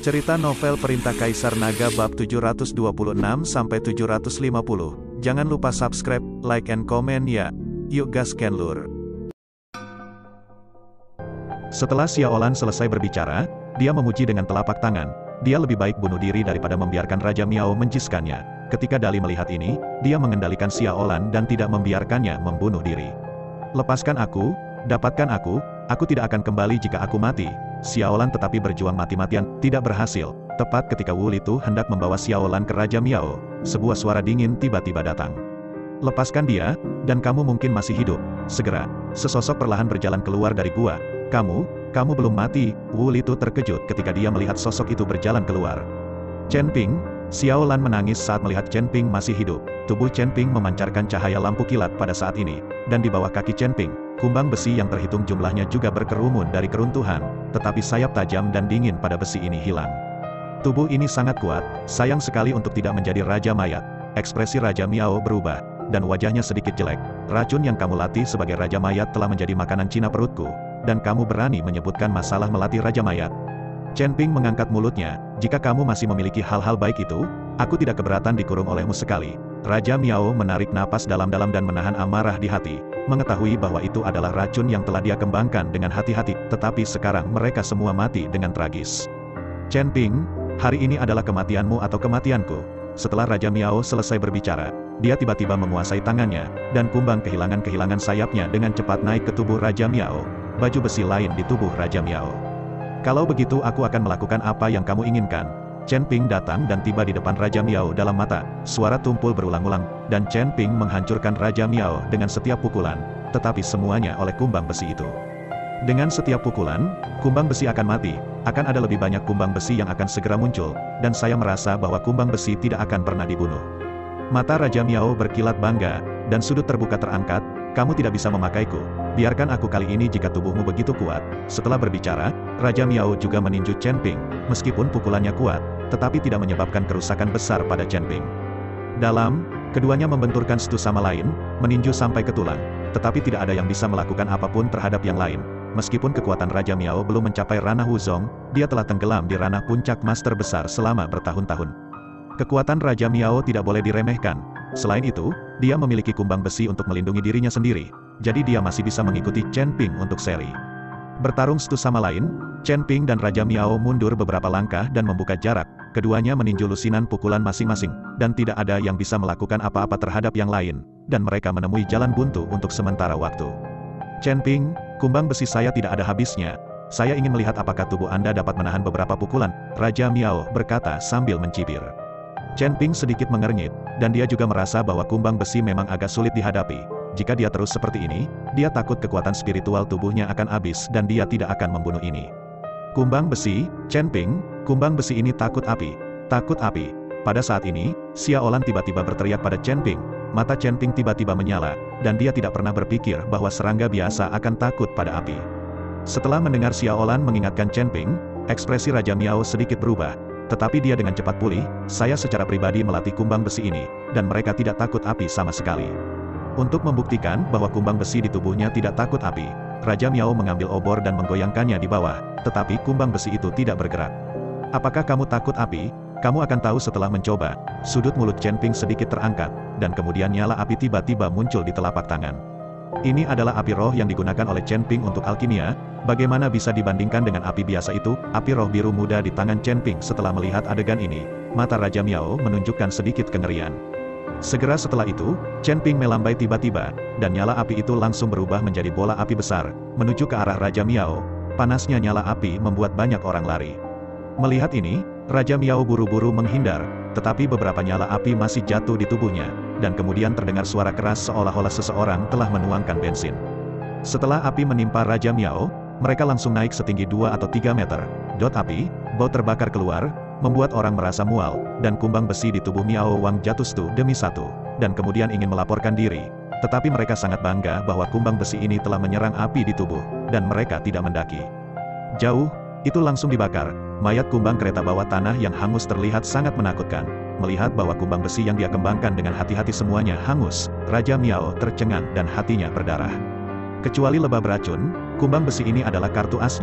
Cerita novel Perintah Kaisar Naga bab 726-750. Jangan lupa subscribe, like and comment ya. Yuk gasken lur. Setelah Xiaolan selesai berbicara, dia memuji dengan telapak tangan. Dia lebih baik bunuh diri daripada membiarkan Raja Miao menjiskannya. Ketika Dali melihat ini, dia mengendalikan Xiaolan dan tidak membiarkannya membunuh diri. Lepaskan aku, dapatkan aku tidak akan kembali jika aku mati. Xiaolan tetapi berjuang mati-matian, tidak berhasil. Tepat ketika Wu Litu hendak membawa Xiaolan ke Raja Miao, sebuah suara dingin tiba-tiba datang. Lepaskan dia, dan kamu mungkin masih hidup. Segera, sesosok perlahan berjalan keluar dari gua. Kamu belum mati. Wu Litu terkejut ketika dia melihat sosok itu berjalan keluar. Chen Ping, Xiaolan menangis saat melihat Chen Ping masih hidup. Tubuh Chen Ping memancarkan cahaya lampu kilat pada saat ini, dan di bawah kaki Chen Ping, kumbang besi yang terhitung jumlahnya juga berkerumun dari keruntuhan, tetapi sayap tajam dan dingin pada besi ini hilang. Tubuh ini sangat kuat, sayang sekali untuk tidak menjadi Raja Mayat. Ekspresi Raja Miao berubah, dan wajahnya sedikit jelek. Racun yang kamu latih sebagai Raja Mayat telah menjadi makanan cina perutku, dan kamu berani menyebutkan masalah melatih Raja Mayat. Chen Ping mengangkat mulutnya, jika kamu masih memiliki hal-hal baik itu, aku tidak keberatan dikurung olehmu sekali. Raja Miao menarik napas dalam-dalam dan menahan amarah di hati, mengetahui bahwa itu adalah racun yang telah dia kembangkan dengan hati-hati, tetapi sekarang mereka semua mati dengan tragis. Chen Ping, hari ini adalah kematianmu atau kematianku. Setelah Raja Miao selesai berbicara, dia tiba-tiba menguasai tangannya, dan kumbang kehilangan sayapnya dengan cepat naik ke tubuh Raja Miao. Baju besi lain di tubuh Raja Miao. Kalau begitu aku akan melakukan apa yang kamu inginkan. Chen Ping datang dan tiba di depan Raja Miao dalam mata. Suara tumpul berulang-ulang, dan Chen Ping menghancurkan Raja Miao dengan setiap pukulan, tetapi semuanya oleh kumbang besi itu. Dengan setiap pukulan, kumbang besi akan mati, akan ada lebih banyak kumbang besi yang akan segera muncul, dan saya merasa bahwa kumbang besi tidak akan pernah dibunuh. Mata Raja Miao berkilat bangga, dan sudut terbuka terangkat. Kamu tidak bisa memakaiku, biarkan aku kali ini jika tubuhmu begitu kuat. Setelah berbicara, Raja Miao juga meninju Chen Ping, meskipun pukulannya kuat, tetapi tidak menyebabkan kerusakan besar pada Chen Ping. Keduanya membenturkan satu sama lain, meninju sampai ke tulang, tetapi tidak ada yang bisa melakukan apapun terhadap yang lain. Meskipun kekuatan Raja Miao belum mencapai ranah Wuzong, dia telah tenggelam di ranah puncak master besar selama bertahun-tahun. Kekuatan Raja Miao tidak boleh diremehkan. Selain itu, dia memiliki kumbang besi untuk melindungi dirinya sendiri, jadi dia masih bisa mengikuti Chen Ping untuk seri. Bertarung satu sama lain, Chen Ping dan Raja Miao mundur beberapa langkah dan membuka jarak. Keduanya meninju lusinan pukulan masing-masing, dan tidak ada yang bisa melakukan apa-apa terhadap yang lain, dan mereka menemui jalan buntu untuk sementara waktu. Chen Ping, kumbang besi saya tidak ada habisnya. Saya ingin melihat apakah tubuh Anda dapat menahan beberapa pukulan, Raja Miao berkata sambil mencibir. Chen Ping sedikit mengernyit, dan dia juga merasa bahwa kumbang besi memang agak sulit dihadapi. Jika dia terus seperti ini, dia takut kekuatan spiritual tubuhnya akan habis dan dia tidak akan membunuh ini. Kumbang besi, Chen Ping, kumbang besi ini takut api. Takut api. Pada saat ini, Xiaolan tiba-tiba berteriak pada Chen Ping. Mata Chen Ping tiba-tiba menyala, dan dia tidak pernah berpikir bahwa serangga biasa akan takut pada api. Setelah mendengar Xiaolan mengingatkan Chen Ping, ekspresi Raja Miao sedikit berubah. Tetapi dia dengan cepat pulih, saya secara pribadi melatih kumbang besi ini, dan mereka tidak takut api sama sekali. Untuk membuktikan bahwa kumbang besi di tubuhnya tidak takut api, Raja Miao mengambil obor dan menggoyangkannya di bawah, tetapi kumbang besi itu tidak bergerak. Apakah kamu takut api? Kamu akan tahu setelah mencoba. Sudut mulut Chen Ping sedikit terangkat, dan kemudian nyala api tiba-tiba muncul di telapak tangan. Ini adalah api roh yang digunakan oleh Chen Ping untuk alkimia. Bagaimana bisa dibandingkan dengan api biasa itu? Api roh biru muda di tangan Chen Ping. Setelah melihat adegan ini, mata Raja Miao menunjukkan sedikit kengerian. Segera setelah itu, Chen Ping melambai tiba-tiba, dan nyala api itu langsung berubah menjadi bola api besar, menuju ke arah Raja Miao. Panasnya nyala api membuat banyak orang lari. Melihat ini, Raja Miao buru-buru menghindar, tetapi beberapa nyala api masih jatuh di tubuhnya, dan kemudian terdengar suara keras seolah-olah seseorang telah menuangkan bensin. Setelah api menimpa Raja Miao, mereka langsung naik setinggi 2 atau 3 meter. Dot api, bau terbakar keluar, membuat orang merasa mual, dan kumbang besi di tubuh Miao Wang jatuh satu demi satu, dan kemudian ingin melaporkan diri. Tetapi mereka sangat bangga bahwa kumbang besi ini telah menyerang api di tubuh, dan mereka tidak mendaki. Jauh, itu langsung dibakar. Mayat kumbang kereta bawah tanah yang hangus terlihat sangat menakutkan. Melihat bahwa kumbang besi yang dia kembangkan dengan hati-hati semuanya hangus, Raja Miao tercengang dan hatinya berdarah. Kecuali lebah beracun, kumbang besi ini adalah kartu asnya.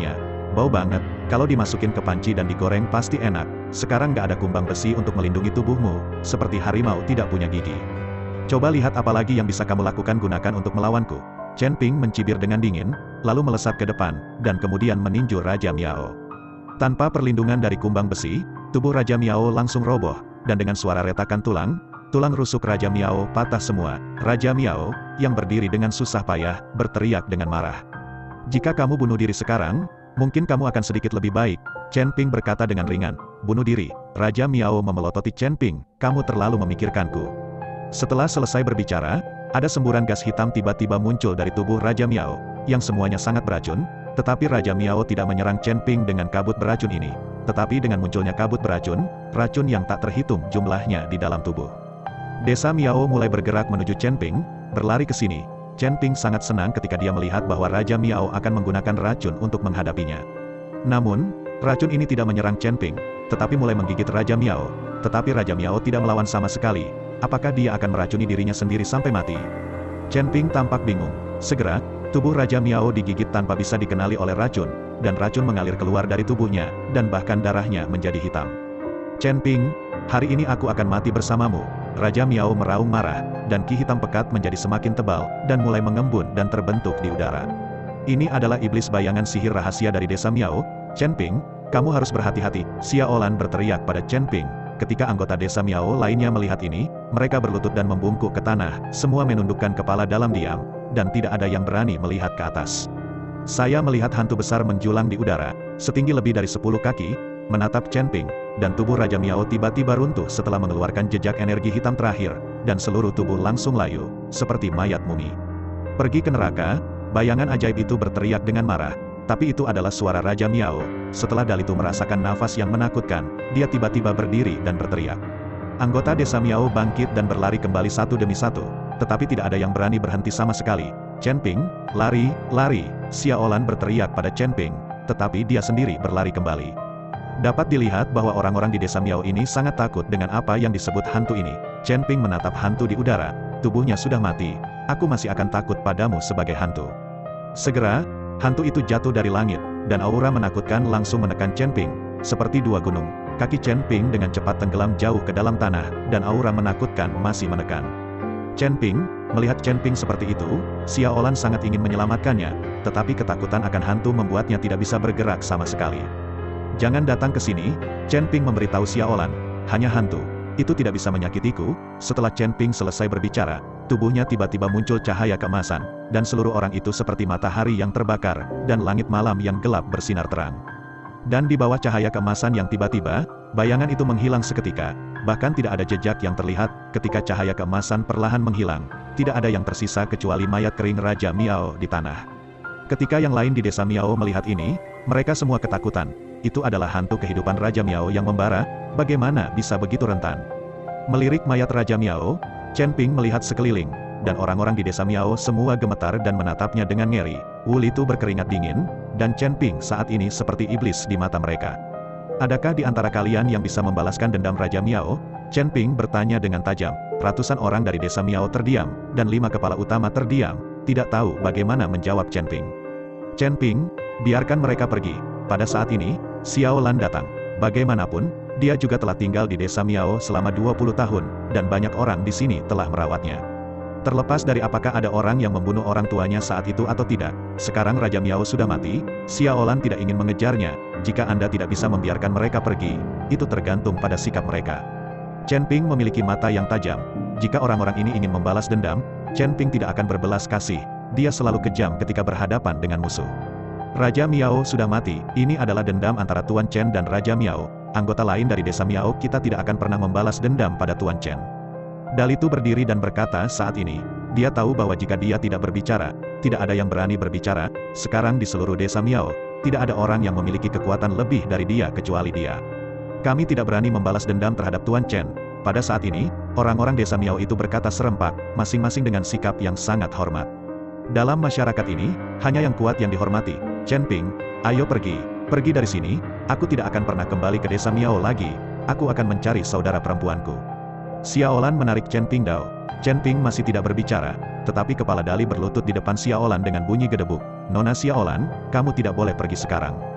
Bau banget, kalau dimasukin ke panci dan digoreng pasti enak. Sekarang gak ada kumbang besi untuk melindungi tubuhmu, seperti harimau tidak punya gigi. Coba lihat apa lagi yang bisa kamu lakukan gunakan untuk melawanku. Chen Ping mencibir dengan dingin, lalu melesat ke depan, dan kemudian meninju Raja Miao. Tanpa perlindungan dari kumbang besi, tubuh Raja Miao langsung roboh, dan dengan suara retakan tulang rusuk Raja Miao patah semua. Raja Miao, yang berdiri dengan susah payah, berteriak dengan marah. Jika kamu bunuh diri sekarang, mungkin kamu akan sedikit lebih baik, Chen Ping berkata dengan ringan. Bunuh diri. Raja Miao memelototi Chen Ping, kamu terlalu memikirkanku. Setelah selesai berbicara, ada semburan gas hitam tiba-tiba muncul dari tubuh Raja Miao, yang semuanya sangat beracun, tetapi Raja Miao tidak menyerang Chen Ping dengan kabut beracun ini. Tetapi dengan munculnya kabut beracun, racun yang tak terhitung jumlahnya di dalam tubuh. Desa Miao mulai bergerak menuju Chen Ping, berlari ke sini. Chen Ping sangat senang ketika dia melihat bahwa Raja Miao akan menggunakan racun untuk menghadapinya. Namun, racun ini tidak menyerang Chen Ping, tetapi mulai menggigit Raja Miao. Tetapi Raja Miao tidak melawan sama sekali. Apakah dia akan meracuni dirinya sendiri sampai mati? Chen Ping tampak bingung. Segera, tubuh Raja Miao digigit tanpa bisa dikenali oleh racun, dan racun mengalir keluar dari tubuhnya, dan bahkan darahnya menjadi hitam. Chen Ping, hari ini aku akan mati bersamamu. Raja Miao meraung marah, dan ki hitam pekat menjadi semakin tebal, dan mulai mengembun dan terbentuk di udara. Ini adalah iblis bayangan sihir rahasia dari desa Miao. Chen Ping, kamu harus berhati-hati, Xiao Lan berteriak pada Chen Ping. Ketika anggota desa Miao lainnya melihat ini, mereka berlutut dan membungkuk ke tanah, semua menundukkan kepala dalam diam, dan tidak ada yang berani melihat ke atas. Saya melihat hantu besar menjulang di udara, setinggi lebih dari 10 kaki, menatap Chen Ping, dan tubuh Raja Miao tiba-tiba runtuh setelah mengeluarkan jejak energi hitam terakhir, dan seluruh tubuh langsung layu, seperti mayat mumi. Pergi ke neraka, bayangan ajaib itu berteriak dengan marah. Tapi itu adalah suara Raja Miao. Setelah Dalitu merasakan nafas yang menakutkan, dia tiba-tiba berdiri dan berteriak. Anggota desa Miao bangkit dan berlari kembali satu demi satu, tetapi tidak ada yang berani berhenti sama sekali. Chen Ping, lari, lari, Xiao Lan berteriak pada Chen Ping, tetapi dia sendiri berlari kembali. Dapat dilihat bahwa orang-orang di desa Miao ini sangat takut dengan apa yang disebut hantu ini. Chen Ping menatap hantu di udara, tubuhnya sudah mati, aku masih akan takut padamu sebagai hantu. Segera, hantu itu jatuh dari langit, dan aura menakutkan langsung menekan Chen Ping, seperti dua gunung. Kaki Chen Ping dengan cepat tenggelam jauh ke dalam tanah, dan aura menakutkan masih menekan. Chen Ping, melihat Chen Ping seperti itu, Xiao Lan sangat ingin menyelamatkannya, tetapi ketakutan akan hantu membuatnya tidak bisa bergerak sama sekali. Jangan datang ke sini, Chen Ping memberitahu Xiao Lan, hanya hantu. Itu tidak bisa menyakitiku. Setelah Chen Ping selesai berbicara, tubuhnya tiba-tiba muncul cahaya keemasan, dan seluruh orang itu seperti matahari yang terbakar, dan langit malam yang gelap bersinar terang. Dan di bawah cahaya keemasan yang tiba-tiba, bayangan itu menghilang seketika, bahkan tidak ada jejak yang terlihat. Ketika cahaya keemasan perlahan menghilang, tidak ada yang tersisa kecuali mayat kering Raja Miao di tanah. Ketika yang lain di desa Miao melihat ini, mereka semua ketakutan. Itu adalah hantu kehidupan Raja Miao yang membara, bagaimana bisa begitu rentan? Melirik mayat Raja Miao, Chen Ping melihat sekeliling, dan orang-orang di desa Miao semua gemetar dan menatapnya dengan ngeri. Wu Litu berkeringat dingin, dan Chen Ping saat ini seperti iblis di mata mereka. Adakah di antara kalian yang bisa membalaskan dendam Raja Miao? Chen Ping bertanya dengan tajam. Ratusan orang dari desa Miao terdiam, dan 5 kepala utama terdiam, tidak tahu bagaimana menjawab Chen Ping. Chen Ping, biarkan mereka pergi. Pada saat ini, Xiao Lan datang. Bagaimanapun, dia juga telah tinggal di desa Miao selama 20 tahun, dan banyak orang di sini telah merawatnya. Terlepas dari apakah ada orang yang membunuh orang tuanya saat itu atau tidak, sekarang Raja Miao sudah mati, Xiao Lan tidak ingin mengejarnya. Jika Anda tidak bisa membiarkan mereka pergi, itu tergantung pada sikap mereka. Chen Ping memiliki mata yang tajam. Jika orang-orang ini ingin membalas dendam, Chen Ping tidak akan berbelas kasih. Dia selalu kejam ketika berhadapan dengan musuh. Raja Miao sudah mati, ini adalah dendam antara Tuan Chen dan Raja Miao. Anggota lain dari desa Miao kita tidak akan pernah membalas dendam pada Tuan Chen. Dalitu berdiri dan berkata saat ini, dia tahu bahwa jika dia tidak berbicara, tidak ada yang berani berbicara. Sekarang di seluruh desa Miao, tidak ada orang yang memiliki kekuatan lebih dari dia kecuali dia. Kami tidak berani membalas dendam terhadap Tuan Chen. Pada saat ini, orang-orang desa Miao itu berkata serempak, masing-masing dengan sikap yang sangat hormat. Dalam masyarakat ini, hanya yang kuat yang dihormati. Chen Ping, ayo pergi. Pergi dari sini, aku tidak akan pernah kembali ke desa Miao lagi. Aku akan mencari saudara perempuanku. Xiao Lan menarik Chen Ping Dao. Chen Ping masih tidak berbicara, tetapi kepala Dali berlutut di depan Xiao Lan dengan bunyi gedebuk. Nona Xiao Lan, kamu tidak boleh pergi sekarang.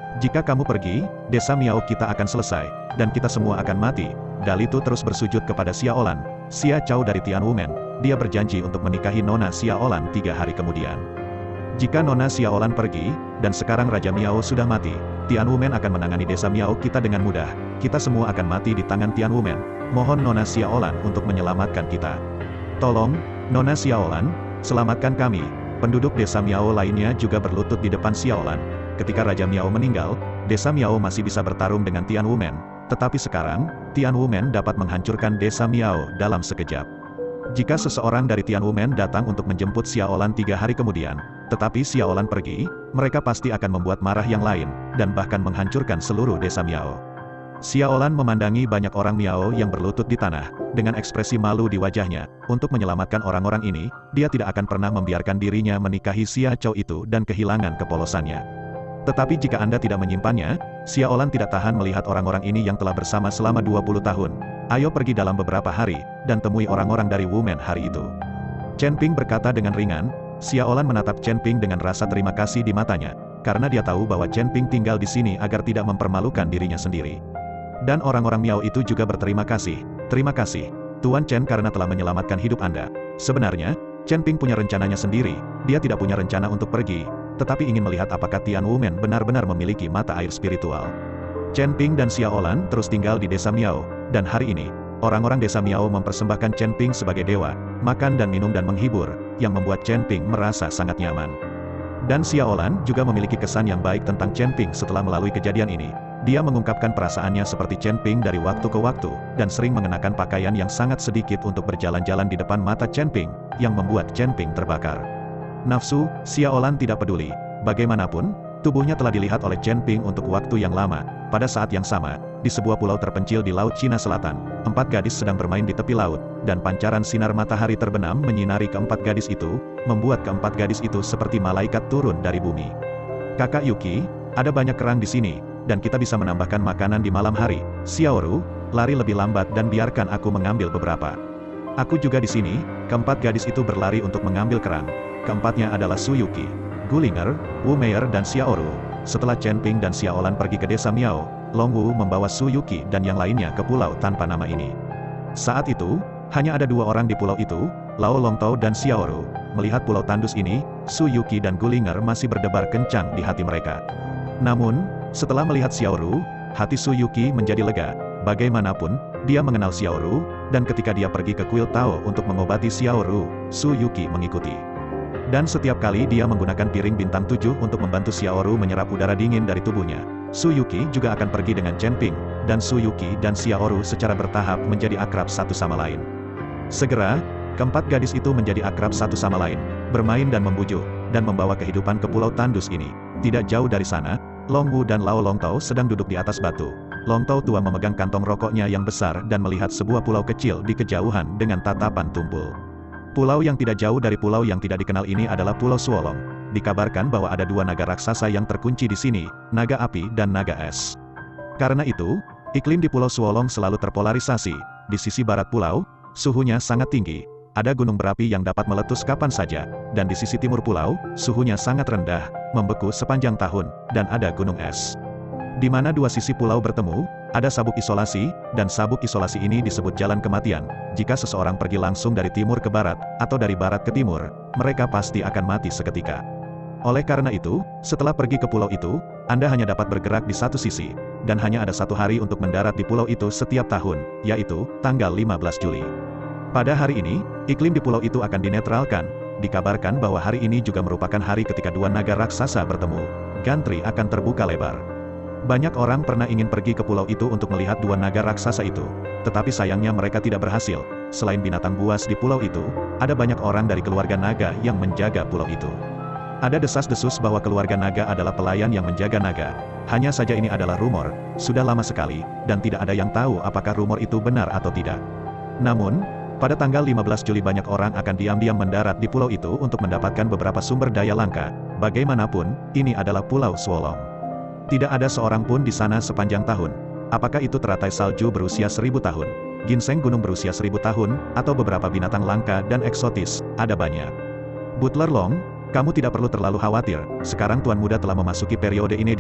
Jika kamu pergi, desa Miao kita akan selesai, dan kita semua akan mati. Dalitu terus bersujud kepada Xiaolan, Xia Chao dari Tianwumen. Dia berjanji untuk menikahi Nona Xiaolan 3 hari kemudian. Jika Nona Xiaolan pergi, dan sekarang Raja Miao sudah mati, Tianwumen akan menangani desa Miao kita dengan mudah. Kita semua akan mati di tangan Tianwumen. Mohon Nona Xiaolan untuk menyelamatkan kita. Tolong, Nona Xiaolan, selamatkan kami. Penduduk desa Miao lainnya juga berlutut di depan Xiaolan. Ketika Raja Miao meninggal, desa Miao masih bisa bertarung dengan Tianwumen. Tetapi sekarang, Tianwumen dapat menghancurkan desa Miao dalam sekejap. Jika seseorang dari Tianwumen datang untuk menjemput Xiaolan 3 hari kemudian, tetapi Xiaolan pergi, mereka pasti akan membuat marah yang lain, dan bahkan menghancurkan seluruh desa Miao. Xiaolan memandangi banyak orang Miao yang berlutut di tanah, dengan ekspresi malu di wajahnya. Untuk menyelamatkan orang-orang ini, dia tidak akan pernah membiarkan dirinya menikahi Xia Chao itu dan kehilangan kepolosannya. Tetapi jika Anda tidak menyimpannya, Xiaolan tidak tahan melihat orang-orang ini yang telah bersama selama 20 tahun. Ayo pergi dalam beberapa hari, dan temui orang-orang dari Wumen hari itu. Chen Ping berkata dengan ringan. Xiaolan menatap Chen Ping dengan rasa terima kasih di matanya, karena dia tahu bahwa Chen Ping tinggal di sini agar tidak mempermalukan dirinya sendiri. Dan orang-orang Miao itu juga berterima kasih. Terima kasih, Tuan Chen karena telah menyelamatkan hidup Anda. Sebenarnya, Chen Ping punya rencananya sendiri. Dia tidak punya rencana untuk pergi, tetapi ingin melihat apakah Tianwumen benar-benar memiliki mata air spiritual. Chen Ping dan Xiaolan terus tinggal di desa Miao, dan hari ini, orang-orang desa Miao mempersembahkan Chen Ping sebagai dewa, makan dan minum dan menghibur, yang membuat Chen Ping merasa sangat nyaman. Dan Xiaolan juga memiliki kesan yang baik tentang Chen Ping setelah melalui kejadian ini. Dia mengungkapkan perasaannya seperti Chen Ping dari waktu ke waktu, dan sering mengenakan pakaian yang sangat sedikit untuk berjalan-jalan di depan mata Chen Ping, yang membuat Chen Ping terbakar. Nafsu, Xiaolan tidak peduli. Bagaimanapun, tubuhnya telah dilihat oleh Chen Ping untuk waktu yang lama. Pada saat yang sama, di sebuah pulau terpencil di Laut Cina Selatan, 4 gadis sedang bermain di tepi laut, dan pancaran sinar matahari terbenam menyinari keempat gadis itu, membuat keempat gadis itu seperti malaikat turun dari bumi. Kakak Yuki, ada banyak kerang di sini, dan kita bisa menambahkan makanan di malam hari. Xiaoru, lari lebih lambat dan biarkan aku mengambil beberapa. Aku juga di sini. Keempat gadis itu berlari untuk mengambil kerang. Keempatnya adalah Su Yuki, Gulinger, Wu Meier dan Xiaoru. Setelah Chen Ping dan Xiaolan pergi ke desa Miao, Long Wu membawa Su Yuki dan yang lainnya ke pulau tanpa nama ini. Saat itu, hanya ada 2 orang di pulau itu, Lao Longtao dan Xiaoru. Melihat pulau tandus ini, Su Yuki dan Gulinger masih berdebar kencang di hati mereka. Namun, setelah melihat Xiaoru, hati Su Yuki menjadi lega. Bagaimanapun, dia mengenal Xiaoru, dan ketika dia pergi ke kuil Tao untuk mengobati Xiaoru, Su Yuki mengikuti. Dan setiap kali dia menggunakan piring bintang 7 untuk membantu Xiaoru menyerap udara dingin dari tubuhnya. Su Yuki juga akan pergi dengan Chen Ping, dan Su Yuki dan Xiaoru secara bertahap menjadi akrab satu sama lain. Segera, keempat gadis itu menjadi akrab satu sama lain, bermain dan membujuk, dan membawa kehidupan ke pulau tandus ini. Tidak jauh dari sana, Long Wu dan Lao Longtao sedang duduk di atas batu. Longtao tua memegang kantong rokoknya yang besar dan melihat sebuah pulau kecil di kejauhan dengan tatapan tumpul. Pulau yang tidak jauh dari pulau yang tidak dikenal ini adalah Pulau Suolong. Dikabarkan bahwa ada 2 naga raksasa yang terkunci di sini, naga api dan naga es. Karena itu, iklim di Pulau Suolong selalu terpolarisasi. Di sisi barat pulau, suhunya sangat tinggi. Ada gunung berapi yang dapat meletus kapan saja, dan di sisi timur pulau, suhunya sangat rendah, membeku sepanjang tahun, dan ada gunung es. Di mana 2 sisi pulau bertemu, ada sabuk isolasi, dan sabuk isolasi ini disebut jalan kematian. Jika seseorang pergi langsung dari timur ke barat, atau dari barat ke timur, mereka pasti akan mati seketika. Oleh karena itu, setelah pergi ke pulau itu, Anda hanya dapat bergerak di satu sisi, dan hanya ada 1 hari untuk mendarat di pulau itu setiap tahun, yaitu, tanggal 15 Juli. Pada hari ini, iklim di pulau itu akan dinetralkan. Dikabarkan bahwa hari ini juga merupakan hari ketika 2 naga raksasa bertemu. Gantri akan terbuka lebar. Banyak orang pernah ingin pergi ke pulau itu untuk melihat 2 naga raksasa itu. Tetapi sayangnya mereka tidak berhasil. Selain binatang buas di pulau itu, ada banyak orang dari keluarga naga yang menjaga pulau itu. Ada desas-desus bahwa keluarga naga adalah pelayan yang menjaga naga. Hanya saja ini adalah rumor, sudah lama sekali, dan tidak ada yang tahu apakah rumor itu benar atau tidak. Namun, pada tanggal 15 Juli banyak orang akan diam-diam mendarat di pulau itu untuk mendapatkan beberapa sumber daya langka. Bagaimanapun, ini adalah Pulau Suolong. Tidak ada seorang pun di sana sepanjang tahun. Apakah itu teratai salju berusia 1000 tahun, ginseng gunung berusia 1000 tahun, atau beberapa binatang langka dan eksotis, ada banyak. Butler Long, kamu tidak perlu terlalu khawatir, sekarang Tuan Muda telah memasuki periode Inedia.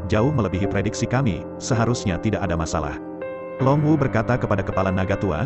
jauh melebihi prediksi kami, seharusnya tidak ada masalah. Long Wu berkata kepada Kepala Naga Tua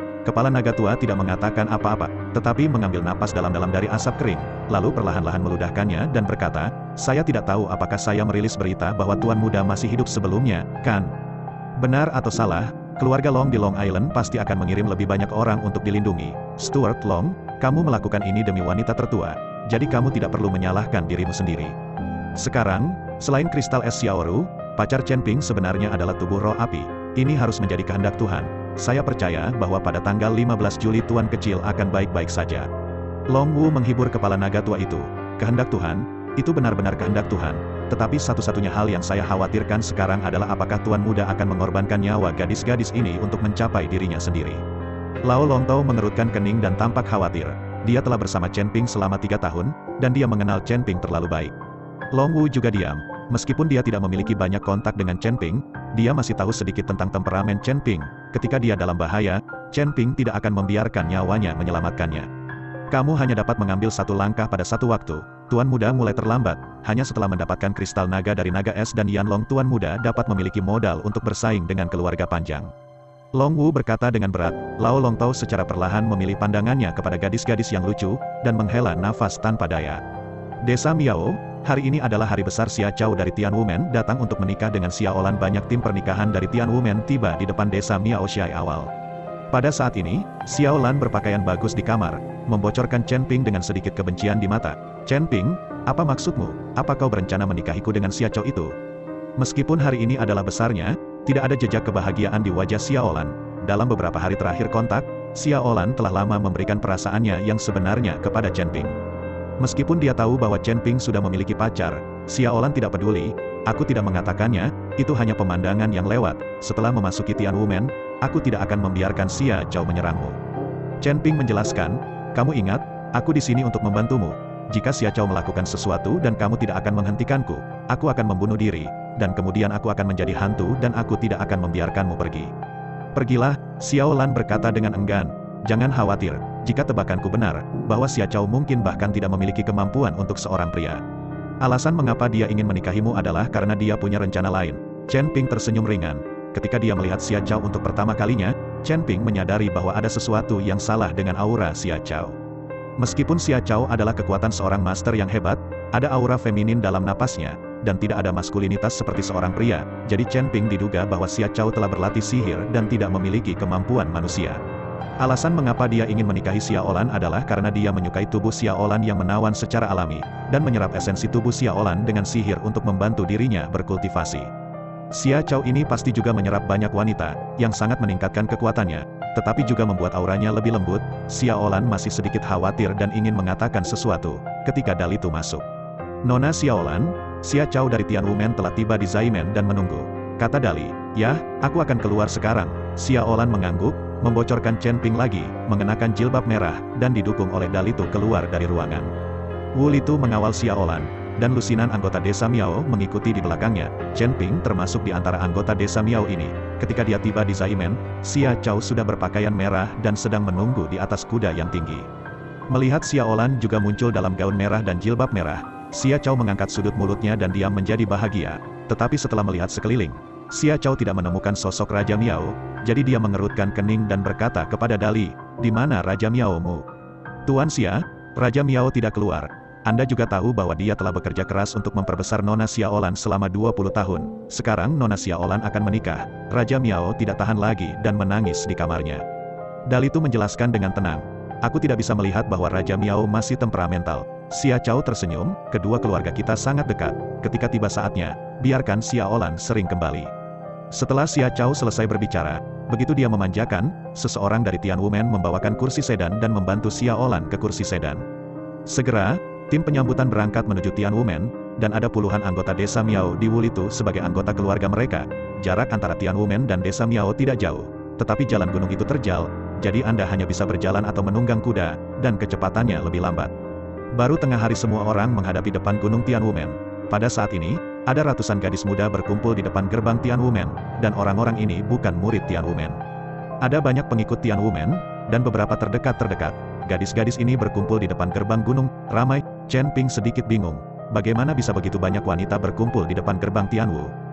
tidak mengatakan apa-apa, tetapi mengambil napas dalam-dalam dari asap kering, lalu perlahan-lahan meludahkannya dan berkata, saya tidak tahu apakah saya merilis berita bahwa Tuan Muda masih hidup sebelumnya, kan? Benar atau salah, keluarga Long di Long Island pasti akan mengirim lebih banyak orang untuk dilindungi. Stuart Long, kamu melakukan ini demi wanita tertua, jadi kamu tidak perlu menyalahkan dirimu sendiri. Sekarang, selain kristal es Xiaoru, pacar Chen Ping sebenarnya adalah tubuh roh api. Ini harus menjadi kehendak Tuhan. Saya percaya bahwa pada tanggal 15 Juli Tuan kecil akan baik-baik saja. Long Wu menghibur Kepala Naga Tua itu. Kehendak Tuhan, itu benar-benar kehendak Tuhan. Tetapi satu-satunya hal yang saya khawatirkan sekarang adalah apakah Tuan Muda akan mengorbankan nyawa gadis-gadis ini untuk mencapai dirinya sendiri. Lao Longtao mengerutkan kening dan tampak khawatir. Dia telah bersama Chen Ping selama 3 tahun, dan dia mengenal Chen Ping terlalu baik. Long Wu juga diam. Meskipun dia tidak memiliki banyak kontak dengan Chen Ping, dia masih tahu sedikit tentang temperamen Chen Ping. Ketika dia dalam bahaya, Chen Ping tidak akan membiarkan nyawanya menyelamatkannya. Kamu hanya dapat mengambil satu langkah pada satu waktu. Tuan Muda mulai terlambat, hanya setelah mendapatkan kristal naga dari Naga Es dan Yanlong Tuan Muda dapat memiliki modal untuk bersaing dengan keluarga panjang. Long Wu berkata dengan berat. Lao Longtao secara perlahan memilih pandangannya kepada gadis-gadis yang lucu, dan menghela nafas tanpa daya. Desa Miao, hari ini adalah hari besar Xia Chao dari Tianwumen datang untuk menikah dengan Xia Olan. Banyak tim pernikahan dari Tianwumen tiba di depan desa Miao Xiai awal. Pada saat ini, Xia Olan berpakaian bagus di kamar, membocorkan Chen Ping dengan sedikit kebencian di mata. Chen Ping, apa maksudmu? Apa kau berencana menikahiku dengan Xia Chao itu? Meskipun hari ini adalah besarnya, tidak ada jejak kebahagiaan di wajah Xia Olan. Dalam beberapa hari terakhir kontak, Xia Olan telah lama memberikan perasaannya yang sebenarnya kepada Chen Ping. Meskipun dia tahu bahwa Chen Ping sudah memiliki pacar, Xia Olan tidak peduli. Aku tidak mengatakannya, itu hanya pemandangan yang lewat. Setelah memasuki Tianwumen, aku tidak akan membiarkan Xia Chao menyerangmu. Chen Ping menjelaskan, kamu ingat, aku di sini untuk membantumu. Jika Xia Chao melakukan sesuatu dan kamu tidak akan menghentikanku, aku akan membunuh diri, dan kemudian aku akan menjadi hantu dan aku tidak akan membiarkanmu pergi. Pergilah, Xiao Lan berkata dengan enggan. Jangan khawatir, jika tebakanku benar, bahwa Xia Chao mungkin bahkan tidak memiliki kemampuan untuk seorang pria. Alasan mengapa dia ingin menikahimu adalah karena dia punya rencana lain. Chen Ping tersenyum ringan. Ketika dia melihat Xia Chao untuk pertama kalinya, Chen Ping menyadari bahwa ada sesuatu yang salah dengan aura Xia Chao. Meskipun Xia Chao adalah kekuatan seorang master yang hebat, ada aura feminin dalam napasnya, dan tidak ada maskulinitas seperti seorang pria, jadi Chen Ping diduga bahwa Xia Chao telah berlatih sihir dan tidak memiliki kemampuan manusia. Alasan mengapa dia ingin menikahi Xia Olan adalah karena dia menyukai tubuh Xia Olan yang menawan secara alami, dan menyerap esensi tubuh Xia Olan dengan sihir untuk membantu dirinya berkultivasi. Xia Chao ini pasti juga menyerap banyak wanita, yang sangat meningkatkan kekuatannya, tetapi juga membuat auranya lebih lembut. Xia Olan masih sedikit khawatir dan ingin mengatakan sesuatu, ketika Dal itu masuk. Nona Xia Olan, Xia Chao dari Tianwumen telah tiba di Zaimen dan menunggu. Kata Dali, ya, aku akan keluar sekarang. Xia Olan mengangguk, membocorkan Chen Ping lagi, mengenakan jilbab merah, dan didukung oleh Dal itu keluar dari ruangan. Wu Litu mengawal Xia Olan, dan lusinan anggota desa Miao mengikuti di belakangnya. Chen Ping termasuk di antara anggota desa Miao ini. Ketika dia tiba di Zaimen, Xia Chao sudah berpakaian merah dan sedang menunggu di atas kuda yang tinggi. Melihat Xia Olan juga muncul dalam gaun merah dan jilbab merah, Xia Chao mengangkat sudut mulutnya dan diam menjadi bahagia. Tetapi setelah melihat sekeliling, Xia Chao tidak menemukan sosok Raja Miao, jadi dia mengerutkan kening dan berkata kepada Dali, di mana Raja Miao-mu? Tuan Xia, Raja Miao tidak keluar. Anda juga tahu bahwa dia telah bekerja keras untuk memperbesar Nona Xia Olan selama 20 tahun. Sekarang Nona Xia Olan akan menikah. Raja Miao tidak tahan lagi dan menangis di kamarnya. Dal itu menjelaskan dengan tenang. Aku tidak bisa melihat bahwa Raja Miao masih temperamental. Xia Chao tersenyum, kedua keluarga kita sangat dekat. Ketika tiba saatnya, biarkan Xia Olan sering kembali. Setelah Xia Chao selesai berbicara, begitu dia memanjakan, seseorang dari Tianwumen membawakan kursi sedan dan membantu Xia Olan ke kursi sedan. Segera, tim penyambutan berangkat menuju Tianwumen, dan ada puluhan anggota desa Miao di Wulitu sebagai anggota keluarga mereka. Jarak antara Tianwumen dan desa Miao tidak jauh, tetapi jalan gunung itu terjal, jadi Anda hanya bisa berjalan atau menunggang kuda, dan kecepatannya lebih lambat. Baru tengah hari semua orang menghadapi depan gunung Tianwumen. Pada saat ini, ada ratusan gadis muda berkumpul di depan gerbang Tianwumen, dan orang-orang ini bukan murid Tianwumen. Ada banyak pengikut Tianwumen, dan beberapa terdekat-terdekat. Gadis-gadis ini berkumpul di depan gerbang gunung, ramai. Chen Ping sedikit bingung. Bagaimana bisa begitu banyak wanita berkumpul di depan gerbang Tianwu?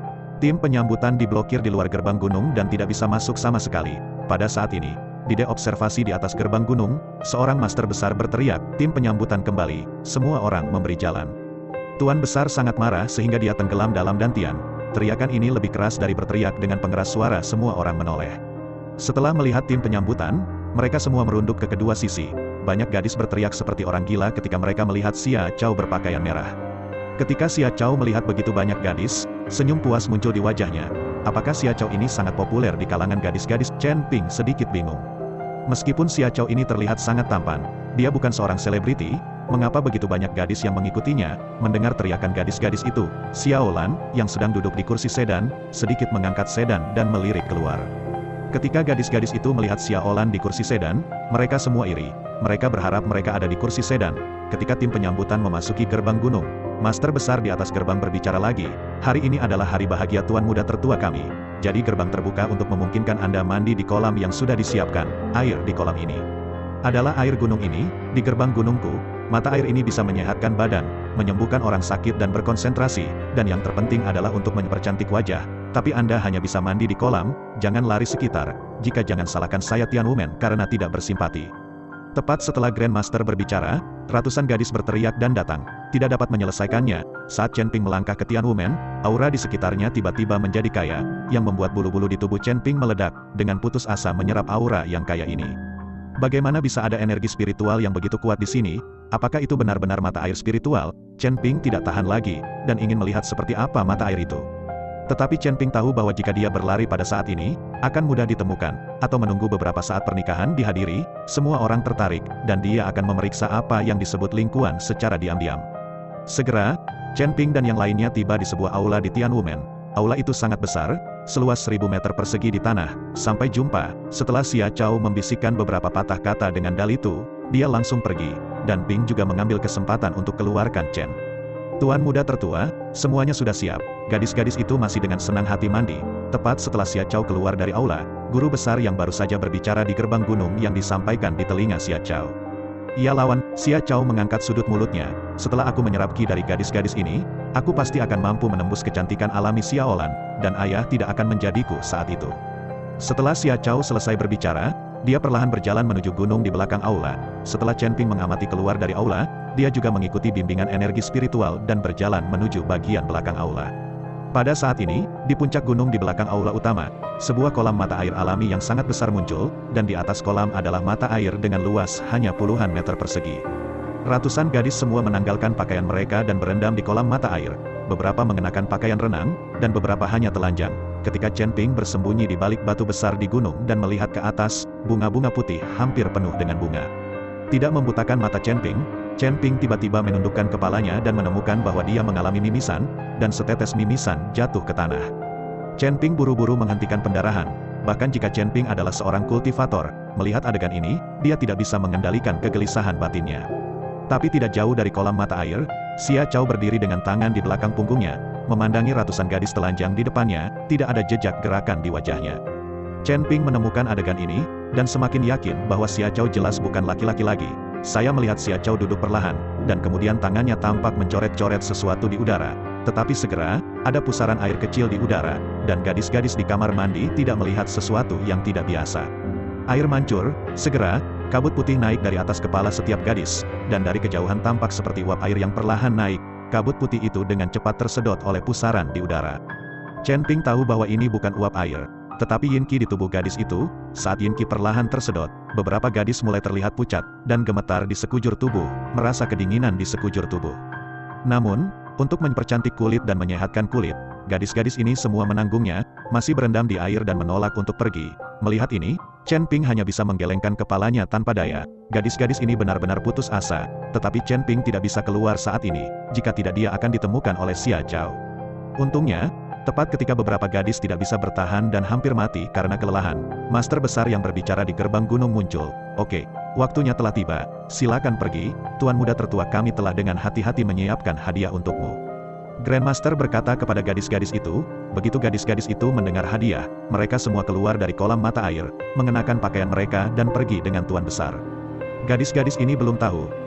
Tim penyambutan diblokir di luar gerbang gunung dan tidak bisa masuk sama sekali. Pada saat ini, di dek observasi di atas gerbang gunung, seorang master besar berteriak, tim penyambutan kembali, semua orang memberi jalan. Tuan besar sangat marah sehingga dia tenggelam dalam dantian. Teriakan ini lebih keras dari berteriak dengan pengeras suara semua orang menoleh. Setelah melihat tim penyambutan, mereka semua merunduk ke kedua sisi. Banyak gadis berteriak seperti orang gila ketika mereka melihat Xia Chao berpakaian merah. Ketika Xia Chao melihat begitu banyak gadis, senyum puas muncul di wajahnya. Apakah Xia Chao ini sangat populer di kalangan gadis-gadis? Chen Ping sedikit bingung. Meskipun Xia Chao ini terlihat sangat tampan, dia bukan seorang selebriti. Mengapa begitu banyak gadis yang mengikutinya? Mendengar teriakan gadis-gadis itu, Xiao Lan, yang sedang duduk di kursi sedan, sedikit mengangkat sedan dan melirik keluar. Ketika gadis-gadis itu melihat Xiao Lan di kursi sedan, mereka semua iri. Mereka berharap mereka ada di kursi sedan. Ketika tim penyambutan memasuki gerbang gunung, master besar di atas gerbang berbicara lagi. Hari ini adalah hari bahagia tuan muda tertua kami. Jadi gerbang terbuka untuk memungkinkan Anda mandi di kolam yang sudah disiapkan. Air di kolam ini adalah air gunung ini, di gerbang gunungku. Mata air ini bisa menyehatkan badan, menyembuhkan orang sakit dan berkonsentrasi, dan yang terpenting adalah untuk mempercantik wajah. Tapi Anda hanya bisa mandi di kolam, jangan lari sekitar. Jika jangan salahkan saya Tianwumen karena tidak bersimpati. Tepat setelah Grandmaster berbicara, ratusan gadis berteriak dan datang. Tidak dapat menyelesaikannya, saat Chen Ping melangkah ke Tianwumen, aura di sekitarnya tiba-tiba menjadi kaya, yang membuat bulu-bulu di tubuh Chen Ping meledak, dengan putus asa menyerap aura yang kaya ini. Bagaimana bisa ada energi spiritual yang begitu kuat di sini? Apakah itu benar-benar mata air spiritual? Chen Ping tidak tahan lagi, dan ingin melihat seperti apa mata air itu. Tetapi Chen Ping tahu bahwa jika dia berlari pada saat ini, akan mudah ditemukan, atau menunggu beberapa saat pernikahan dihadiri, semua orang tertarik, dan dia akan memeriksa apa yang disebut lingkuan secara diam-diam. Segera, Chen Ping dan yang lainnya tiba di sebuah aula di Tianwumen. Aula itu sangat besar, seluas 1000 meter persegi di tanah. Sampai jumpa. Setelah Xia Chao membisikkan beberapa patah kata dengan dalih itu, dia langsung pergi, dan Ping juga mengambil kesempatan untuk keluarkan Chen. Tuan muda tertua, semuanya sudah siap. Gadis-gadis itu masih dengan senang hati mandi. Tepat setelah Xia Chao keluar dari aula, guru besar yang baru saja berbicara di gerbang gunung yang disampaikan di telinga Xia Chao. Ia lawan, Xia Chao mengangkat sudut mulutnya. Setelah aku menyerap ki dari gadis-gadis ini, aku pasti akan mampu menembus kecantikan alami Xiao Lan, dan ayah tidak akan menjadiku saat itu. Setelah Xia Chao selesai berbicara, dia perlahan berjalan menuju gunung di belakang aula. Setelah Chen Ping mengamati keluar dari aula, dia juga mengikuti bimbingan energi spiritual dan berjalan menuju bagian belakang aula. Pada saat ini, di puncak gunung di belakang aula utama, sebuah kolam mata air alami yang sangat besar muncul, dan di atas kolam adalah mata air dengan luas hanya puluhan meter persegi. Ratusan gadis semua menanggalkan pakaian mereka dan berendam di kolam mata air. Beberapa mengenakan pakaian renang, dan beberapa hanya telanjang. Ketika Chen Ping bersembunyi di balik batu besar di gunung dan melihat ke atas, bunga-bunga putih hampir penuh dengan bunga. Tidak membutakan mata Chen Ping tiba-tiba menundukkan kepalanya dan menemukan bahwa dia mengalami mimisan, dan setetes mimisan jatuh ke tanah. Chen Ping buru-buru menghentikan pendarahan. Bahkan jika Chen Ping adalah seorang kultivator, melihat adegan ini, dia tidak bisa mengendalikan kegelisahan batinnya. Tapi tidak jauh dari kolam mata air, Xia Chao berdiri dengan tangan di belakang punggungnya, memandangi ratusan gadis telanjang di depannya, tidak ada jejak gerakan di wajahnya. Chen Ping menemukan adegan ini, dan semakin yakin bahwa Xia Chao jelas bukan laki-laki lagi. Saya melihat Xia Chao duduk perlahan, dan kemudian tangannya tampak mencoret-coret sesuatu di udara. Tetapi segera, ada pusaran air kecil di udara, dan gadis-gadis di kamar mandi tidak melihat sesuatu yang tidak biasa. Air mancur, segera, kabut putih naik dari atas kepala setiap gadis, dan dari kejauhan tampak seperti uap air yang perlahan naik. Kabut putih itu dengan cepat tersedot oleh pusaran di udara. Chen Ping tahu bahwa ini bukan uap air. Tetapi yin qi di tubuh gadis itu, saat yin qi perlahan tersedot, beberapa gadis mulai terlihat pucat, dan gemetar di sekujur tubuh, merasa kedinginan di sekujur tubuh. Namun, untuk mempercantik kulit dan menyehatkan kulit, gadis-gadis ini semua menanggungnya, masih berendam di air dan menolak untuk pergi. Melihat ini, Chen Ping hanya bisa menggelengkan kepalanya tanpa daya. Gadis-gadis ini benar-benar putus asa, tetapi Chen Ping tidak bisa keluar saat ini, jika tidak dia akan ditemukan oleh Xia Chao. Untungnya, tepat ketika beberapa gadis tidak bisa bertahan dan hampir mati karena kelelahan, master besar yang berbicara di gerbang gunung muncul. Oke, waktunya telah tiba, silakan pergi, tuan muda tertua kami telah dengan hati-hati menyiapkan hadiah untukmu. Grandmaster berkata kepada gadis-gadis itu. Begitu gadis-gadis itu mendengar hadiah, mereka semua keluar dari kolam mata air, mengenakan pakaian mereka dan pergi dengan tuan besar. Gadis-gadis ini belum tahu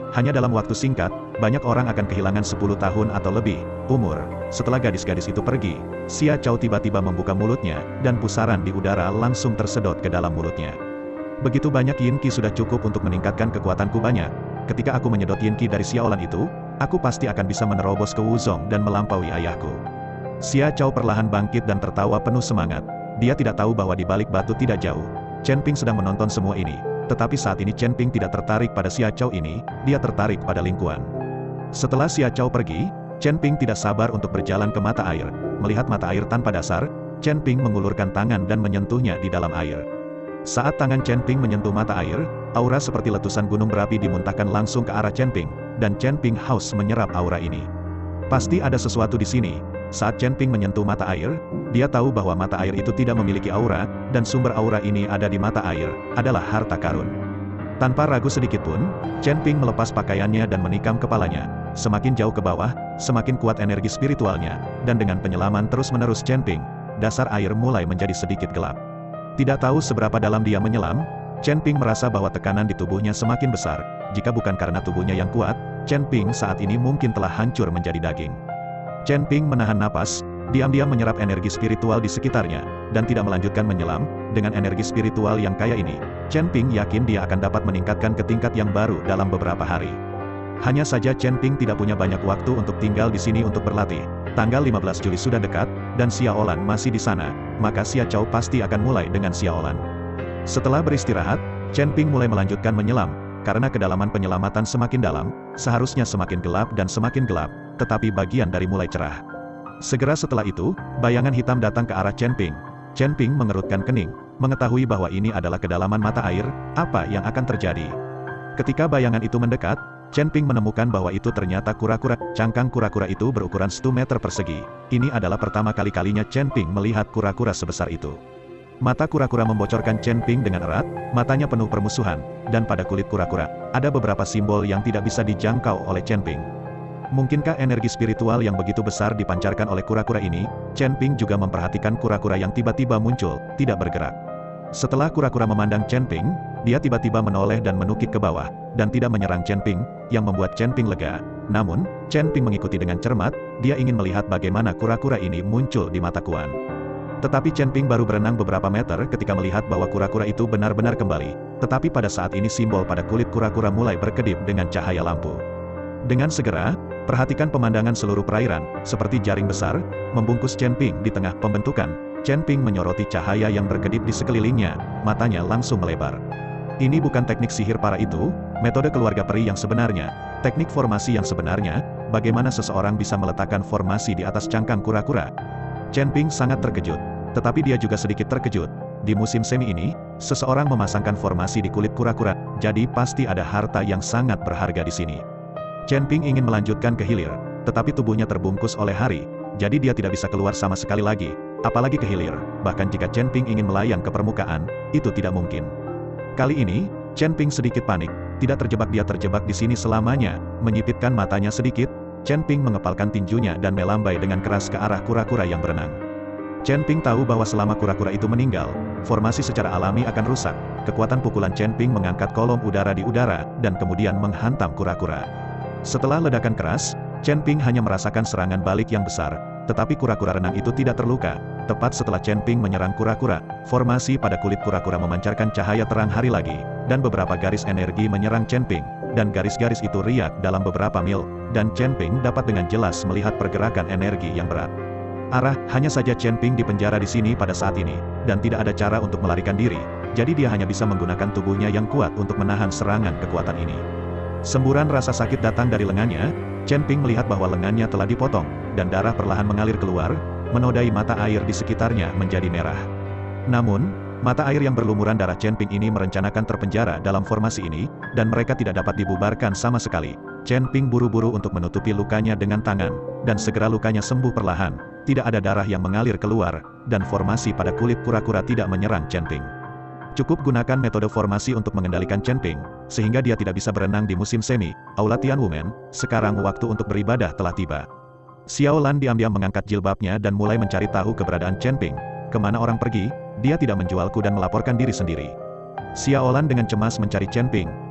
Hanya dalam waktu singkat, banyak orang akan kehilangan 10 tahun atau lebih umur. Setelah gadis-gadis itu pergi, Xia Chao tiba-tiba membuka mulutnya, dan pusaran di udara langsung tersedot ke dalam mulutnya. Begitu banyak Yin Qi sudah cukup untuk meningkatkan kekuatanku banyak. Ketika aku menyedot Yin Qi dari Xiaolan itu, aku pasti akan bisa menerobos ke Wuzong dan melampaui ayahku. Xia Chao perlahan bangkit dan tertawa penuh semangat. Dia tidak tahu bahwa di balik batu tidak jauh, Chen Ping sedang menonton semua ini. Tetapi saat ini Chen Ping tidak tertarik pada Xia Chao ini, dia tertarik pada Ling Quan. Setelah Xia Chao pergi, Chen Ping tidak sabar untuk berjalan ke mata air. Melihat mata air tanpa dasar, Chen Ping mengulurkan tangan dan menyentuhnya di dalam air. Saat tangan Chen Ping menyentuh mata air, aura seperti letusan gunung berapi dimuntahkan langsung ke arah Chen Ping, dan Chen Ping haus menyerap aura ini. Pasti ada sesuatu di sini. Saat Chen Ping menyentuh mata air, dia tahu bahwa mata air itu tidak memiliki aura, dan sumber aura ini ada di mata air, adalah harta karun. Tanpa ragu sedikit pun, Chen Ping melepas pakaiannya dan menikam kepalanya. Semakin jauh ke bawah, semakin kuat energi spiritualnya, dan dengan penyelaman terus-menerus Chen Ping, dasar air mulai menjadi sedikit gelap. Tidak tahu seberapa dalam dia menyelam, Chen Ping merasa bahwa tekanan di tubuhnya semakin besar. Jika bukan karena tubuhnya yang kuat, Chen Ping saat ini mungkin telah hancur menjadi daging. Chen Ping menahan napas, diam-diam menyerap energi spiritual di sekitarnya, dan tidak melanjutkan menyelam. Dengan energi spiritual yang kaya ini, Chen Ping yakin dia akan dapat meningkatkan ke tingkat yang baru dalam beberapa hari. Hanya saja Chen Ping tidak punya banyak waktu untuk tinggal di sini untuk berlatih. Tanggal 15 Juli sudah dekat, dan Xiaolan masih di sana, maka Xia Chao pasti akan mulai dengan Xiaolan. Setelah beristirahat, Chen Ping mulai melanjutkan menyelam, karena kedalaman penyelamatan semakin dalam, seharusnya semakin gelap dan semakin gelap, tetapi bagian dari mulai cerah. Segera setelah itu, bayangan hitam datang ke arah Chen Ping. Chen Ping mengerutkan kening, mengetahui bahwa ini adalah kedalaman mata air, apa yang akan terjadi. Ketika bayangan itu mendekat, Chen Ping menemukan bahwa itu ternyata kura-kura. Cangkang kura-kura itu berukuran 1 meter persegi. Ini adalah pertama kalinya Chen Ping melihat kura-kura sebesar itu. Mata kura-kura membocorkan Chen Ping dengan erat, matanya penuh permusuhan, dan pada kulit kura-kura, ada beberapa simbol yang tidak bisa dijangkau oleh Chen Ping. Mungkinkah energi spiritual yang begitu besar dipancarkan oleh kura-kura ini? Chen Ping juga memperhatikan kura-kura yang tiba-tiba muncul, tidak bergerak. Setelah kura-kura memandang Chen Ping, dia tiba-tiba menoleh dan menukik ke bawah, dan tidak menyerang Chen Ping, yang membuat Chen Ping lega. Namun, Chen Ping mengikuti dengan cermat, dia ingin melihat bagaimana kura-kura ini muncul di mata Kuan. Tetapi Chen Ping baru berenang beberapa meter ketika melihat bahwa kura-kura itu benar-benar kembali. Tetapi pada saat ini simbol pada kulit kura-kura mulai berkedip dengan cahaya lampu. Dengan segera, perhatikan pemandangan seluruh perairan, seperti jaring besar, membungkus Chen Ping di tengah pembentukan. Chen Ping menyoroti cahaya yang berkedip di sekelilingnya, matanya langsung melebar. Ini bukan teknik sihir para itu, metode keluarga peri yang sebenarnya, teknik formasi yang sebenarnya, bagaimana seseorang bisa meletakkan formasi di atas cangkang kura-kura. Chen Ping sangat terkejut, tetapi dia juga sedikit terkejut. Di musim semi ini, seseorang memasangkan formasi di kulit kura-kura, jadi pasti ada harta yang sangat berharga di sini. Chen Ping ingin melanjutkan ke hilir, tetapi tubuhnya terbungkus oleh hari, jadi dia tidak bisa keluar sama sekali lagi, apalagi ke hilir. Bahkan jika Chen Ping ingin melayang ke permukaan, itu tidak mungkin. Kali ini, Chen Ping sedikit panik, tidak terjebak dia terjebak di sini selamanya. Menyipitkan matanya sedikit, Chen Ping mengepalkan tinjunya dan melambai dengan keras ke arah kura-kura yang berenang. Chen Ping tahu bahwa selama kura-kura itu meninggal, formasi secara alami akan rusak. Kekuatan pukulan Chen Ping mengangkat kolom udara di udara, dan kemudian menghantam kura-kura. Setelah ledakan keras, Chen Ping hanya merasakan serangan balik yang besar, tetapi kura-kura renang itu tidak terluka. Tepat setelah Chen Ping menyerang kura-kura, formasi pada kulit kura-kura memancarkan cahaya terang hari lagi, dan beberapa garis energi menyerang Chen Ping, dan garis-garis itu riak dalam beberapa mil, dan Chen Ping dapat dengan jelas melihat pergerakan energi yang berat. Hanya saja Chen Ping dipenjara di sini pada saat ini, dan tidak ada cara untuk melarikan diri, jadi dia hanya bisa menggunakan tubuhnya yang kuat untuk menahan serangan kekuatan ini. Semburan rasa sakit datang dari lengannya. Chen Ping melihat bahwa lengannya telah dipotong, dan darah perlahan mengalir keluar, menodai mata air di sekitarnya menjadi merah. Namun, mata air yang berlumuran darah Chen Ping ini merencanakan terpenjara dalam formasi ini, dan mereka tidak dapat dibubarkan sama sekali. Chen Ping buru-buru untuk menutupi lukanya dengan tangan, dan segera lukanya sembuh perlahan, tidak ada darah yang mengalir keluar, dan formasi pada kulit kura-kura tidak menyerang Chen Ping. Cukup gunakan metode formasi untuk mengendalikan Chen Ping, sehingga dia tidak bisa berenang di musim semi. Aula Tianwumen, sekarang waktu untuk beribadah telah tiba. Xiaolan diam-diam mengangkat jilbabnya dan mulai mencari tahu keberadaan Chen Ping. Kemana orang pergi, dia tidak menjualku dan melaporkan diri sendiri. Xiaolan dengan cemas mencari Chen Ping,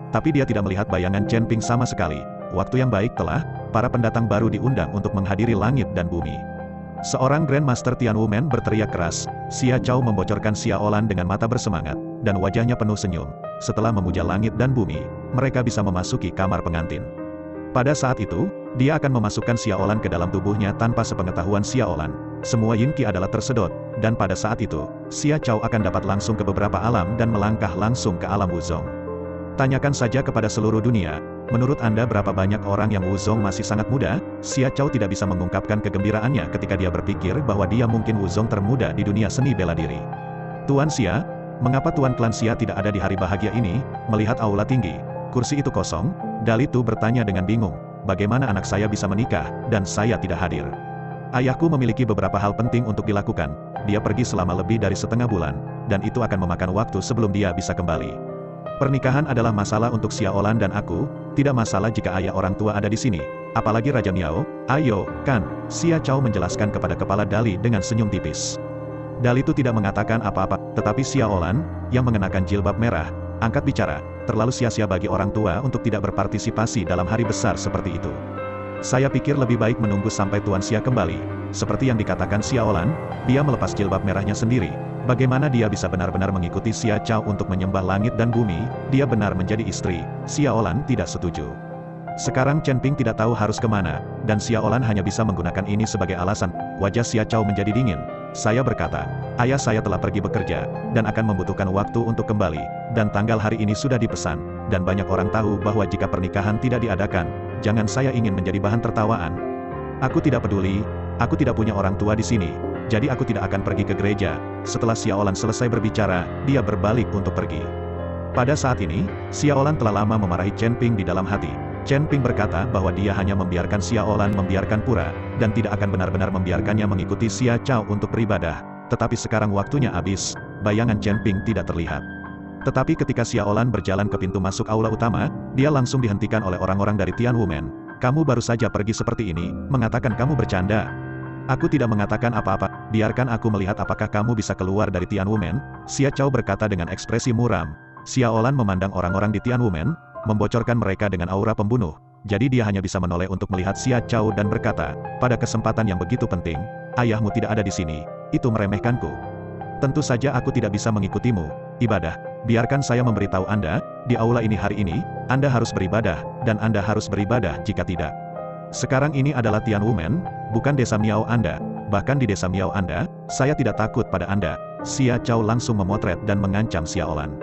Tapi dia tidak melihat bayangan Chen Ping sama sekali. Waktu yang baik telah, para pendatang baru diundang untuk menghadiri langit dan bumi. Seorang Grandmaster Tianwumen berteriak keras, Xia Chao membocorkan Xia Olan dengan mata bersemangat, dan wajahnya penuh senyum. Setelah memuja langit dan bumi, mereka bisa memasuki kamar pengantin. Pada saat itu, dia akan memasukkan Xia Olan ke dalam tubuhnya tanpa sepengetahuan Xia Olan. Semua Yin Qi adalah tersedot, dan pada saat itu, Xia Chao akan dapat langsung ke beberapa alam dan melangkah langsung ke alam Wuzong. Tanyakan saja kepada seluruh dunia, menurut Anda berapa banyak orang yang Wuzong masih sangat muda? Xia Chao tidak bisa mengungkapkan kegembiraannya ketika dia berpikir bahwa dia mungkin Wuzong termuda di dunia seni bela diri. Tuan Xia, mengapa Tuan Klan Xia tidak ada di hari bahagia ini? Melihat aula tinggi, kursi itu kosong, Dali Tu bertanya dengan bingung, bagaimana anak saya bisa menikah, dan saya tidak hadir? Ayahku memiliki beberapa hal penting untuk dilakukan, dia pergi selama lebih dari setengah bulan, dan itu akan memakan waktu sebelum dia bisa kembali. Pernikahan adalah masalah untuk Xia Olan dan aku, tidak masalah jika ayah orang tua ada di sini, apalagi Raja Miao. Ayo, kan, Xia Chao menjelaskan kepada kepala Dali dengan senyum tipis. Dali itu tidak mengatakan apa-apa, tetapi Xia Olan, yang mengenakan jilbab merah, angkat bicara, terlalu sia-sia bagi orang tua untuk tidak berpartisipasi dalam hari besar seperti itu. Saya pikir lebih baik menunggu sampai Tuan Xia kembali. Seperti yang dikatakan Xia Olan, dia melepas jilbab merahnya sendiri. Bagaimana dia bisa benar-benar mengikuti Xia Chao untuk menyembah langit dan bumi? Dia benar menjadi istri. Xia Olan tidak setuju. Sekarang Chen Ping tidak tahu harus kemana, dan Xia Olan hanya bisa menggunakan ini sebagai alasan. Wajah Xia Chao menjadi dingin. Saya berkata, ayah saya telah pergi bekerja, dan akan membutuhkan waktu untuk kembali, dan tanggal hari ini sudah dipesan, dan banyak orang tahu bahwa jika pernikahan tidak diadakan, jangan saya ingin menjadi bahan tertawaan. Aku tidak peduli, aku tidak punya orang tua di sini, jadi aku tidak akan pergi ke gereja. Setelah Xia Olan selesai berbicara, dia berbalik untuk pergi. Pada saat ini, Xia Olan telah lama memarahi Chen Ping di dalam hati. Chen Ping berkata bahwa dia hanya membiarkan Xia Olan membiarkan pura, dan tidak akan benar-benar membiarkannya mengikuti Xia Chao untuk beribadah. Tetapi sekarang waktunya habis, bayangan Chen Ping tidak terlihat. Tetapi ketika Xia Olan berjalan ke pintu masuk aula utama, dia langsung dihentikan oleh orang-orang dari Tianwumen. Kamu baru saja pergi seperti ini, mengatakan kamu bercanda. Aku tidak mengatakan apa-apa, biarkan aku melihat apakah kamu bisa keluar dari Tianwumen. Xia Chao berkata dengan ekspresi muram. Xia Olan memandang orang-orang di Tianwumen, membocorkan mereka dengan aura pembunuh. Jadi dia hanya bisa menoleh untuk melihat Xia Chao dan berkata, pada kesempatan yang begitu penting, ayahmu tidak ada di sini, itu meremehkanku. Tentu saja aku tidak bisa mengikutimu, ibadah. Biarkan saya memberitahu Anda, di aula ini hari ini, Anda harus beribadah, dan Anda harus beribadah jika tidak. Sekarang ini adalah Tianwumen, bukan desa Miao Anda. Bahkan di desa Miao Anda, saya tidak takut pada Anda. Xia Chao langsung memotret dan mengancam Xia Olan.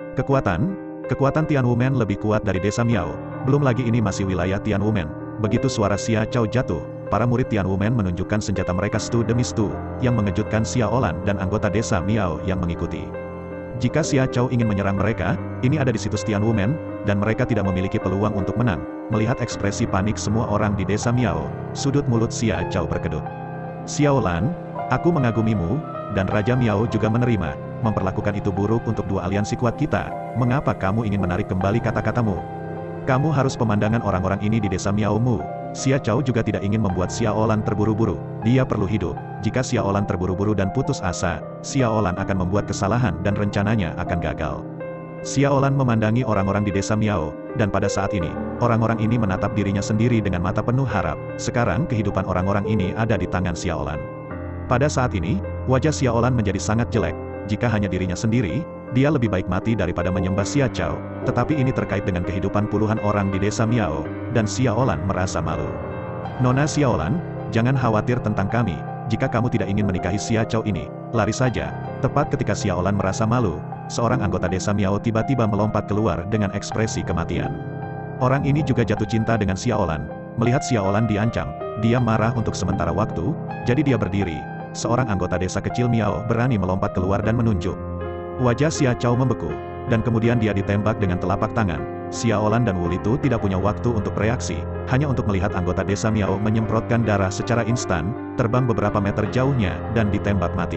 Kekuatan Tianwumen lebih kuat dari desa Miao. Belum lagi ini masih wilayah Tianwumen. Begitu suara Xia Chao jatuh, para murid Tianwumen menunjukkan senjata mereka stu demi stu, yang mengejutkan Xia Olan dan anggota desa Miao yang mengikuti. Jika Xia Chao ingin menyerang mereka, ini ada di situs Tianwumen, dan mereka tidak memiliki peluang untuk menang. Melihat ekspresi panik semua orang di desa Miao, sudut mulut Xia Chao berkedut. Xia Olan, aku mengagumimu, dan Raja Miao juga menerima. Memperlakukan itu buruk untuk dua aliansi kuat kita. Mengapa kamu ingin menarik kembali kata-katamu? Kamu harus pemandangan orang-orang ini di desa Miao-mu. Xia Chao juga tidak ingin membuat Xia Olan terburu-buru. Dia perlu hidup. Jika Xia Olan terburu-buru dan putus asa, Xia Olan akan membuat kesalahan dan rencananya akan gagal. Xia Olan memandangi orang-orang di desa Miao, dan pada saat ini, orang-orang ini menatap dirinya sendiri dengan mata penuh harap. Sekarang kehidupan orang-orang ini ada di tangan Xia Olan. Pada saat ini, wajah Xia Olan menjadi sangat jelek. Jika hanya dirinya sendiri, dia lebih baik mati daripada menyembah Xia Chao. Tetapi ini terkait dengan kehidupan puluhan orang di desa Miao, dan Xia Olan merasa malu. Nona Xia Olan, jangan khawatir tentang kami. Jika kamu tidak ingin menikahi Xia Chao ini, lari saja. Tepat ketika Xia Olan merasa malu, seorang anggota desa Miao tiba-tiba melompat keluar dengan ekspresi kematian. Orang ini juga jatuh cinta dengan Xia Olan. Melihat Xia Olan diancam, dia marah untuk sementara waktu, jadi dia berdiri. Seorang anggota desa kecil Miao berani melompat keluar dan menunjuk. Wajah Xia Chao membeku, dan kemudian dia ditembak dengan telapak tangan. Xia Olan dan Wu Litu tidak punya waktu untuk bereaksi, hanya untuk melihat anggota desa Miao menyemprotkan darah secara instan, terbang beberapa meter jauhnya, dan ditembak mati.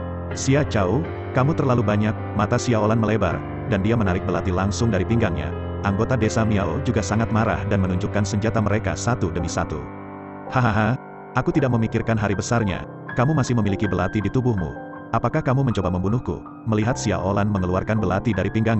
Xia Chao, kamu terlalu banyak, mata Xia Olan melebar, dan dia menarik belati langsung dari pinggangnya. Anggota desa Miao juga sangat marah dan menunjukkan senjata mereka satu demi satu. Hahaha, aku tidak memikirkan hari besarnya. Kamu masih memiliki belati di tubuhmu. Apakah kamu mencoba membunuhku? Melihat Xia Olan mengeluarkan belati dari pinggangnya,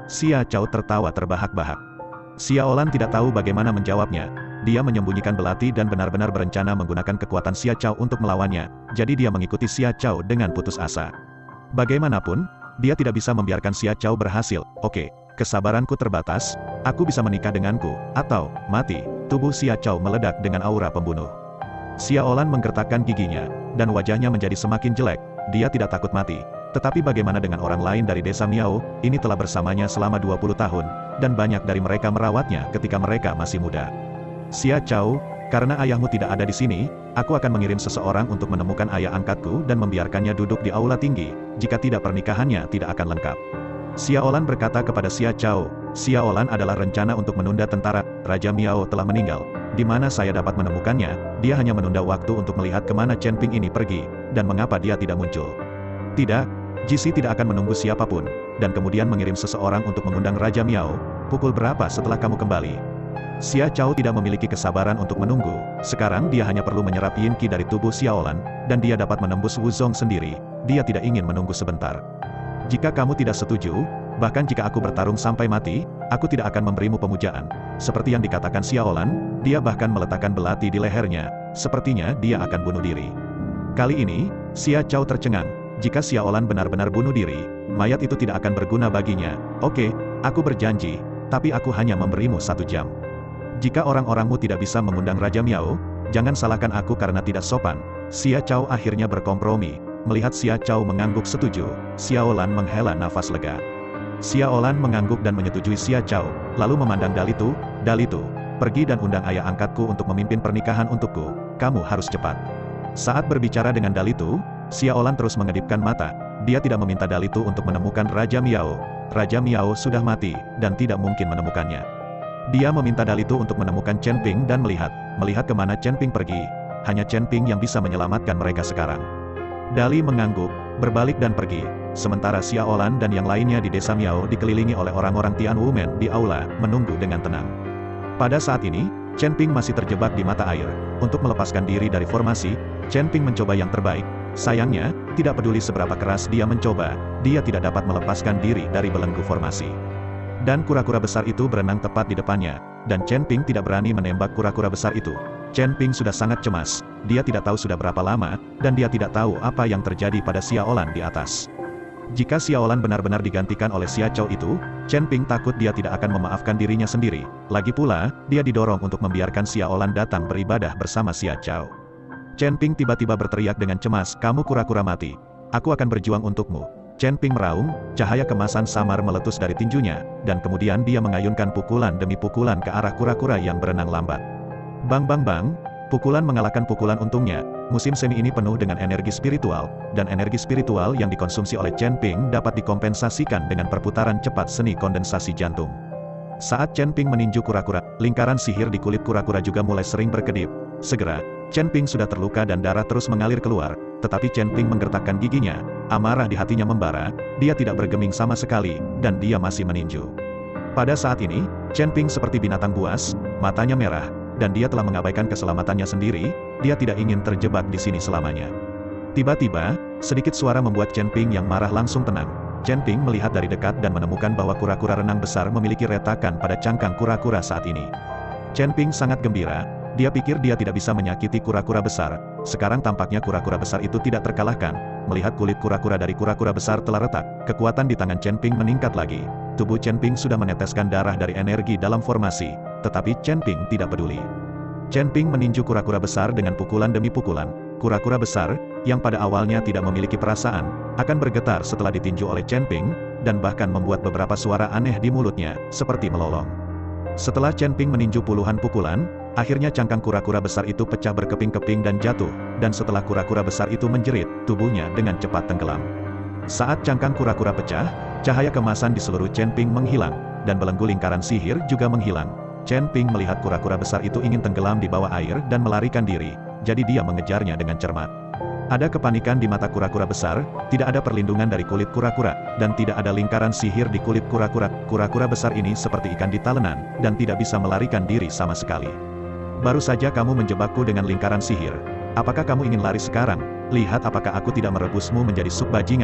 Xia Chao tertawa terbahak-bahak. Xia Olan tidak tahu bagaimana menjawabnya. Dia menyembunyikan belati dan benar-benar berencana menggunakan kekuatan Xia Chao untuk melawannya, jadi dia mengikuti Xia Chao dengan putus asa. Bagaimanapun, dia tidak bisa membiarkan Xia Chao berhasil. Oke, kesabaranku terbatas, aku bisa menikah denganku, atau mati. Tubuh Xia Chao meledak dengan aura pembunuh. Xia Olan menggertakkan giginya, dan wajahnya menjadi semakin jelek. Dia tidak takut mati. Tetapi bagaimana dengan orang lain dari desa Miao, ini telah bersamanya selama 20 tahun, dan banyak dari mereka merawatnya ketika mereka masih muda. Xia Chao, karena ayahmu tidak ada di sini, aku akan mengirim seseorang untuk menemukan ayah angkatku dan membiarkannya duduk di aula tinggi, jika tidak pernikahannya tidak akan lengkap. Xia Olan berkata kepada Xia Chao, Xia Olan adalah rencana untuk menunda tentara, Raja Miao telah meninggal. Di mana saya dapat menemukannya? Dia hanya menunda waktu untuk melihat kemana Chen Ping ini pergi, dan mengapa dia tidak muncul. Tidak, Jisi tidak akan menunggu siapapun, dan kemudian mengirim seseorang untuk mengundang Raja Miao. Pukul berapa setelah kamu kembali? Xia Chao tidak memiliki kesabaran untuk menunggu, sekarang dia hanya perlu menyerap Yin Qi dari tubuh Xia Olan, dan dia dapat menembus Wuzong sendiri, dia tidak ingin menunggu sebentar. Jika kamu tidak setuju, bahkan jika aku bertarung sampai mati, aku tidak akan memberimu pemujaan. Seperti yang dikatakan Xia Olan, dia bahkan meletakkan belati di lehernya, sepertinya dia akan bunuh diri. Kali ini, Xia Chao tercengang, jika Xia Olan benar-benar bunuh diri, mayat itu tidak akan berguna baginya. Oke, aku berjanji, tapi aku hanya memberimu 1 jam. Jika orang-orangmu tidak bisa mengundang Raja Miao, jangan salahkan aku karena tidak sopan. Xia Chao akhirnya berkompromi. Melihat Xia Chao mengangguk setuju, Xia Olan menghela nafas lega. Xia Olan mengangguk dan menyetujui Xia Chao, lalu memandang Dalitu, Dalitu, pergi dan undang ayah angkatku untuk memimpin pernikahan untukku, kamu harus cepat. Saat berbicara dengan Dalitu, Xia Olan terus mengedipkan mata, dia tidak meminta Dalitu untuk menemukan Raja Miao. Raja Miao sudah mati, dan tidak mungkin menemukannya. Dia meminta Dalitu untuk menemukan Chen Ping dan melihat kemana Chen Ping pergi. Hanya Chen Ping yang bisa menyelamatkan mereka sekarang. Dali mengangguk, berbalik dan pergi, sementara Xia Olan dan yang lainnya di desa Miao dikelilingi oleh orang-orang Tian Wumen di aula, menunggu dengan tenang. Pada saat ini, Chen Ping masih terjebak di mata air. Untuk melepaskan diri dari formasi, Chen Ping mencoba yang terbaik. Sayangnya, tidak peduli seberapa keras dia mencoba, dia tidak dapat melepaskan diri dari belenggu formasi. Dan kura-kura besar itu berenang tepat di depannya, dan Chen Ping tidak berani menembak kura-kura besar itu. Chen Ping sudah sangat cemas, dia tidak tahu sudah berapa lama, dan dia tidak tahu apa yang terjadi pada Xia Olan di atas. Jika Xia Olan benar-benar digantikan oleh Xia Chao itu, Chen Ping takut dia tidak akan memaafkan dirinya sendiri. Lagi pula, dia didorong untuk membiarkan Xia Olan datang beribadah bersama Xia Chao. Chen Ping tiba-tiba berteriak dengan cemas, kamu kura-kura mati. Aku akan berjuang untukmu. Chen Ping meraung, cahaya kemasan samar meletus dari tinjunya, dan kemudian dia mengayunkan pukulan demi pukulan ke arah kura-kura yang berenang lambat. Bang bang bang, pukulan mengalahkan pukulan untungnya. Musim semi ini penuh dengan energi spiritual, dan energi spiritual yang dikonsumsi oleh Chen Ping dapat dikompensasikan dengan perputaran cepat seni kondensasi jantung. Saat Chen Ping meninju kura-kura, lingkaran sihir di kulit kura-kura juga mulai sering berkedip. Segera, Chen Ping sudah terluka dan darah terus mengalir keluar, tetapi Chen Ping menggertakkan giginya, amarah di hatinya membara, dia tidak bergeming sama sekali, dan dia masih meninju. Pada saat ini, Chen Ping seperti binatang buas, matanya merah, dan dia telah mengabaikan keselamatannya sendiri, dia tidak ingin terjebak di sini selamanya. Tiba-tiba, sedikit suara membuat Chen Ping yang marah langsung tenang. Chen Ping melihat dari dekat dan menemukan bahwa kura-kura renang besar memiliki retakan pada cangkang kura-kura saat ini. Chen Ping sangat gembira, dia pikir dia tidak bisa menyakiti kura-kura besar, sekarang tampaknya kura-kura besar itu tidak terkalahkan. Melihat kulit kura-kura dari kura-kura besar telah retak, kekuatan di tangan Chen Ping meningkat lagi. Tubuh Chen Ping sudah meneteskan darah dari energi dalam formasi, tetapi Chen Ping tidak peduli. Chen Ping meninju kura-kura besar dengan pukulan demi pukulan. Kura-kura besar, yang pada awalnya tidak memiliki perasaan, akan bergetar setelah ditinju oleh Chen Ping, dan bahkan membuat beberapa suara aneh di mulutnya, seperti melolong. Setelah Chen Ping meninju puluhan pukulan, akhirnya cangkang kura-kura besar itu pecah berkeping-keping dan jatuh, dan setelah kura-kura besar itu menjerit, tubuhnya dengan cepat tenggelam. Saat cangkang kura-kura pecah, cahaya kemasan di seluruh Chen Ping menghilang, dan belenggu lingkaran sihir juga menghilang. Chen Ping melihat kura-kura besar itu ingin tenggelam di bawah air dan melarikan diri, jadi dia mengejarnya dengan cermat. Ada kepanikan di mata kura-kura besar, tidak ada perlindungan dari kulit kura-kura, dan tidak ada lingkaran sihir di kulit kura-kura. Kura-kura besar ini seperti ikan di talenan, dan tidak bisa melarikan diri sama sekali. Baru saja kamu menjebakku dengan lingkaran sihir. Apakah kamu ingin lari sekarang? Lihat apakah aku tidak merebusmu menjadi sup bajingan.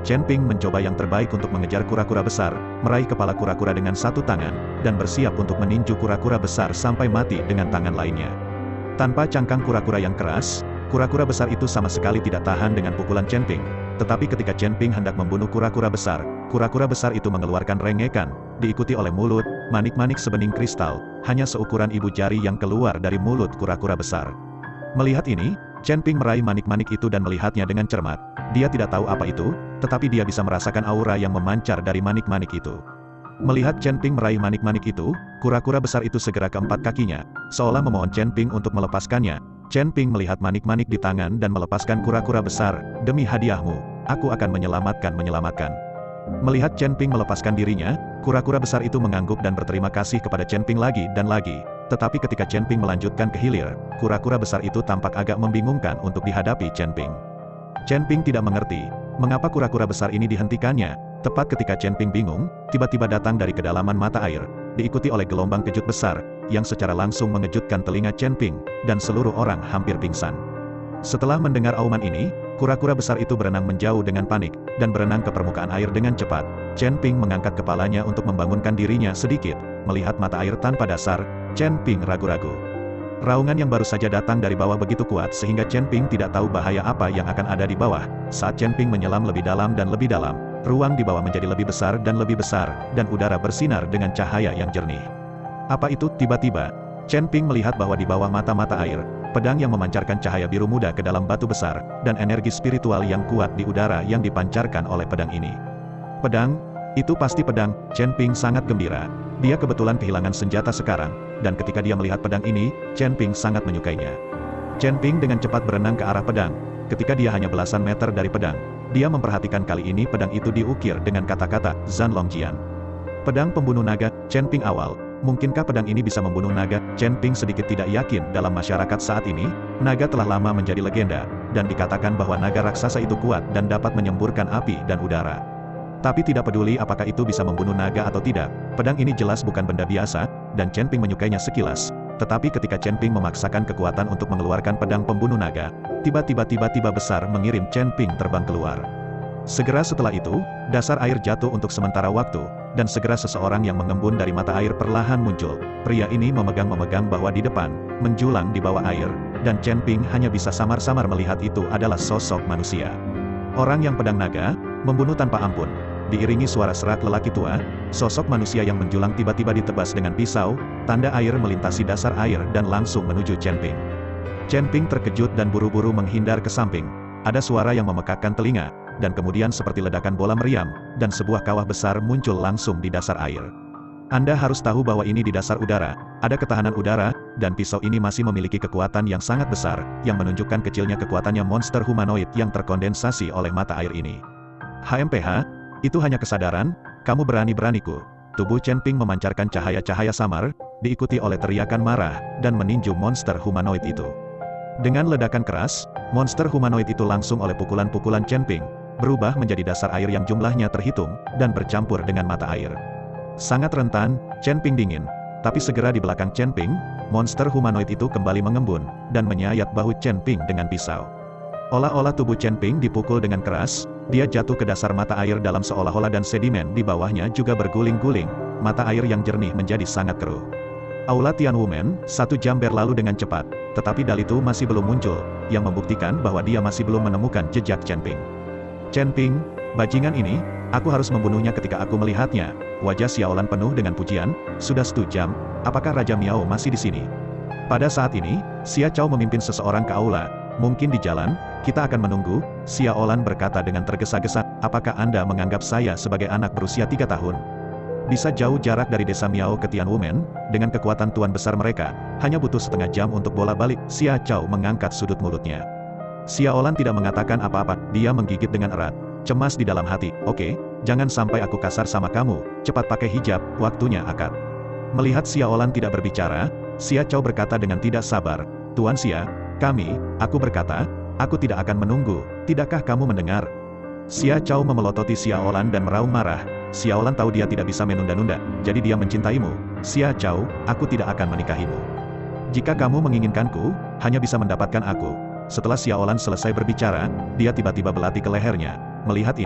Chen Ping mencoba yang terbaik untuk mengejar kura-kura besar, meraih kepala kura-kura dengan satu tangan, dan bersiap untuk meninju kura-kura besar sampai mati dengan tangan lainnya. Tanpa cangkang kura-kura yang keras, kura-kura besar itu sama sekali tidak tahan dengan pukulan Chen Ping. Tetapi ketika Chen Ping hendak membunuh kura-kura besar itu mengeluarkan rengekan, diikuti oleh mulut, manik-manik sebening kristal, hanya seukuran ibu jari yang keluar dari mulut kura-kura besar. Melihat ini, Chen Ping meraih manik-manik itu dan melihatnya dengan cermat. Dia tidak tahu apa itu, tetapi dia bisa merasakan aura yang memancar dari manik-manik itu. Melihat Chen Ping meraih manik-manik itu, kura-kura besar itu segera ke empat kakinya, seolah memohon Chen Ping untuk melepaskannya. Chen Ping melihat manik-manik di tangan dan melepaskan kura-kura besar, "Demi hadiahmu, aku akan menyelamatkan." Melihat Chen Ping melepaskan dirinya, kura-kura besar itu mengangguk dan berterima kasih kepada Chen Ping lagi dan lagi. Tetapi ketika Chen Ping melanjutkan ke hilir, kura-kura besar itu tampak agak membingungkan untuk dihadapi Chen Ping. Chen Ping tidak mengerti mengapa kura-kura besar ini dihentikannya. Tepat ketika Chen Ping bingung, tiba-tiba datang dari kedalaman mata air, diikuti oleh gelombang kejut besar, yang secara langsung mengejutkan telinga Chen Ping, dan seluruh orang hampir pingsan. Setelah mendengar auman ini, kura-kura besar itu berenang menjauh dengan panik, dan berenang ke permukaan air dengan cepat. Chen Ping mengangkat kepalanya untuk membangunkan dirinya sedikit. Melihat mata air tanpa dasar, Chen Ping ragu-ragu. Raungan yang baru saja datang dari bawah begitu kuat sehingga Chen Ping tidak tahu bahaya apa yang akan ada di bawah. Saat Chen Ping menyelam lebih dalam dan lebih dalam, ruang di bawah menjadi lebih besar, dan udara bersinar dengan cahaya yang jernih. Apa itu? Tiba-tiba, Chen Ping melihat bahwa di bawah mata-mata air, pedang yang memancarkan cahaya biru muda ke dalam batu besar, dan energi spiritual yang kuat di udara yang dipancarkan oleh pedang ini. Pedang? Itu pasti pedang. Chen Ping sangat gembira. Dia kebetulan kehilangan senjata sekarang, dan ketika dia melihat pedang ini, Chen Ping sangat menyukainya. Chen Ping dengan cepat berenang ke arah pedang. Ketika dia hanya belasan meter dari pedang, dia memperhatikan kali ini pedang itu diukir dengan kata-kata Zan Longjian. Pedang pembunuh naga. Chen Ping awal. Mungkinkah pedang ini bisa membunuh naga? Chen Ping sedikit tidak yakin. Dalam masyarakat saat ini, naga telah lama menjadi legenda, dan dikatakan bahwa naga raksasa itu kuat dan dapat menyemburkan api dan udara. Tapi tidak peduli apakah itu bisa membunuh naga atau tidak, pedang ini jelas bukan benda biasa, dan Chen Ping menyukainya sekilas. Tetapi ketika Chen Ping memaksakan kekuatan untuk mengeluarkan pedang pembunuh naga, tiba-tiba besar mengirim Chen Ping terbang keluar. Segera setelah itu, dasar air jatuh untuk sementara waktu, dan segera seseorang yang mengembun dari mata air perlahan muncul. Pria ini memegang bahwa di depan, menjulang di bawah air, dan Chen Ping hanya bisa samar-samar melihat itu adalah sosok manusia. Orang yang pedang naga, membunuh tanpa ampun. Diiringi suara serak lelaki tua, sosok manusia yang menjulang tiba-tiba ditebas dengan pisau, tanda air melintasi dasar air dan langsung menuju Chen Ping. Chen Ping terkejut dan buru-buru menghindar ke samping. Ada suara yang memekakkan telinga, dan kemudian seperti ledakan bola meriam, dan sebuah kawah besar muncul langsung di dasar air. Anda harus tahu bahwa ini di dasar udara, ada ketahanan udara, dan pisau ini masih memiliki kekuatan yang sangat besar, yang menunjukkan kecilnya kekuatannya monster humanoid yang terkondensasi oleh mata air ini. HMPH, itu hanya kesadaran, kamu berani-beraniku. Tubuh Chen Ping memancarkan cahaya-cahaya samar, diikuti oleh teriakan marah, dan meninju monster humanoid itu. Dengan ledakan keras, monster humanoid itu langsung oleh pukulan-pukulan Chen Ping, berubah menjadi dasar air yang jumlahnya terhitung, dan bercampur dengan mata air. Sangat rentan, Chen Ping dingin. Tapi segera di belakang Chen Ping, monster humanoid itu kembali mengembun, dan menyayat bahu Chen Ping dengan pisau. Olah-olah tubuh Chen Ping dipukul dengan keras, dia jatuh ke dasar mata air dalam seolah-olah dan sedimen di bawahnya juga berguling-guling, mata air yang jernih menjadi sangat keruh. Aula Tianwumen, 1 jam berlalu dengan cepat, tetapi Dalitu masih belum muncul, yang membuktikan bahwa dia masih belum menemukan jejak Chen Ping. Chen Ping, bajingan ini, aku harus membunuhnya ketika aku melihatnya. Wajah Xiaolan penuh dengan pujian, sudah 1 jam, apakah Raja Miao masih di sini? Pada saat ini, Xia Chao memimpin seseorang ke aula, mungkin di jalan, kita akan menunggu, Xiaolan berkata dengan tergesa-gesa, apakah Anda menganggap saya sebagai anak berusia 3 tahun? Bisa jauh jarak dari desa Miao ke Tianwumen, dengan kekuatan tuan besar mereka, hanya butuh setengah jam untuk bola balik. Xia Chao mengangkat sudut mulutnya. Xiaolan tidak mengatakan apa-apa, dia menggigit dengan erat. Cemas di dalam hati, oke, jangan sampai aku kasar sama kamu, cepat pakai hijab, waktunya akad. Melihat Xiaolan tidak berbicara, Xia Chao berkata dengan tidak sabar, Tuan Xia, aku berkata, aku tidak akan menunggu, tidakkah kamu mendengar? Xia Chao memelototi Xiaolan dan meraung marah. Xiaolan tahu dia tidak bisa menunda-nunda, jadi dia mencintaimu. Xia Chao, aku tidak akan menikahimu. Jika kamu menginginkanku, hanya bisa mendapatkan aku. Setelah Xiaolan selesai berbicara, dia tiba-tiba belati ke lehernya. Melihat ini,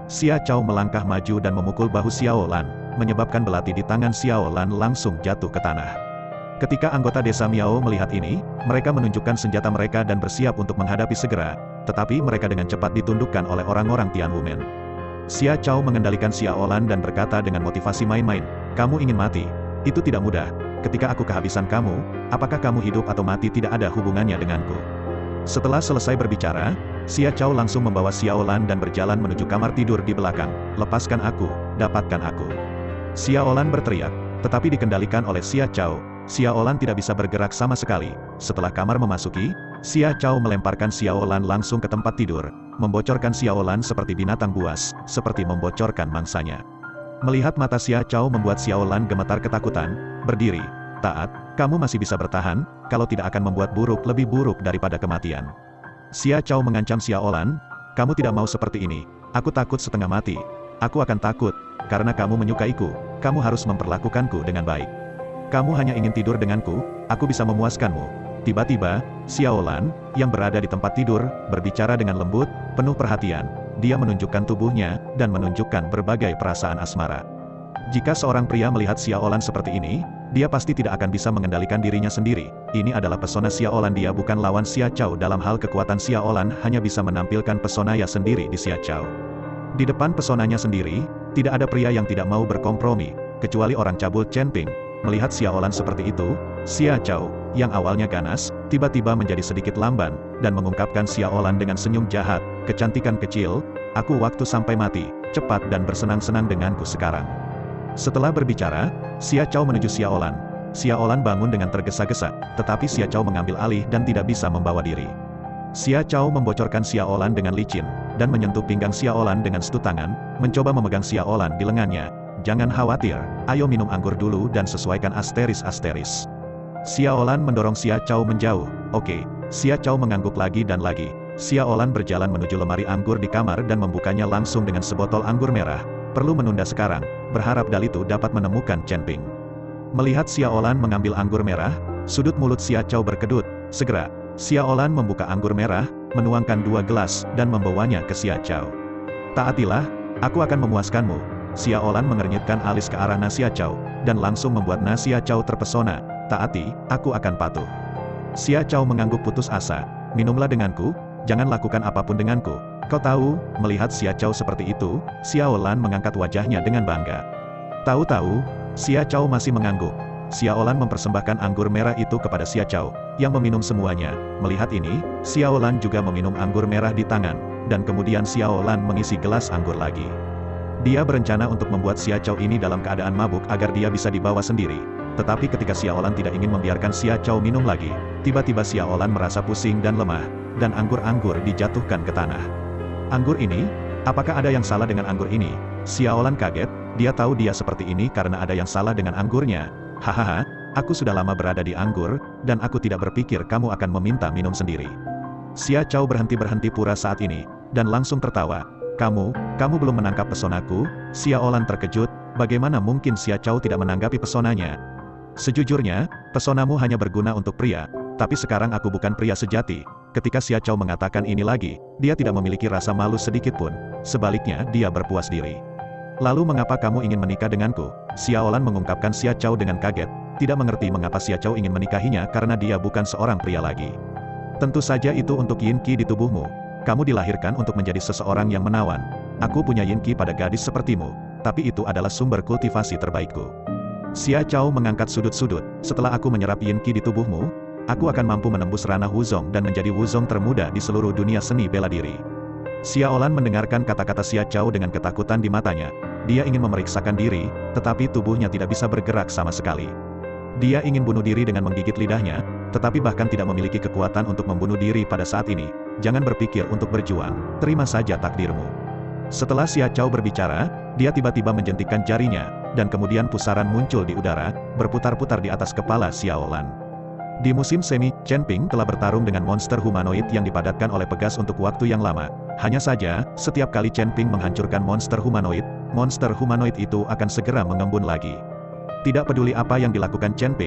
Xia Chao melangkah maju dan memukul bahu Xiao Lan, menyebabkan belati di tangan Xiao Lan langsung jatuh ke tanah. Ketika anggota desa Miao melihat ini, mereka menunjukkan senjata mereka dan bersiap untuk menghadapi segera, tetapi mereka dengan cepat ditundukkan oleh orang-orang Tianwumen. Xia Chao mengendalikan Xiao Lan dan berkata dengan motivasi main-main, "Kamu ingin mati? Itu tidak mudah. Ketika aku kehabisan kamu, apakah kamu hidup atau mati tidak ada hubungannya denganku." Setelah selesai berbicara, Xia Chao langsung membawa Xiao Lan dan berjalan menuju kamar tidur di belakang. "Lepaskan aku, dapatkan aku." Xiao Lan berteriak, tetapi dikendalikan oleh Xia Chao. Xiao Lan tidak bisa bergerak sama sekali. Setelah kamar memasuki, Xia Chao melemparkan Xiao Lan langsung ke tempat tidur, membocorkan Xiao Lan seperti binatang buas, seperti membocorkan mangsanya. Melihat mata Xia Chao membuat Xiao Lan gemetar ketakutan, berdiri. "Taat, kamu masih bisa bertahan, kalau tidak akan membuat buruk lebih buruk daripada kematian." Xia Chao mengancam Xiao Lan, "Kamu tidak mau seperti ini. Aku takut setengah mati. Aku akan takut, karena kamu menyukaiku, kamu harus memperlakukanku dengan baik. Kamu hanya ingin tidur denganku, aku bisa memuaskanmu." Tiba-tiba, Xiao Lan, yang berada di tempat tidur, berbicara dengan lembut, penuh perhatian. Dia menunjukkan tubuhnya, dan menunjukkan berbagai perasaan asmara. Jika seorang pria melihat Xiao Lan seperti ini, dia pasti tidak akan bisa mengendalikan dirinya sendiri. Ini adalah pesona Xiao Lan. Dia bukan lawan Xia Chao dalam hal kekuatan. Xiao Lan hanya bisa menampilkan pesonanya sendiri di Xia Chao. Di depan pesonanya sendiri, tidak ada pria yang tidak mau berkompromi, kecuali orang cabul Chen Ping. Melihat Xiao Lan seperti itu, Xia Chao, yang awalnya ganas, tiba-tiba menjadi sedikit lamban, dan mengungkapkan Xiao Lan dengan senyum jahat, "Kecantikan kecil, aku waktu sampai mati, cepat dan bersenang-senang denganku sekarang." Setelah berbicara, Xia Chao menuju Xiao Lan. Xiao Lan bangun dengan tergesa-gesa, tetapi Xia Chao mengambil alih dan tidak bisa membawa diri. Xia Chao membocorkan Xiao Lan dengan licin, dan menyentuh pinggang Xiao Lan dengan satu tangan, mencoba memegang Xiao Lan di lengannya. "Jangan khawatir, ayo minum anggur dulu dan sesuaikan asteris-asteris." Xiao Lan mendorong Xia Chao menjauh. "Oke." Xia Chao mengangguk lagi dan lagi. Xiao Lan berjalan menuju lemari anggur di kamar dan membukanya langsung dengan sebotol anggur merah. Perlu menunda sekarang, berharap Dalitu dapat menemukan Chen Ping. Melihat Xiao Lan mengambil anggur merah, sudut mulut Xia Chao berkedut. Segera, Xiao Lan membuka anggur merah, menuangkan 2 gelas, dan membawanya ke Xia Chao. "Taatilah, aku akan memuaskanmu." Xiao Lan mengernyitkan alis ke arah Xia Chao, dan langsung membuat Xia Chao terpesona. "Taati, aku akan patuh." Xia Chao mengangguk putus asa. "Minumlah denganku, jangan lakukan apapun denganku. Kau tahu." Melihat Xia Chao seperti itu, Xiao Lan mengangkat wajahnya dengan bangga. Tahu-tahu, Xia Chao masih mengangguk. Xiao Lan mempersembahkan anggur merah itu kepada Xia Chao, yang meminum semuanya. Melihat ini, Xiao Lan juga meminum anggur merah di tangan, dan kemudian Xiao Lan mengisi gelas anggur lagi. Dia berencana untuk membuat Xia Chao ini dalam keadaan mabuk agar dia bisa dibawa sendiri. Tetapi ketika Xiao Lan tidak ingin membiarkan Xia Chao minum lagi, tiba-tiba Xiao Lan merasa pusing dan lemah, dan anggur-anggur dijatuhkan ke tanah. "Anggur ini? Apakah ada yang salah dengan anggur ini?" Xiao Lan kaget, dia tahu dia seperti ini karena ada yang salah dengan anggurnya. "Hahaha, aku sudah lama berada di anggur, dan aku tidak berpikir kamu akan meminta minum sendiri." Xia Chao berhenti pura saat ini, dan langsung tertawa. Kamu belum menangkap pesonaku?" Xiao Lan terkejut, bagaimana mungkin Xia Chao tidak menanggapi pesonanya? "Sejujurnya, pesonamu hanya berguna untuk pria, tapi sekarang aku bukan pria sejati." Ketika Xia Chao mengatakan ini lagi, dia tidak memiliki rasa malu sedikit pun. Sebaliknya, dia berpuas diri. "Lalu mengapa kamu ingin menikah denganku?" Xiao Lan mengungkapkan. Xia Chao dengan kaget, tidak mengerti mengapa Xia Chao ingin menikahinya karena dia bukan seorang pria lagi. "Tentu saja itu untuk yin qi di tubuhmu. Kamu dilahirkan untuk menjadi seseorang yang menawan. Aku punya yin qi pada gadis sepertimu, tapi itu adalah sumber kultivasi terbaikku." Xia Chao mengangkat sudut-sudut. "Setelah aku menyerap yin qi di tubuhmu, aku akan mampu menembus ranah Wuzong dan menjadi Wuzong termuda di seluruh dunia seni bela diri." Xiao Lan mendengarkan kata-kata Xia Chao dengan ketakutan di matanya. Dia ingin memeriksakan diri, tetapi tubuhnya tidak bisa bergerak sama sekali. Dia ingin bunuh diri dengan menggigit lidahnya, tetapi bahkan tidak memiliki kekuatan untuk membunuh diri pada saat ini. "Jangan berpikir untuk berjuang, terima saja takdirmu." Setelah Xia Chao berbicara, dia tiba-tiba menjentikkan jarinya, dan kemudian pusaran muncul di udara, berputar-putar di atas kepala Xiao Lan. Di musim semi, Chen Ping telah bertarung dengan monster humanoid yang dipadatkan oleh Pegas untuk waktu yang lama. Hanya saja, setiap kali Chen Ping menghancurkan monster humanoid itu akan segera mengembun lagi. Tidak peduli apa yang dilakukan Chen Ping,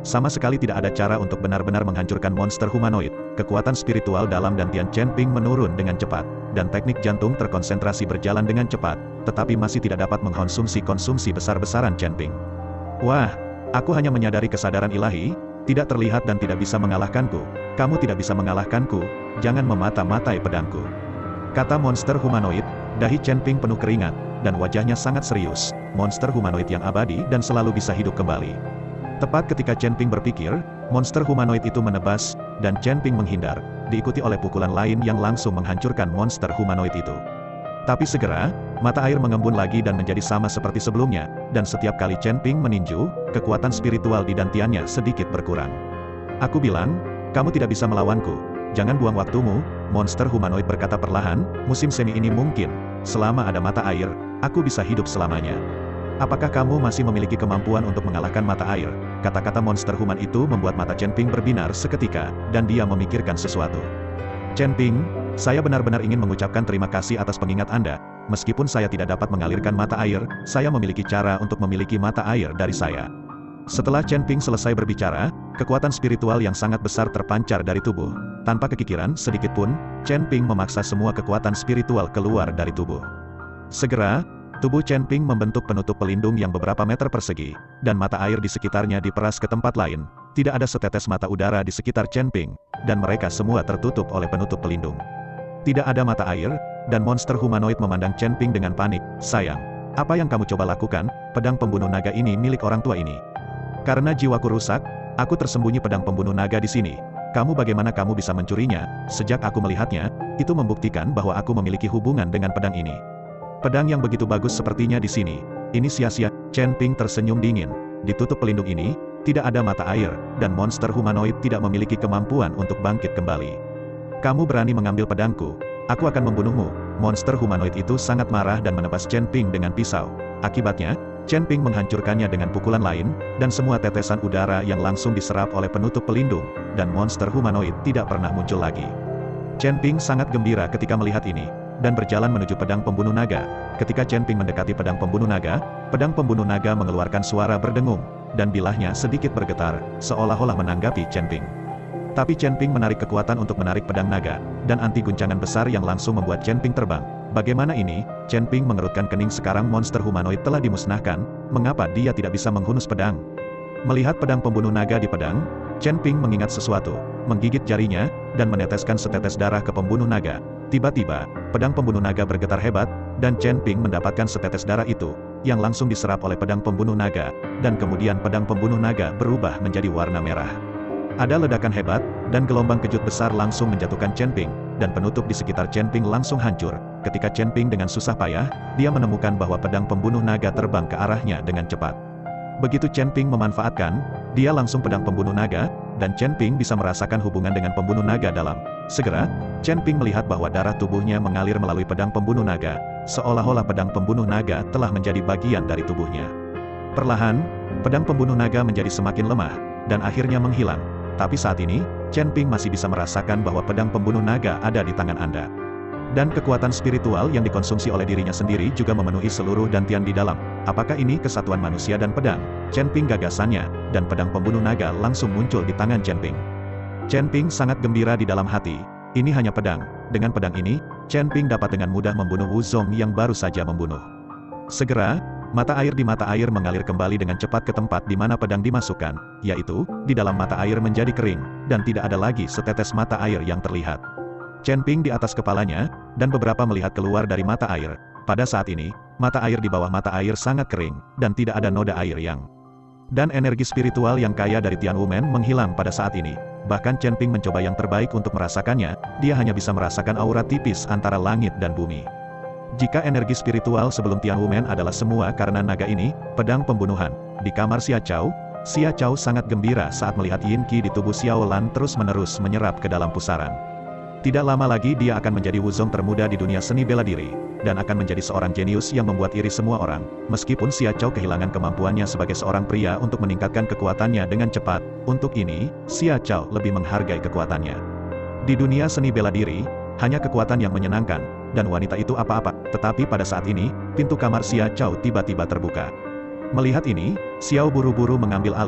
Sama sekali tidak ada cara untuk benar-benar menghancurkan monster humanoid. Kekuatan spiritual dalam dantian Chen Ping menurun dengan cepat, dan teknik jantung terkonsentrasi berjalan dengan cepat, tetapi masih tidak dapat mengkonsumsi besar-besaran Chen Ping. Wah, aku hanya menyadari kesadaran ilahi, tidak terlihat dan tidak bisa mengalahkanku. Kamu tidak bisa mengalahkanku, jangan memata-matai pedangku. Kata monster humanoid, dahi Chen Ping penuh keringat, dan wajahnya sangat serius, monster humanoid yang abadi dan selalu bisa hidup kembali. Tepat ketika Chen Ping berpikir, monster humanoid itu menebas, dan Chen Ping menghindar, diikuti oleh pukulan lain yang langsung menghancurkan monster humanoid itu. Tapi segera, mata air mengembun lagi dan menjadi sama seperti sebelumnya, dan setiap kali Chen Ping meninju, kekuatan spiritual di dantiannya sedikit berkurang. Aku bilang, kamu tidak bisa melawanku. Jangan buang waktumu, monster humanoid berkata perlahan, musim semi ini mungkin, selama ada mata air, aku bisa hidup selamanya. Apakah kamu masih memiliki kemampuan untuk mengalahkan mata air? Kata-kata monster human itu membuat mata Chen Ping berbinar seketika, dan dia memikirkan sesuatu. Chen Ping, saya benar-benar ingin mengucapkan terima kasih atas pengingat Anda. Meskipun saya tidak dapat mengalirkan mata air, saya memiliki cara untuk memiliki mata air dari saya. Setelah Chen Ping selesai berbicara, kekuatan spiritual yang sangat besar terpancar dari tubuh. Tanpa kekikiran sedikit pun, Chen Ping memaksa semua kekuatan spiritual keluar dari tubuh. Segera, tubuh Chen Ping membentuk penutup pelindung yang beberapa meter persegi, dan mata air di sekitarnya diperas ke tempat lain. Tidak ada setetes mata udara di sekitar Chen Ping, dan mereka semua tertutup oleh penutup pelindung. Tidak ada mata air, dan monster humanoid memandang Chen Ping dengan panik. Sayang, apa yang kamu coba lakukan? Pedang pembunuh naga ini milik orang tua ini. Karena jiwaku rusak, aku tersembunyi pedang pembunuh naga di sini. Kamu bagaimana kamu bisa mencurinya? Sejak aku melihatnya, itu membuktikan bahwa aku memiliki hubungan dengan pedang ini. Pedang yang begitu bagus sepertinya di sini. Ini sia-sia. Chen Ping tersenyum dingin. Ditutup pelindung ini, tidak ada mata air, dan monster humanoid tidak memiliki kemampuan untuk bangkit kembali. Kamu berani mengambil pedangku? Aku akan membunuhmu. Monster humanoid itu sangat marah dan menebas Chen Ping dengan pisau. Akibatnya, Chen Ping menghancurkannya dengan pukulan lain, dan semua tetesan udara yang langsung diserap oleh penutup pelindung, dan monster humanoid tidak pernah muncul lagi. Chen Ping sangat gembira ketika melihat ini, dan berjalan menuju pedang pembunuh naga. Ketika Chen Ping mendekati pedang pembunuh naga mengeluarkan suara berdengung, dan bilahnya sedikit bergetar, seolah-olah menanggapi Chen Ping. Tapi Chen Ping menarik kekuatan untuk menarik pedang naga, dan anti guncangan besar yang langsung membuat Chen Ping terbang. Bagaimana ini? Chen Ping mengerutkan kening. Sekarang monster humanoid telah dimusnahkan, mengapa dia tidak bisa menghunus pedang? Melihat pedang pembunuh naga di pedang, Chen Ping mengingat sesuatu, menggigit jarinya, dan meneteskan setetes darah ke pembunuh naga. Tiba-tiba, pedang pembunuh naga bergetar hebat, dan Chen Ping mendapatkan setetes darah itu, yang langsung diserap oleh pedang pembunuh naga, dan kemudian pedang pembunuh naga berubah menjadi warna merah. Ada ledakan hebat, dan gelombang kejut besar langsung menjatuhkan Chen Ping, dan penutup di sekitar Chen Ping langsung hancur. Ketika Chen Ping dengan susah payah, dia menemukan bahwa pedang pembunuh naga terbang ke arahnya dengan cepat. Begitu Chen Ping memanfaatkan, dia langsung pedang pembunuh naga, dan Chen Ping bisa merasakan hubungan dengan pembunuh naga dalam. Segera, Chen Ping melihat bahwa darah tubuhnya mengalir melalui pedang pembunuh naga, seolah-olah pedang pembunuh naga telah menjadi bagian dari tubuhnya. Perlahan, pedang pembunuh naga menjadi semakin lemah, dan akhirnya menghilang. Tapi saat ini, Chen Ping masih bisa merasakan bahwa pedang pembunuh naga ada di tangan Anda. Dan kekuatan spiritual yang dikonsumsi oleh dirinya sendiri juga memenuhi seluruh dantian di dalam. Apakah ini kesatuan manusia dan pedang? Chen Ping gagasannya, dan pedang pembunuh naga langsung muncul di tangan Chen Ping. Chen Ping sangat gembira di dalam hati. Ini hanya pedang. Dengan pedang ini, Chen Ping dapat dengan mudah membunuh Wu Zong yang baru saja membunuh. Segera, mata air di mata air mengalir kembali dengan cepat ke tempat di mana pedang dimasukkan, yaitu, di dalam mata air menjadi kering, dan tidak ada lagi setetes mata air yang terlihat. Chen Ping di atas kepalanya, dan beberapa melihat keluar dari mata air. Pada saat ini, mata air di bawah mata air sangat kering, dan tidak ada noda air yang. Dan energi spiritual yang kaya dari Tian Wumen menghilang pada saat ini. Bahkan Chen Ping mencoba yang terbaik untuk merasakannya, dia hanya bisa merasakan aura tipis antara langit dan bumi. Jika energi spiritual sebelum Tian Wumen adalah semua karena naga ini, pedang pembunuhan. Di kamar Xia Chao sangat gembira saat melihat Yin Qi di tubuh Xiao Lan terus-menerus menyerap ke dalam pusaran. Tidak lama lagi dia akan menjadi Wu Zong termuda di dunia seni bela diri, dan akan menjadi seorang jenius yang membuat iri semua orang. Meskipun Xia Chao kehilangan kemampuannya sebagai seorang pria untuk meningkatkan kekuatannya dengan cepat, untuk ini, Xia Chao lebih menghargai kekuatannya. Di dunia seni bela diri, hanya kekuatan yang menyenangkan, dan wanita itu apa-apa. Tetapi pada saat ini, pintu kamar Xia Chao tiba-tiba terbuka. Melihat ini, Xiao buru-buru mengambil alih,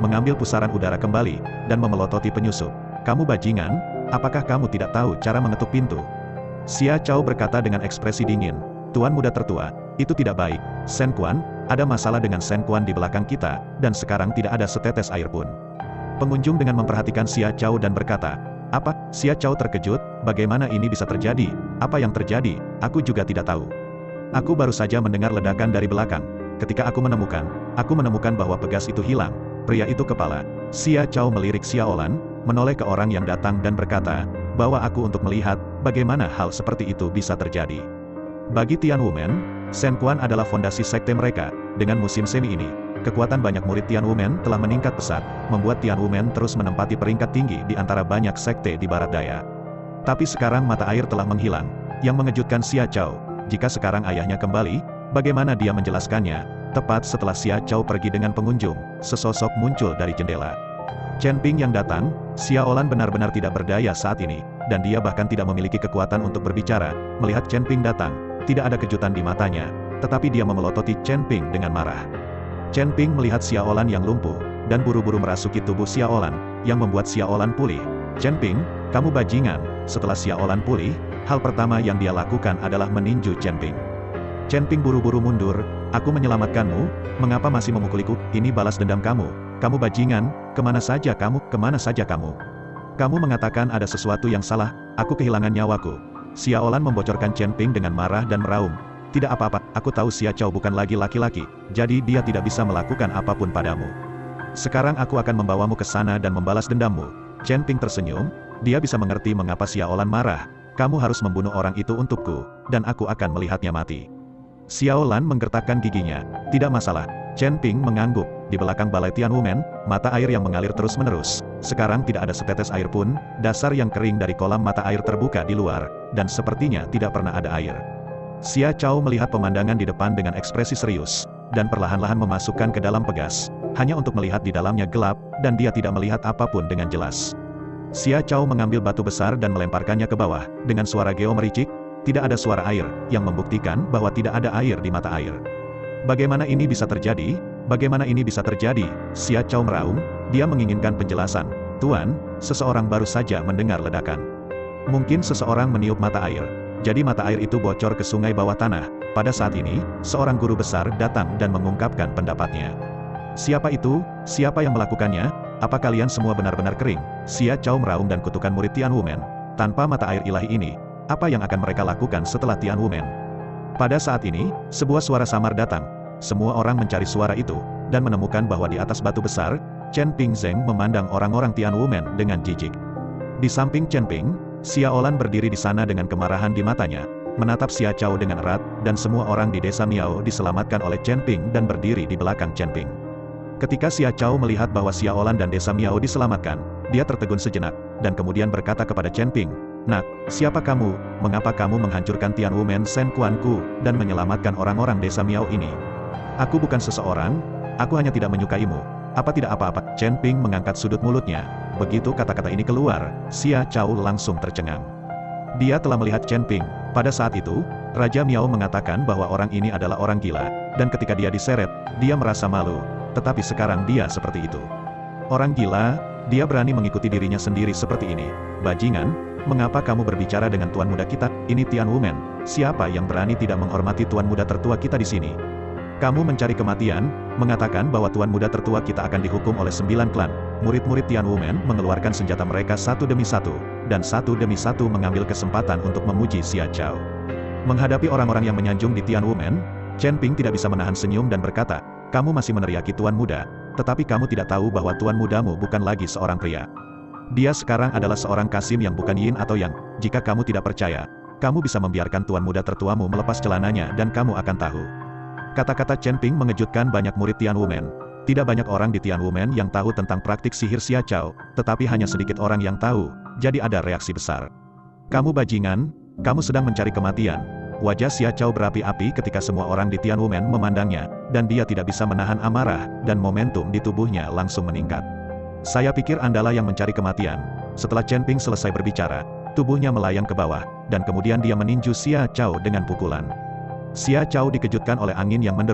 mengambil pusaran udara kembali, dan memelototi penyusup. Kamu bajingan, apakah kamu tidak tahu cara mengetuk pintu? Xia Chao berkata dengan ekspresi dingin. Tuan muda tertua, itu tidak baik. Shen Quan, ada masalah dengan Shen Quan di belakang kita, dan sekarang tidak ada setetes air pun. Pengunjung dengan memperhatikan Xia Chao dan berkata, apa? Xia Chao terkejut, bagaimana ini bisa terjadi? Apa yang terjadi? Aku juga tidak tahu. Aku baru saja mendengar ledakan dari belakang. Ketika aku menemukan bahwa pegas itu hilang. Pria itu kepala. Xia Chao melirik Xiaolan, menoleh ke orang yang datang dan berkata, bawa aku untuk melihat, bagaimana hal seperti itu bisa terjadi. Bagi Tianwumen, Shen Quan adalah fondasi sekte mereka. Dengan musim semi ini, kekuatan banyak murid Tianwumen telah meningkat pesat, membuat Tianwumen terus menempati peringkat tinggi di antara banyak sekte di barat daya. Tapi sekarang mata air telah menghilang. Yang mengejutkan Xia Chao, jika sekarang ayahnya kembali, bagaimana dia menjelaskannya? Tepat setelah Xia Chao pergi dengan pengunjung, sesosok muncul dari jendela. Chen Ping yang datang, Xiaolan benar-benar tidak berdaya saat ini, dan dia bahkan tidak memiliki kekuatan untuk berbicara. Melihat Chen Ping datang, tidak ada kejutan di matanya, tetapi dia memelototi Chen Ping dengan marah. Chen Ping melihat Xiaolan yang lumpuh, dan buru-buru merasuki tubuh Xiaolan, yang membuat Xiaolan pulih. Chen Ping, kamu bajingan. Setelah Xiaolan pulih, hal pertama yang dia lakukan adalah meninju Chen Ping. Chen Ping buru-buru mundur, aku menyelamatkanmu, mengapa masih memukuliku? Ini balas dendam kamu. Kamu bajingan, kemana saja kamu, kemana saja kamu? Kamu mengatakan ada sesuatu yang salah, aku kehilangan nyawaku. Xiaolan membocorkan Chen Ping dengan marah dan meraung. Tidak apa-apa, aku tahu Xia Chao bukan lagi laki-laki, jadi dia tidak bisa melakukan apapun padamu. Sekarang aku akan membawamu ke sana dan membalas dendammu. Chen Ping tersenyum, dia bisa mengerti mengapa Xiaolan marah. Kamu harus membunuh orang itu untukku, dan aku akan melihatnya mati. Xiaolan menggertakkan giginya. Tidak masalah. Chen Ping mengangguk. Di belakang balai Tianwumen, mata air yang mengalir terus-menerus. Sekarang tidak ada setetes air pun, dasar yang kering dari kolam mata air terbuka di luar, dan sepertinya tidak pernah ada air. Xia Chao melihat pemandangan di depan dengan ekspresi serius, dan perlahan-lahan memasukkan ke dalam pegas, hanya untuk melihat di dalamnya gelap, dan dia tidak melihat apapun dengan jelas. Xia Chao mengambil batu besar dan melemparkannya ke bawah, dengan suara geo mericik. Tidak ada suara air, yang membuktikan bahwa tidak ada air di mata air. Bagaimana ini bisa terjadi? Bagaimana ini bisa terjadi? Xia Chao meraung, dia menginginkan penjelasan. Tuan, seseorang baru saja mendengar ledakan. Mungkin seseorang meniup mata air. Jadi mata air itu bocor ke sungai bawah tanah. Pada saat ini, seorang guru besar datang dan mengungkapkan pendapatnya. Siapa itu? Siapa yang melakukannya? Apa kalian semua benar-benar kering? Xia Chao meraung dan kutukan murid Tianwumen. Tanpa mata air ilahi ini, apa yang akan mereka lakukan setelah Tianwumen? Pada saat ini, sebuah suara samar datang. Semua orang mencari suara itu, dan menemukan bahwa di atas batu besar, Chen Ping Zeng memandang orang-orang Tianwumen dengan jijik. Di samping Chen Ping, Xiaolan berdiri di sana dengan kemarahan di matanya, menatap Xia Chao dengan erat, dan semua orang di desa Miao diselamatkan oleh Chen Ping dan berdiri di belakang Chen Ping. Ketika Xia Chao melihat bahwa Xiaolan dan desa Miao diselamatkan, dia tertegun sejenak, dan kemudian berkata kepada Chen Ping, Nak, siapa kamu? Mengapa kamu menghancurkan Tianwumen Shen Quan-ku, dan menyelamatkan orang-orang desa Miao ini? Aku bukan seseorang, aku hanya tidak menyukaimu. Apa tidak apa-apa? Chen Ping mengangkat sudut mulutnya. Begitu kata-kata ini keluar, Xia Chao langsung tercengang. Dia telah melihat Chen Ping. Pada saat itu, Raja Miao mengatakan bahwa orang ini adalah orang gila, dan ketika dia diseret, dia merasa malu. Tetapi sekarang dia seperti itu. Orang gila, dia berani mengikuti dirinya sendiri seperti ini. Bajingan, mengapa kamu berbicara dengan tuan muda kita? Ini Tianwumen. Siapa yang berani tidak menghormati tuan muda tertua kita di sini? Kamu mencari kematian, mengatakan bahwa tuan muda tertua kita akan dihukum oleh 9 klan. Murid-murid Tianwumen mengeluarkan senjata mereka satu demi satu, dan satu demi satu mengambil kesempatan untuk memuji Xia Chao. Menghadapi orang-orang yang menyanjung di Tianwumen, Chen Ping tidak bisa menahan senyum dan berkata, kamu masih meneriaki tuan muda, tetapi kamu tidak tahu bahwa tuan mudamu bukan lagi seorang pria. Dia sekarang adalah seorang Kasim yang bukan Yin atau Yang. Jika kamu tidak percaya, kamu bisa membiarkan tuan muda tertuamu melepas celananya dan kamu akan tahu. Kata-kata Chen Ping mengejutkan banyak murid Tianwumen. Tidak banyak orang di Tianwumen yang tahu tentang praktik sihir Xia Chao, tetapi hanya sedikit orang yang tahu, jadi ada reaksi besar. Kamu bajingan, kamu sedang mencari kematian. Wajah Xia Chao berapi-api ketika semua orang di Tianwumen memandangnya, dan dia tidak bisa menahan amarah, dan momentum di tubuhnya langsung meningkat. Saya pikir Andalah yang mencari kematian. Setelah Chen Ping selesai berbicara, tubuhnya melayang ke bawah, dan kemudian dia meninju Xia Chao dengan pukulan. Xia Chao dikejutkan oleh angin yang menderu,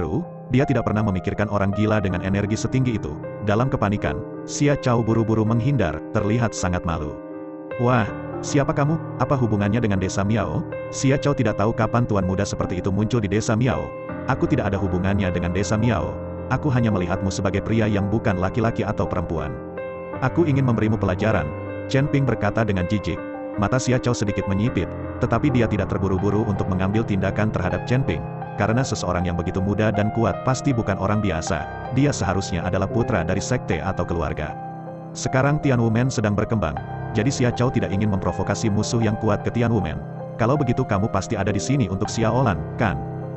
dia tidak pernah memikirkan orang gila dengan energi setinggi itu. Dalam kepanikan, Xia Chao buru-buru menghindar, terlihat sangat malu. Wah, siapa kamu? Apa hubungannya dengan desa Miao? Xia Chao tidak tahu kapan tuan muda seperti itu muncul di desa Miao. Aku tidak ada hubungannya dengan desa Miao. Aku hanya melihatmu sebagai pria yang bukan laki-laki atau perempuan. Aku ingin memberimu pelajaran. Chen Ping berkata dengan jijik. Mata Xia Chao sedikit menyipit, tetapi dia tidak terburu-buru untuk mengambil tindakan terhadap Chen Ping. Karena seseorang yang begitu muda dan kuat pasti bukan orang biasa. Dia seharusnya adalah putra dari sekte atau keluarga. Sekarang Tianwumen sedang berkembang. Jadi Xia Chao tidak ingin memprovokasi musuh yang kuat ke Tianwumen. Kalau begitu kamu pasti ada di sini untuk Xiaolan, kan?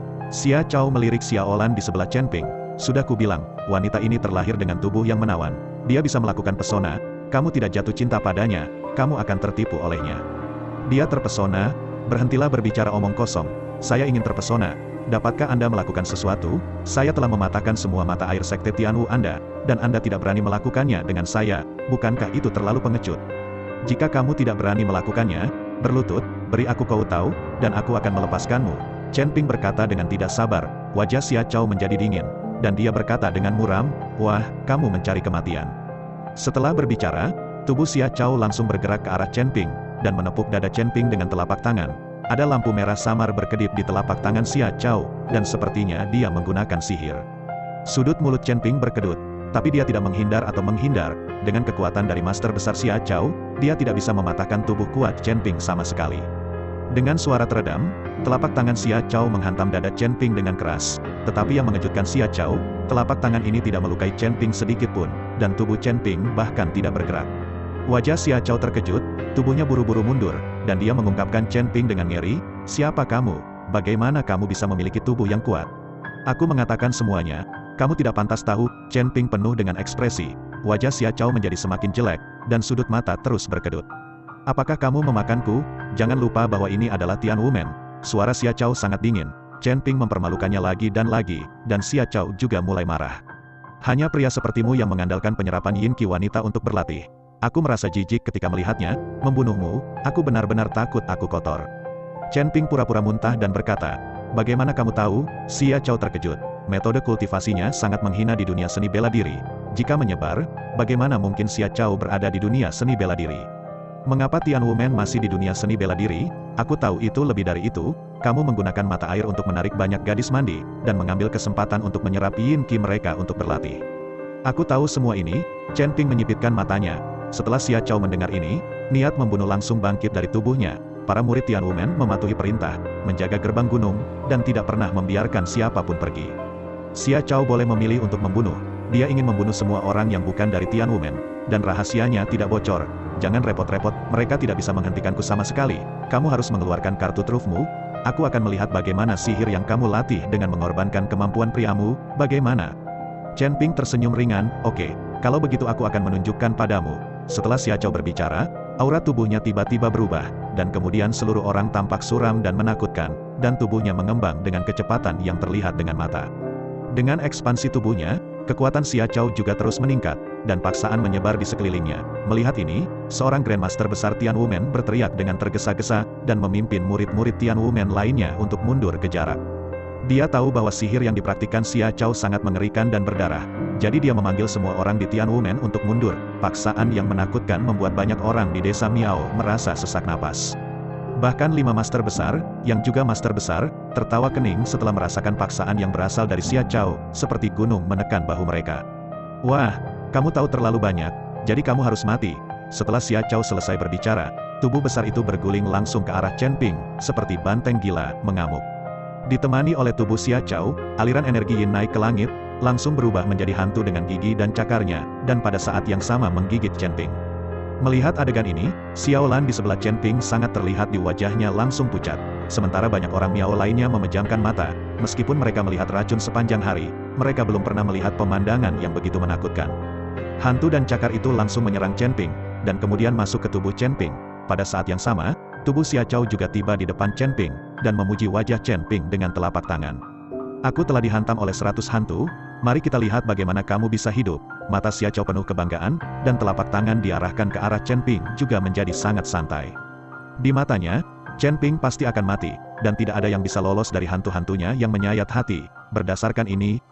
Xia Chao melirik Xiaolan di sebelah Chen Ping. Sudah kubilang, wanita ini terlahir dengan tubuh yang menawan. Dia bisa melakukan pesona, kamu tidak jatuh cinta padanya, kamu akan tertipu olehnya. Dia terpesona, berhentilah berbicara omong kosong. Saya ingin terpesona. Dapatkah Anda melakukan sesuatu? Saya telah mematahkan semua mata air sekte Tianwu Anda, dan Anda tidak berani melakukannya dengan saya, bukankah itu terlalu pengecut? Jika kamu tidak berani melakukannya, berlutut, beri aku kau tahu, dan aku akan melepaskanmu. Chen Ping berkata dengan tidak sabar, wajah Xia Chao menjadi dingin, dan dia berkata dengan muram, wah, kamu mencari kematian. Setelah berbicara, tubuh Xia Chao langsung bergerak ke arah Chen Ping, dan menepuk dada Chen Ping dengan telapak tangan. Ada lampu merah samar berkedip di telapak tangan Xia Chao, dan sepertinya dia menggunakan sihir. Sudut mulut Chen Ping berkedut, tapi dia tidak menghindar atau menghindar. Dengan kekuatan dari master besar Xia Chao, dia tidak bisa mematahkan tubuh kuat Chen Ping sama sekali. Dengan suara teredam, telapak tangan Xia Chao menghantam dada Chen Ping dengan keras. Tetapi yang mengejutkan Xia Chao, telapak tangan ini tidak melukai Chen Ping sedikit pun, dan tubuh Chen Ping bahkan tidak bergerak. Wajah Xia Chao terkejut, tubuhnya buru-buru mundur, dan dia mengungkapkan Chen Ping dengan ngeri, siapa kamu? Bagaimana kamu bisa memiliki tubuh yang kuat? Aku mengatakan semuanya, kamu tidak pantas tahu. Chen Ping penuh dengan ekspresi. Wajah Xia Chao menjadi semakin jelek, dan sudut mata terus berkedut. Apakah kamu memakanku? Jangan lupa bahwa ini adalah Tianwumen. Suara Xia Chao sangat dingin. Chen Ping mempermalukannya lagi, dan Xia Chao juga mulai marah. Hanya pria sepertimu yang mengandalkan penyerapan yin qi wanita untuk berlatih. Aku merasa jijik ketika melihatnya, membunuhmu, aku benar-benar takut aku kotor. Chen Ping pura-pura muntah dan berkata, bagaimana kamu tahu? Xia Chao terkejut. Metode kultivasinya sangat menghina di dunia seni bela diri. Jika menyebar, bagaimana mungkin Xia Chao berada di dunia seni bela diri? Mengapa Tianwumen masih di dunia seni bela diri? Aku tahu itu lebih dari itu, kamu menggunakan mata air untuk menarik banyak gadis mandi, dan mengambil kesempatan untuk menyerap yin qi mereka untuk berlatih. Aku tahu semua ini. Chen Ping menyipitkan matanya. Setelah Xia Chao mendengar ini, niat membunuh langsung bangkit dari tubuhnya. Para murid Tianwumen mematuhi perintah, menjaga gerbang gunung, dan tidak pernah membiarkan siapapun pergi. Xia Chao boleh memilih untuk membunuh. Dia ingin membunuh semua orang yang bukan dari Tianwumen, dan rahasianya tidak bocor. Jangan repot-repot, mereka tidak bisa menghentikanku sama sekali. Kamu harus mengeluarkan kartu trufmu. Aku akan melihat bagaimana sihir yang kamu latih dengan mengorbankan kemampuan priamu, bagaimana? Chen Ping tersenyum ringan, oke, kalau begitu aku akan menunjukkan padamu. Setelah Xia Chao berbicara, aura tubuhnya tiba-tiba berubah, dan kemudian seluruh orang tampak suram dan menakutkan, dan tubuhnya mengembang dengan kecepatan yang terlihat dengan mata. Dengan ekspansi tubuhnya, kekuatan Xia Chao juga terus meningkat, dan paksaan menyebar di sekelilingnya. Melihat ini, seorang Grandmaster besar Tianwumen berteriak dengan tergesa-gesa, dan memimpin murid-murid Tianwumen lainnya untuk mundur ke jarak. Dia tahu bahwa sihir yang dipraktikkan Xia Chao sangat mengerikan dan berdarah. Jadi dia memanggil semua orang di Tianwumen untuk mundur. Paksaan yang menakutkan membuat banyak orang di desa Miao merasa sesak napas. Bahkan 5 master besar, yang juga master besar, tertawa kening setelah merasakan paksaan yang berasal dari Xia Chao, seperti gunung menekan bahu mereka. Wah, kamu tahu terlalu banyak, jadi kamu harus mati. Setelah Xia Chao selesai berbicara, tubuh besar itu berguling langsung ke arah Chen Ping, seperti banteng gila, mengamuk. Ditemani oleh tubuh Xia Chao, aliran energi yin naik ke langit, langsung berubah menjadi hantu dengan gigi dan cakarnya, dan pada saat yang sama menggigit Chen Ping. Melihat adegan ini, Xiaolan di sebelah Chen Ping sangat terlihat di wajahnya langsung pucat. Sementara banyak orang Miao lainnya memejamkan mata, meskipun mereka melihat racun sepanjang hari, mereka belum pernah melihat pemandangan yang begitu menakutkan. Hantu dan cakar itu langsung menyerang Chen Ping, dan kemudian masuk ke tubuh Chen Ping. Pada saat yang sama, tubuh Xia Chao juga tiba di depan Chen Ping, dan memuji wajah Chen Ping dengan telapak tangan. Aku telah dihantam oleh 100 hantu, mari kita lihat bagaimana kamu bisa hidup. Mata Xia Chao penuh kebanggaan, dan telapak tangan diarahkan ke arah Chen Ping juga menjadi sangat santai. Di matanya, Chen Ping pasti akan mati, dan tidak ada yang bisa lolos dari hantu-hantunya yang menyayat hati. Berdasarkan ini,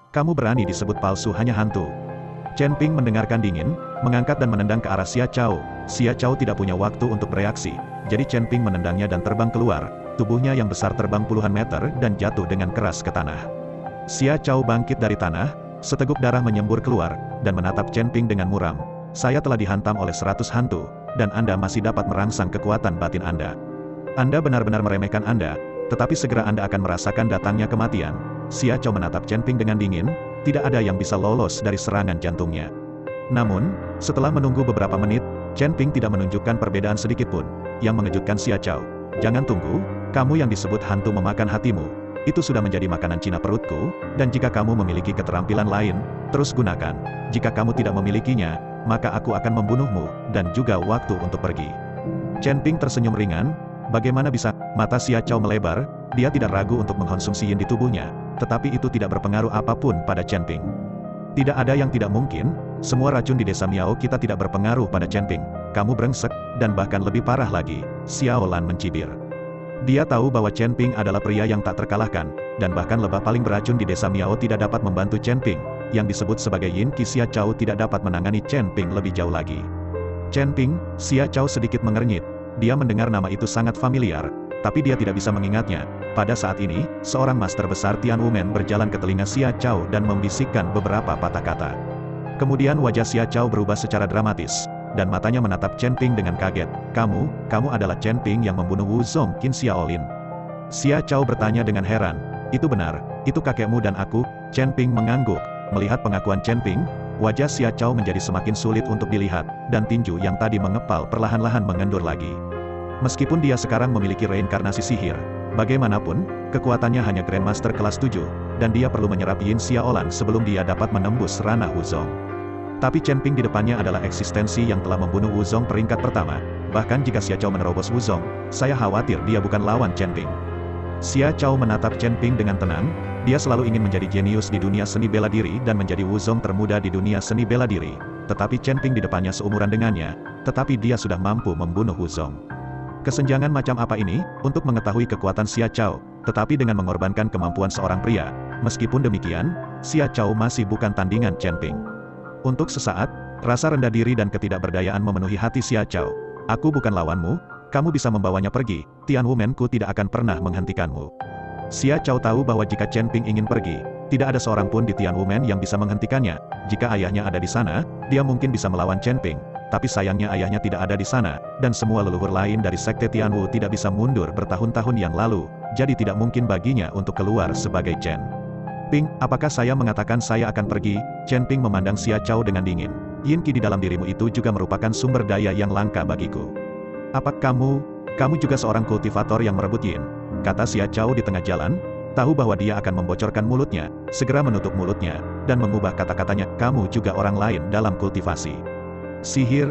kamu berani disebut palsu hanya hantu. Chen Ping mendengarkan dingin, mengangkat dan menendang ke arah Xia Chao. Xia Chao tidak punya waktu untuk bereaksi, jadi Chen Ping menendangnya dan terbang keluar. Tubuhnya yang besar terbang puluhan meter dan jatuh dengan keras ke tanah. Xia Chao bangkit dari tanah, seteguk darah menyembur keluar, dan menatap Chen Ping dengan muram. Saya telah dihantam oleh 100 hantu, dan Anda masih dapat merangsang kekuatan batin Anda. Anda benar-benar meremehkan Anda, tetapi segera Anda akan merasakan datangnya kematian. Xia Chao menatap Chen Ping dengan dingin, tidak ada yang bisa lolos dari serangan jantungnya. Namun, setelah menunggu beberapa menit, Chen Ping tidak menunjukkan perbedaan sedikitpun, yang mengejutkan Xia Chao. Jangan tunggu, kamu yang disebut hantu memakan hatimu. Itu sudah menjadi makanan Cina perutku, dan jika kamu memiliki keterampilan lain, terus gunakan. Jika kamu tidak memilikinya, maka aku akan membunuhmu, dan juga waktu untuk pergi. Chen Ping tersenyum ringan. Bagaimana bisa? Mata Xia Chao melebar, dia tidak ragu untuk mengkonsumsi yin di tubuhnya, tetapi itu tidak berpengaruh apapun pada Chen Ping. Tidak ada yang tidak mungkin, semua racun di desa Miao kita tidak berpengaruh pada Chen Ping. Kamu brengsek, dan bahkan lebih parah lagi, Xiao Lan mencibir. Dia tahu bahwa Chen Ping adalah pria yang tak terkalahkan, dan bahkan lebah paling beracun di desa Miao tidak dapat membantu Chen Ping. Yang disebut sebagai Yin Qi Xia Chao tidak dapat menangani Chen Ping lebih jauh lagi. Chen Ping, Xia Chao sedikit mengernyit. Dia mendengar nama itu sangat familiar, tapi dia tidak bisa mengingatnya. Pada saat ini, seorang master besar Tian Wumen berjalan ke telinga Xia Chao dan membisikkan beberapa patah kata. Kemudian wajah Xia Chao berubah secara dramatis, dan matanya menatap Chen Ping dengan kaget. Kamu adalah Chen Ping yang membunuh Wu Zong Qin Xiaolin. Xia Chao bertanya dengan heran. Itu benar, itu kakekmu dan aku. Chen Ping mengangguk. Melihat pengakuan Chen Ping, wajah Xia Chao menjadi semakin sulit untuk dilihat, dan tinju yang tadi mengepal perlahan-lahan mengendur lagi. Meskipun dia sekarang memiliki reinkarnasi sihir, bagaimanapun, kekuatannya hanya Grandmaster kelas 7, dan dia perlu menyerap Yin Xiaolan sebelum dia dapat menembus ranah Wu Zong. Tapi Chen Ping di depannya adalah eksistensi yang telah membunuh Wu Zong peringkat pertama. Bahkan jika Xia Chao menerobos Wu Zong, saya khawatir dia bukan lawan Chen Ping. Xia Chao menatap Chen Ping dengan tenang. Dia selalu ingin menjadi jenius di dunia seni bela diri dan menjadi Wu Zong termuda di dunia seni bela diri. Tetapi Chen Ping di depannya seumuran dengannya, tetapi dia sudah mampu membunuh Wu Zong. Kesenjangan macam apa ini, untuk mengetahui kekuatan Xia Chao, tetapi dengan mengorbankan kemampuan seorang pria. Meskipun demikian, Xia Chao masih bukan tandingan Chen Ping. Untuk sesaat, rasa rendah diri dan ketidakberdayaan memenuhi hati Xia Chao. Aku bukan lawanmu, kamu bisa membawanya pergi, Tian Wumenku tidak akan pernah menghentikanmu. Xia Chao tahu bahwa jika Chen Ping ingin pergi, tidak ada seorang pun di Tian Wumen yang bisa menghentikannya. Jika ayahnya ada di sana, dia mungkin bisa melawan Chen Ping. Tapi sayangnya ayahnya tidak ada di sana, dan semua leluhur lain dari Sekte Tianwu tidak bisa mundur bertahun-tahun yang lalu, jadi tidak mungkin baginya untuk keluar sebagai Chen Ping. Apakah saya mengatakan saya akan pergi? Chen Ping memandang Xia Chao dengan dingin. Yin Qi di dalam dirimu itu juga merupakan sumber daya yang langka bagiku. Apa kamu juga seorang kultivator yang merebut Yin? Kata Xia Chao di tengah jalan, tahu bahwa dia akan membocorkan mulutnya, segera menutup mulutnya, dan mengubah kata-katanya, kamu juga orang lain dalam kultivasi. Sihir,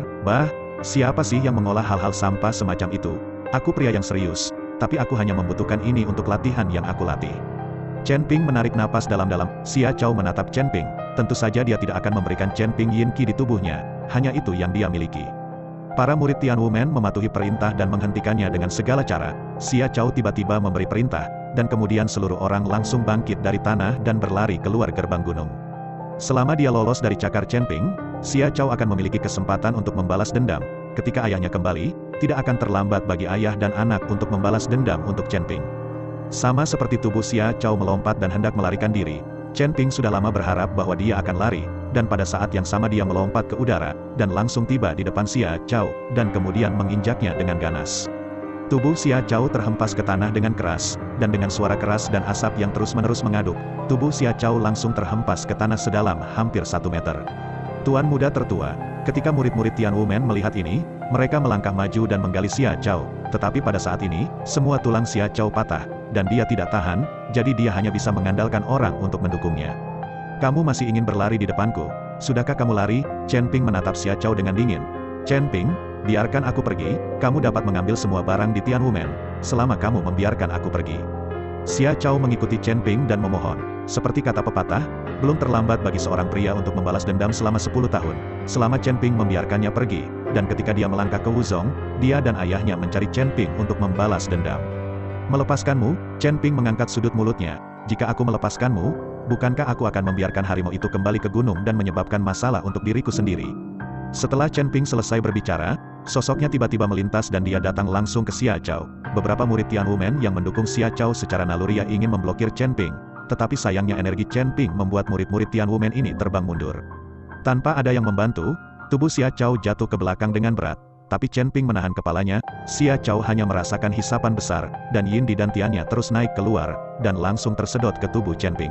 siapa sih yang mengolah hal-hal sampah semacam itu? Aku pria yang serius, tapi aku hanya membutuhkan ini untuk latihan yang aku latih. Chen Ping menarik napas dalam-dalam. Xia Chao menatap Chen Ping. Tentu saja dia tidak akan memberikan Chen Ping Yin Qi di tubuhnya, hanya itu yang dia miliki. Para murid Tian Wumen mematuhi perintah dan menghentikannya dengan segala cara. Xia Chao tiba-tiba memberi perintah, dan kemudian seluruh orang langsung bangkit dari tanah dan berlari keluar gerbang gunung. Selama dia lolos dari cakar Chen Ping, Xia Chao akan memiliki kesempatan untuk membalas dendam. Ketika ayahnya kembali, tidak akan terlambat bagi ayah dan anak untuk membalas dendam untuk Chen Ping. Sama seperti tubuh Xia Chao melompat dan hendak melarikan diri, Chen Ping sudah lama berharap bahwa dia akan lari, dan pada saat yang sama dia melompat ke udara, dan langsung tiba di depan Xia Chao, dan kemudian menginjaknya dengan ganas. Tubuh Xia Chao terhempas ke tanah dengan keras, dan dengan suara keras dan asap yang terus-menerus mengaduk, tubuh Xia Chao langsung terhempas ke tanah sedalam hampir 1 meter. Tuan muda tertua, ketika murid-murid Tian Wumen melihat ini, mereka melangkah maju dan menggali Xia Chao, tetapi pada saat ini, semua tulang Xia Chao patah, dan dia tidak tahan, jadi dia hanya bisa mengandalkan orang untuk mendukungnya. Kamu masih ingin berlari di depanku? Sudahkah kamu lari? Chen Ping menatap Xia Chao dengan dingin. Chen Ping, biarkan aku pergi, kamu dapat mengambil semua barang di Tian Wumen, selama kamu membiarkan aku pergi. Xia Chao mengikuti Chen Ping dan memohon. Seperti kata pepatah, belum terlambat bagi seorang pria untuk membalas dendam selama 10 tahun, selama Chen Ping membiarkannya pergi, dan ketika dia melangkah ke Wu Zong, dia dan ayahnya mencari Chen Ping untuk membalas dendam. Melepaskanmu? Chen Ping mengangkat sudut mulutnya. Jika aku melepaskanmu, bukankah aku akan membiarkan harimau itu kembali ke gunung dan menyebabkan masalah untuk diriku sendiri? Setelah Chen Ping selesai berbicara, sosoknya tiba-tiba melintas dan dia datang langsung ke Xia Chao. Beberapa murid Tianwumen yang mendukung Xia Chao secara naluriah ingin memblokir Chen Ping, tetapi sayangnya energi Chen Ping membuat murid-murid Tianwumen ini terbang mundur. Tanpa ada yang membantu, tubuh Xia Chao jatuh ke belakang dengan berat, tapi Chen Ping menahan kepalanya. Xia Chao hanya merasakan hisapan besar, dan Yin Di dan Tiannya terus naik keluar, dan langsung tersedot ke tubuh Chen Ping.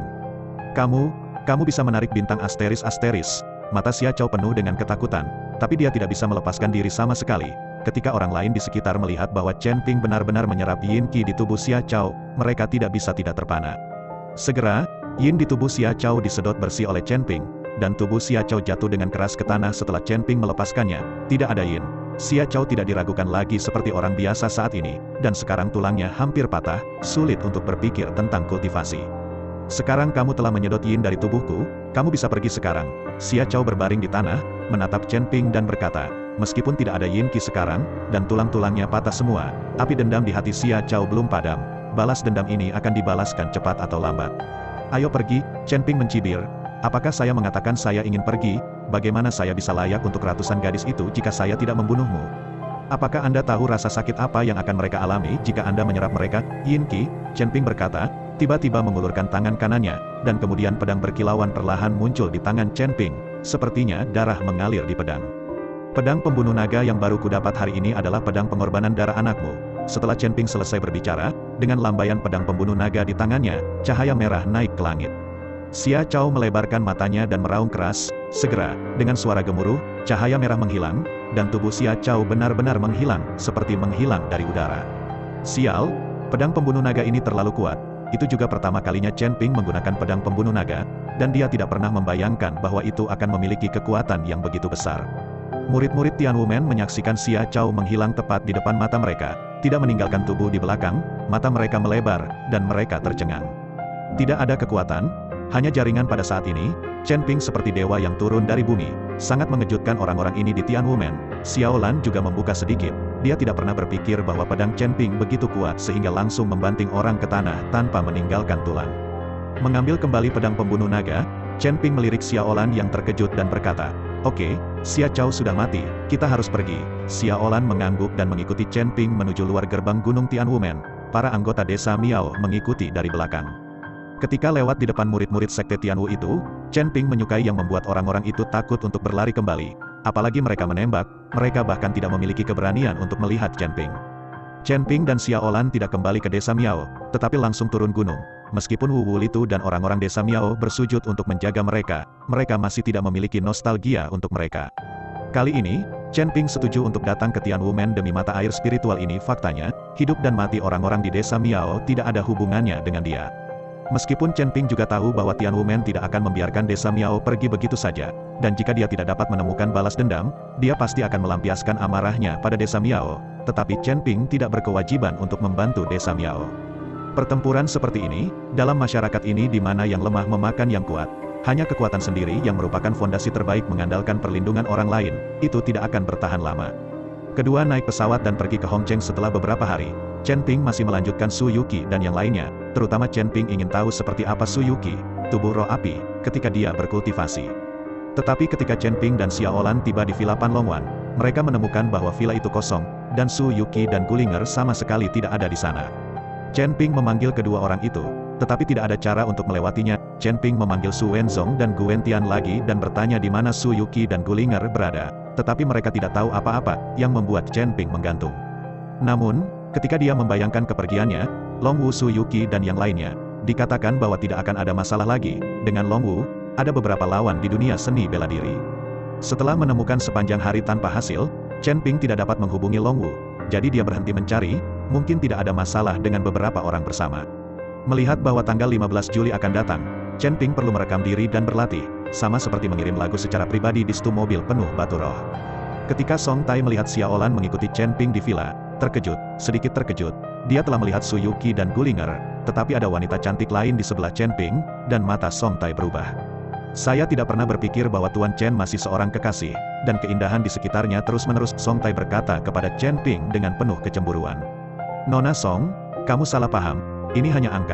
Kamu bisa menarik bintang asteris-asteris. Mata Xia Chao penuh dengan ketakutan, tapi dia tidak bisa melepaskan diri sama sekali. Ketika orang lain di sekitar melihat bahwa Chen Ping benar-benar menyerap Yin Qi di tubuh Xia Chao, mereka tidak bisa tidak terpana. Segera, Yin di tubuh Xia Chao disedot bersih oleh Chen Ping, dan tubuh Xia Chao jatuh dengan keras ke tanah setelah Chen Ping melepaskannya. Tidak ada Yin. Xia Chao tidak diragukan lagi seperti orang biasa saat ini, dan sekarang tulangnya hampir patah, sulit untuk berpikir tentang kultivasi. Sekarang kamu telah menyedot Yin dari tubuhku, kamu bisa pergi sekarang. Xia Chao berbaring di tanah, menatap Chen Ping dan berkata, meskipun tidak ada Yin Qi sekarang, dan tulang-tulangnya patah semua, api dendam di hati Xia Chao belum padam. Balas dendam ini akan dibalaskan cepat atau lambat. Ayo pergi, Chen Ping mencibir. Apakah saya mengatakan saya ingin pergi? Bagaimana saya bisa layak untuk ratusan gadis itu jika saya tidak membunuhmu? Apakah Anda tahu rasa sakit apa yang akan mereka alami jika Anda menyerap mereka? Yin Qi, Chen Ping berkata, tiba-tiba mengulurkan tangan kanannya, dan kemudian pedang berkilauan perlahan muncul di tangan Chen Ping. Sepertinya darah mengalir di pedang. Pedang pembunuh naga yang baru kudapat hari ini adalah pedang pengorbanan darah anakmu. Setelah Chen Ping selesai berbicara, dengan lambaian pedang pembunuh naga di tangannya, cahaya merah naik ke langit. Xia Chao melebarkan matanya dan meraung keras. Segera, dengan suara gemuruh, cahaya merah menghilang, dan tubuh Xia Chao benar-benar menghilang, seperti menghilang dari udara. Sial, pedang pembunuh naga ini terlalu kuat. Itu juga pertama kalinya Chen Ping menggunakan pedang pembunuh naga, dan dia tidak pernah membayangkan bahwa itu akan memiliki kekuatan yang begitu besar. Murid-murid Tianwumen menyaksikan Xia Chao menghilang tepat di depan mata mereka, tidak meninggalkan tubuh di belakang, mata mereka melebar, dan mereka tercengang. Tidak ada kekuatan, hanya jaringan pada saat ini. Chen Ping seperti dewa yang turun dari bumi, sangat mengejutkan orang-orang ini di Tianwumen. Xiao Lan juga membuka sedikit, dia tidak pernah berpikir bahwa pedang Chen Ping begitu kuat sehingga langsung membanting orang ke tanah tanpa meninggalkan tulang. Mengambil kembali pedang pembunuh naga, Chen Ping melirik Xiao Lan yang terkejut dan berkata, "Oke, Xia Chao sudah mati, kita harus pergi." Xiao Lan mengangguk dan mengikuti Chen Ping menuju luar gerbang Gunung Tianwumen. Para anggota desa Miao mengikuti dari belakang. Ketika lewat di depan murid-murid sekte Tianwu itu, Chen Ping menyukai yang membuat orang-orang itu takut untuk berlari kembali. Apalagi mereka menembak, mereka bahkan tidak memiliki keberanian untuk melihat Chen Ping. Chen Ping dan Xiao Lan tidak kembali ke desa Miao, tetapi langsung turun gunung. Meskipun Wu Wulitu dan orang-orang desa Miao bersujud untuk menjaga mereka, mereka masih tidak memiliki nostalgia untuk mereka. Kali ini, Chen Ping setuju untuk datang ke Tianwumen demi mata air spiritual ini. Faktanya, hidup dan mati orang-orang di desa Miao tidak ada hubungannya dengan dia. Meskipun Chen Ping juga tahu bahwa Tianwumen tidak akan membiarkan desa Miao pergi begitu saja, dan jika dia tidak dapat menemukan balas dendam, dia pasti akan melampiaskan amarahnya pada desa Miao, tetapi Chen Ping tidak berkewajiban untuk membantu desa Miao. Pertempuran seperti ini, dalam masyarakat ini di mana yang lemah memakan yang kuat, hanya kekuatan sendiri yang merupakan fondasi terbaik mengandalkan perlindungan orang lain, itu tidak akan bertahan lama. Kedua naik pesawat dan pergi ke Hongcheng setelah beberapa hari. Chen Ping masih melanjutkan Su Yuqi dan yang lainnya, terutama Chen Ping ingin tahu seperti apa Su Yuqi, tubuh roh api, ketika dia berkultivasi. Tetapi ketika Chen Ping dan Xiao Lan tiba di Villa Panlongwan, mereka menemukan bahwa villa itu kosong, dan Su Yuqi dan Gulinger sama sekali tidak ada di sana. Chen Ping memanggil kedua orang itu, tetapi tidak ada cara untuk melewatinya. Chen Ping memanggil Su Wenzong dan Gu Wentian lagi dan bertanya di mana Su Yuqi dan Gulinger berada, tetapi mereka tidak tahu apa-apa, yang membuat Chen Ping menggantung. Namun, ketika dia membayangkan kepergiannya, Long Wu, Su Yuqi dan yang lainnya, dikatakan bahwa tidak akan ada masalah lagi. Dengan Long Wu, ada beberapa lawan di dunia seni bela diri. Setelah menemukan sepanjang hari tanpa hasil, Chen Ping tidak dapat menghubungi Long Wu, jadi dia berhenti mencari. Mungkin tidak ada masalah dengan beberapa orang bersama. Melihat bahwa tanggal 15 Juli akan datang, Chen Ping perlu merekam diri dan berlatih, sama seperti mengirim lagu secara pribadi di satu mobil penuh batu roh. Ketika Song Tai melihat Xiao Lan mengikuti Chen Ping di villa, sedikit terkejut, dia telah melihat Su Yuqi dan Gulinger, tetapi ada wanita cantik lain di sebelah Chen Ping, dan mata Song Tai berubah. Saya tidak pernah berpikir bahwa Tuan Chen masih seorang kekasih, dan keindahan di sekitarnya terus-menerus. Song Tai berkata kepada Chen Ping dengan penuh kecemburuan. Nona Song, kamu salah paham, ini hanya angka.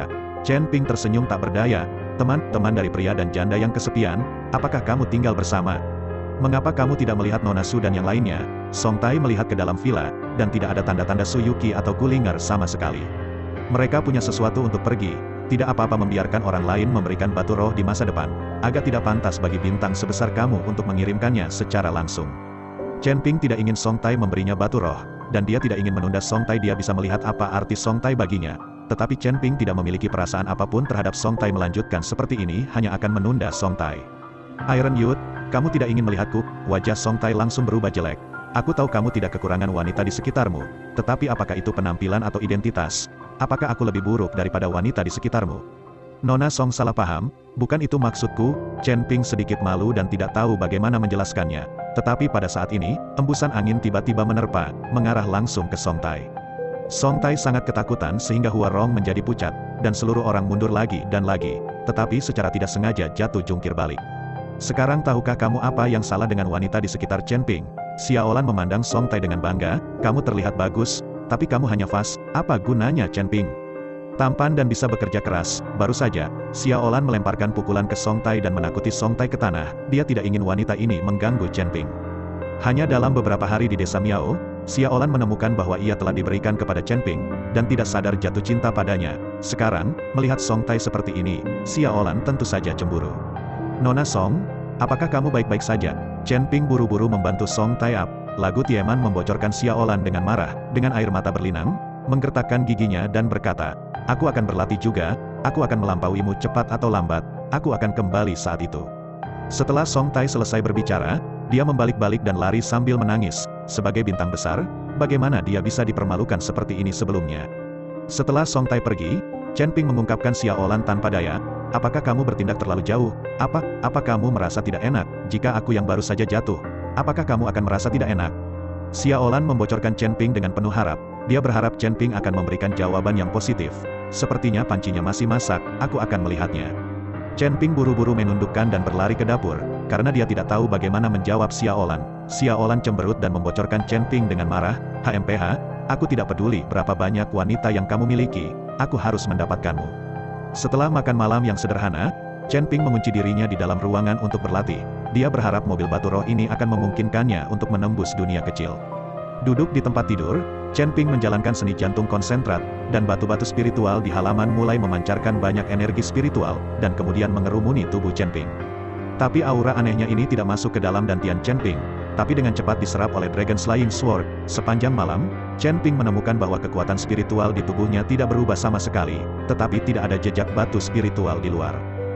Chen Ping tersenyum tak berdaya. Teman-teman dari pria dan janda yang kesepian, apakah kamu tinggal bersama? Mengapa kamu tidak melihat Nona Su dan yang lainnya? Song Tai melihat ke dalam villa, dan tidak ada tanda-tanda Su Yuki atau Gulinger sama sekali. Mereka punya sesuatu untuk pergi. Tidak apa-apa membiarkan orang lain memberikan batu roh di masa depan. Agak tidak pantas bagi bintang sebesar kamu untuk mengirimkannya secara langsung. Chen Ping tidak ingin Song Tai memberinya batu roh, dan dia tidak ingin menunda Song Tai. Dia bisa melihat apa arti Song Tai baginya. Tetapi Chen Ping tidak memiliki perasaan apapun terhadap Song Tai. Melanjutkan seperti ini hanya akan menunda Song Tai. Iron Youth, kamu tidak ingin melihatku? Wajah Song Tai langsung berubah jelek. Aku tahu kamu tidak kekurangan wanita di sekitarmu, tetapi apakah itu penampilan atau identitas? Apakah aku lebih buruk daripada wanita di sekitarmu? Nona Song salah paham, bukan itu maksudku. Chen Ping sedikit malu dan tidak tahu bagaimana menjelaskannya. Tetapi pada saat ini, embusan angin tiba-tiba menerpa, mengarah langsung ke Song Tai. Song Tai sangat ketakutan sehingga Hua Rong menjadi pucat, dan seluruh orang mundur lagi dan lagi, tetapi secara tidak sengaja jatuh jungkir balik. Sekarang tahukah kamu apa yang salah dengan wanita di sekitar Chen Ping? Xiaolan memandang Song Tai dengan bangga, kamu terlihat bagus, tapi kamu hanya fas, apa gunanya Chen Ping? Tampan dan bisa bekerja keras, baru saja, Xiaolan melemparkan pukulan ke Song Tai dan menakuti Song Tai ke tanah. Dia tidak ingin wanita ini mengganggu Chen Ping. Hanya dalam beberapa hari di desa Miao, Xiaolan menemukan bahwa ia telah diberikan kepada Chen Ping, dan tidak sadar jatuh cinta padanya. Sekarang, melihat Song Tai seperti ini, Xiaolan tentu saja cemburu. Nona Song, apakah kamu baik-baik saja? Chen Ping buru-buru membantu Song Tai up. Lagu Tieman membocorkan Xiaolan dengan marah, dengan air mata berlinang, menggertakkan giginya dan berkata, aku akan berlatih juga, aku akan melampauimu cepat atau lambat, aku akan kembali saat itu. Setelah Song Tai selesai berbicara, dia membalik-balik dan lari sambil menangis. Sebagai bintang besar, bagaimana dia bisa dipermalukan seperti ini sebelumnya? Setelah Song Tai pergi, Chen Ping mengungkapkan Xiaolan tanpa daya, apakah kamu bertindak terlalu jauh? Apa kamu merasa tidak enak, jika aku yang baru saja jatuh? Apakah kamu akan merasa tidak enak? Xiaolan membocorkan Chen Ping dengan penuh harap. Dia berharap Chen Ping akan memberikan jawaban yang positif. Sepertinya pancinya masih masak, aku akan melihatnya. Chen Ping buru-buru menundukkan dan berlari ke dapur, karena dia tidak tahu bagaimana menjawab Xiaolan. Xiaolan cemberut dan membocorkan Chen Ping dengan marah, HMPH, aku tidak peduli berapa banyak wanita yang kamu miliki, aku harus mendapatkanmu. Setelah makan malam yang sederhana, Chen Ping mengunci dirinya di dalam ruangan untuk berlatih. Dia berharap mobil batu roh ini akan memungkinkannya untuk menembus dunia kecil. Duduk di tempat tidur, Chen Ping menjalankan seni jantung konsentrat, dan batu-batu spiritual di halaman mulai memancarkan banyak energi spiritual, dan kemudian mengerumuni tubuh Chen Ping. Tapi aura anehnya ini tidak masuk ke dalam dantian Chen Ping, tapi dengan cepat diserap oleh Dragon Slaying Sword. Sepanjang malam, Chen Ping menemukan bahwa kekuatan spiritual di tubuhnya tidak berubah sama sekali, tetapi tidak ada jejak batu spiritual di luar.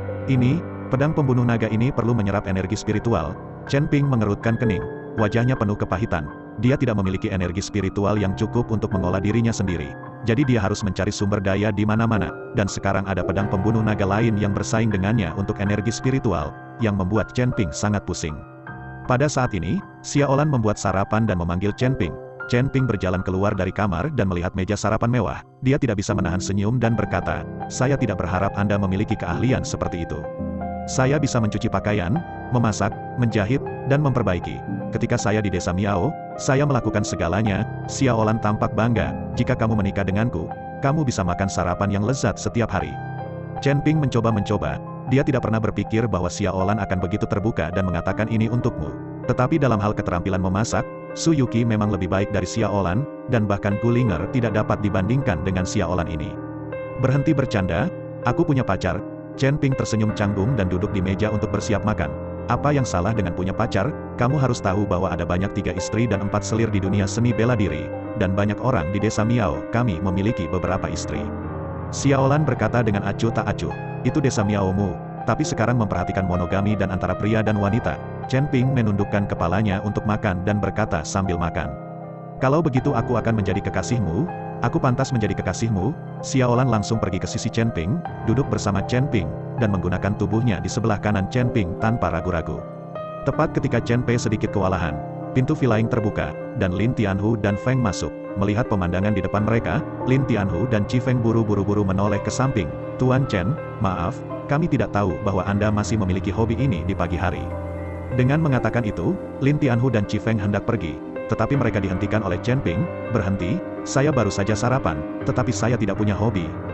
Pedang pembunuh naga ini perlu menyerap energi spiritual. Chen Ping mengerutkan kening, wajahnya penuh kepahitan. Dia tidak memiliki energi spiritual yang cukup untuk mengolah dirinya sendiri. Jadi dia harus mencari sumber daya di mana-mana, dan sekarang ada pedang pembunuh naga lain yang bersaing dengannya untuk energi spiritual, yang membuat Chen Ping sangat pusing. Pada saat ini, Xiaolan membuat sarapan dan memanggil Chen Ping. Chen Ping berjalan keluar dari kamar dan melihat meja sarapan mewah. Dia tidak bisa menahan senyum dan berkata, saya tidak berharap Anda memiliki keahlian seperti itu. Saya bisa mencuci pakaian, memasak, menjahit, dan memperbaiki. Ketika saya di desa Miao, saya melakukan segalanya. Xiaolan tampak bangga, jika kamu menikah denganku, kamu bisa makan sarapan yang lezat setiap hari. Chen Ping mencoba-mencoba, dia tidak pernah berpikir bahwa Xiaolan akan begitu terbuka dan mengatakan ini untukmu. Tetapi dalam hal keterampilan memasak, Su Yuki memang lebih baik dari Xiaolan, dan bahkan Gulinger tidak dapat dibandingkan dengan Xiaolan ini. Berhenti bercanda, aku punya pacar. Chen Ping tersenyum canggung dan duduk di meja untuk bersiap makan. Apa yang salah dengan punya pacar? Kamu harus tahu bahwa ada banyak 3 istri dan 4 selir di dunia seni bela diri, dan banyak orang di desa Miao. Kami memiliki beberapa istri. Xiaolan berkata dengan acuh tak acuh, itu desa Miao-mu, tapi sekarang memperhatikan monogami dan antara pria dan wanita. Chen Ping menundukkan kepalanya untuk makan dan berkata sambil makan, kalau begitu aku akan menjadi kekasihmu. Aku pantas menjadi kekasihmu. Xiaolan langsung pergi ke sisi Chen Ping, duduk bersama Chen Ping, dan menggunakan tubuhnya di sebelah kanan Chen Ping tanpa ragu-ragu. Tepat ketika Chen Pei sedikit kewalahan, pintu vilaing terbuka, dan Lin Tianhu dan Feng masuk. Melihat pemandangan di depan mereka, Lin Tianhu dan Chi Feng buru-buru menoleh ke samping. Tuan Chen, maaf, kami tidak tahu bahwa Anda masih memiliki hobi ini di pagi hari. Dengan mengatakan itu, Lin Tianhu dan Chi Feng hendak pergi. Tetapi mereka dihentikan oleh Chen Ping. Berhenti, saya baru saja sarapan, tetapi saya tidak punya hobi.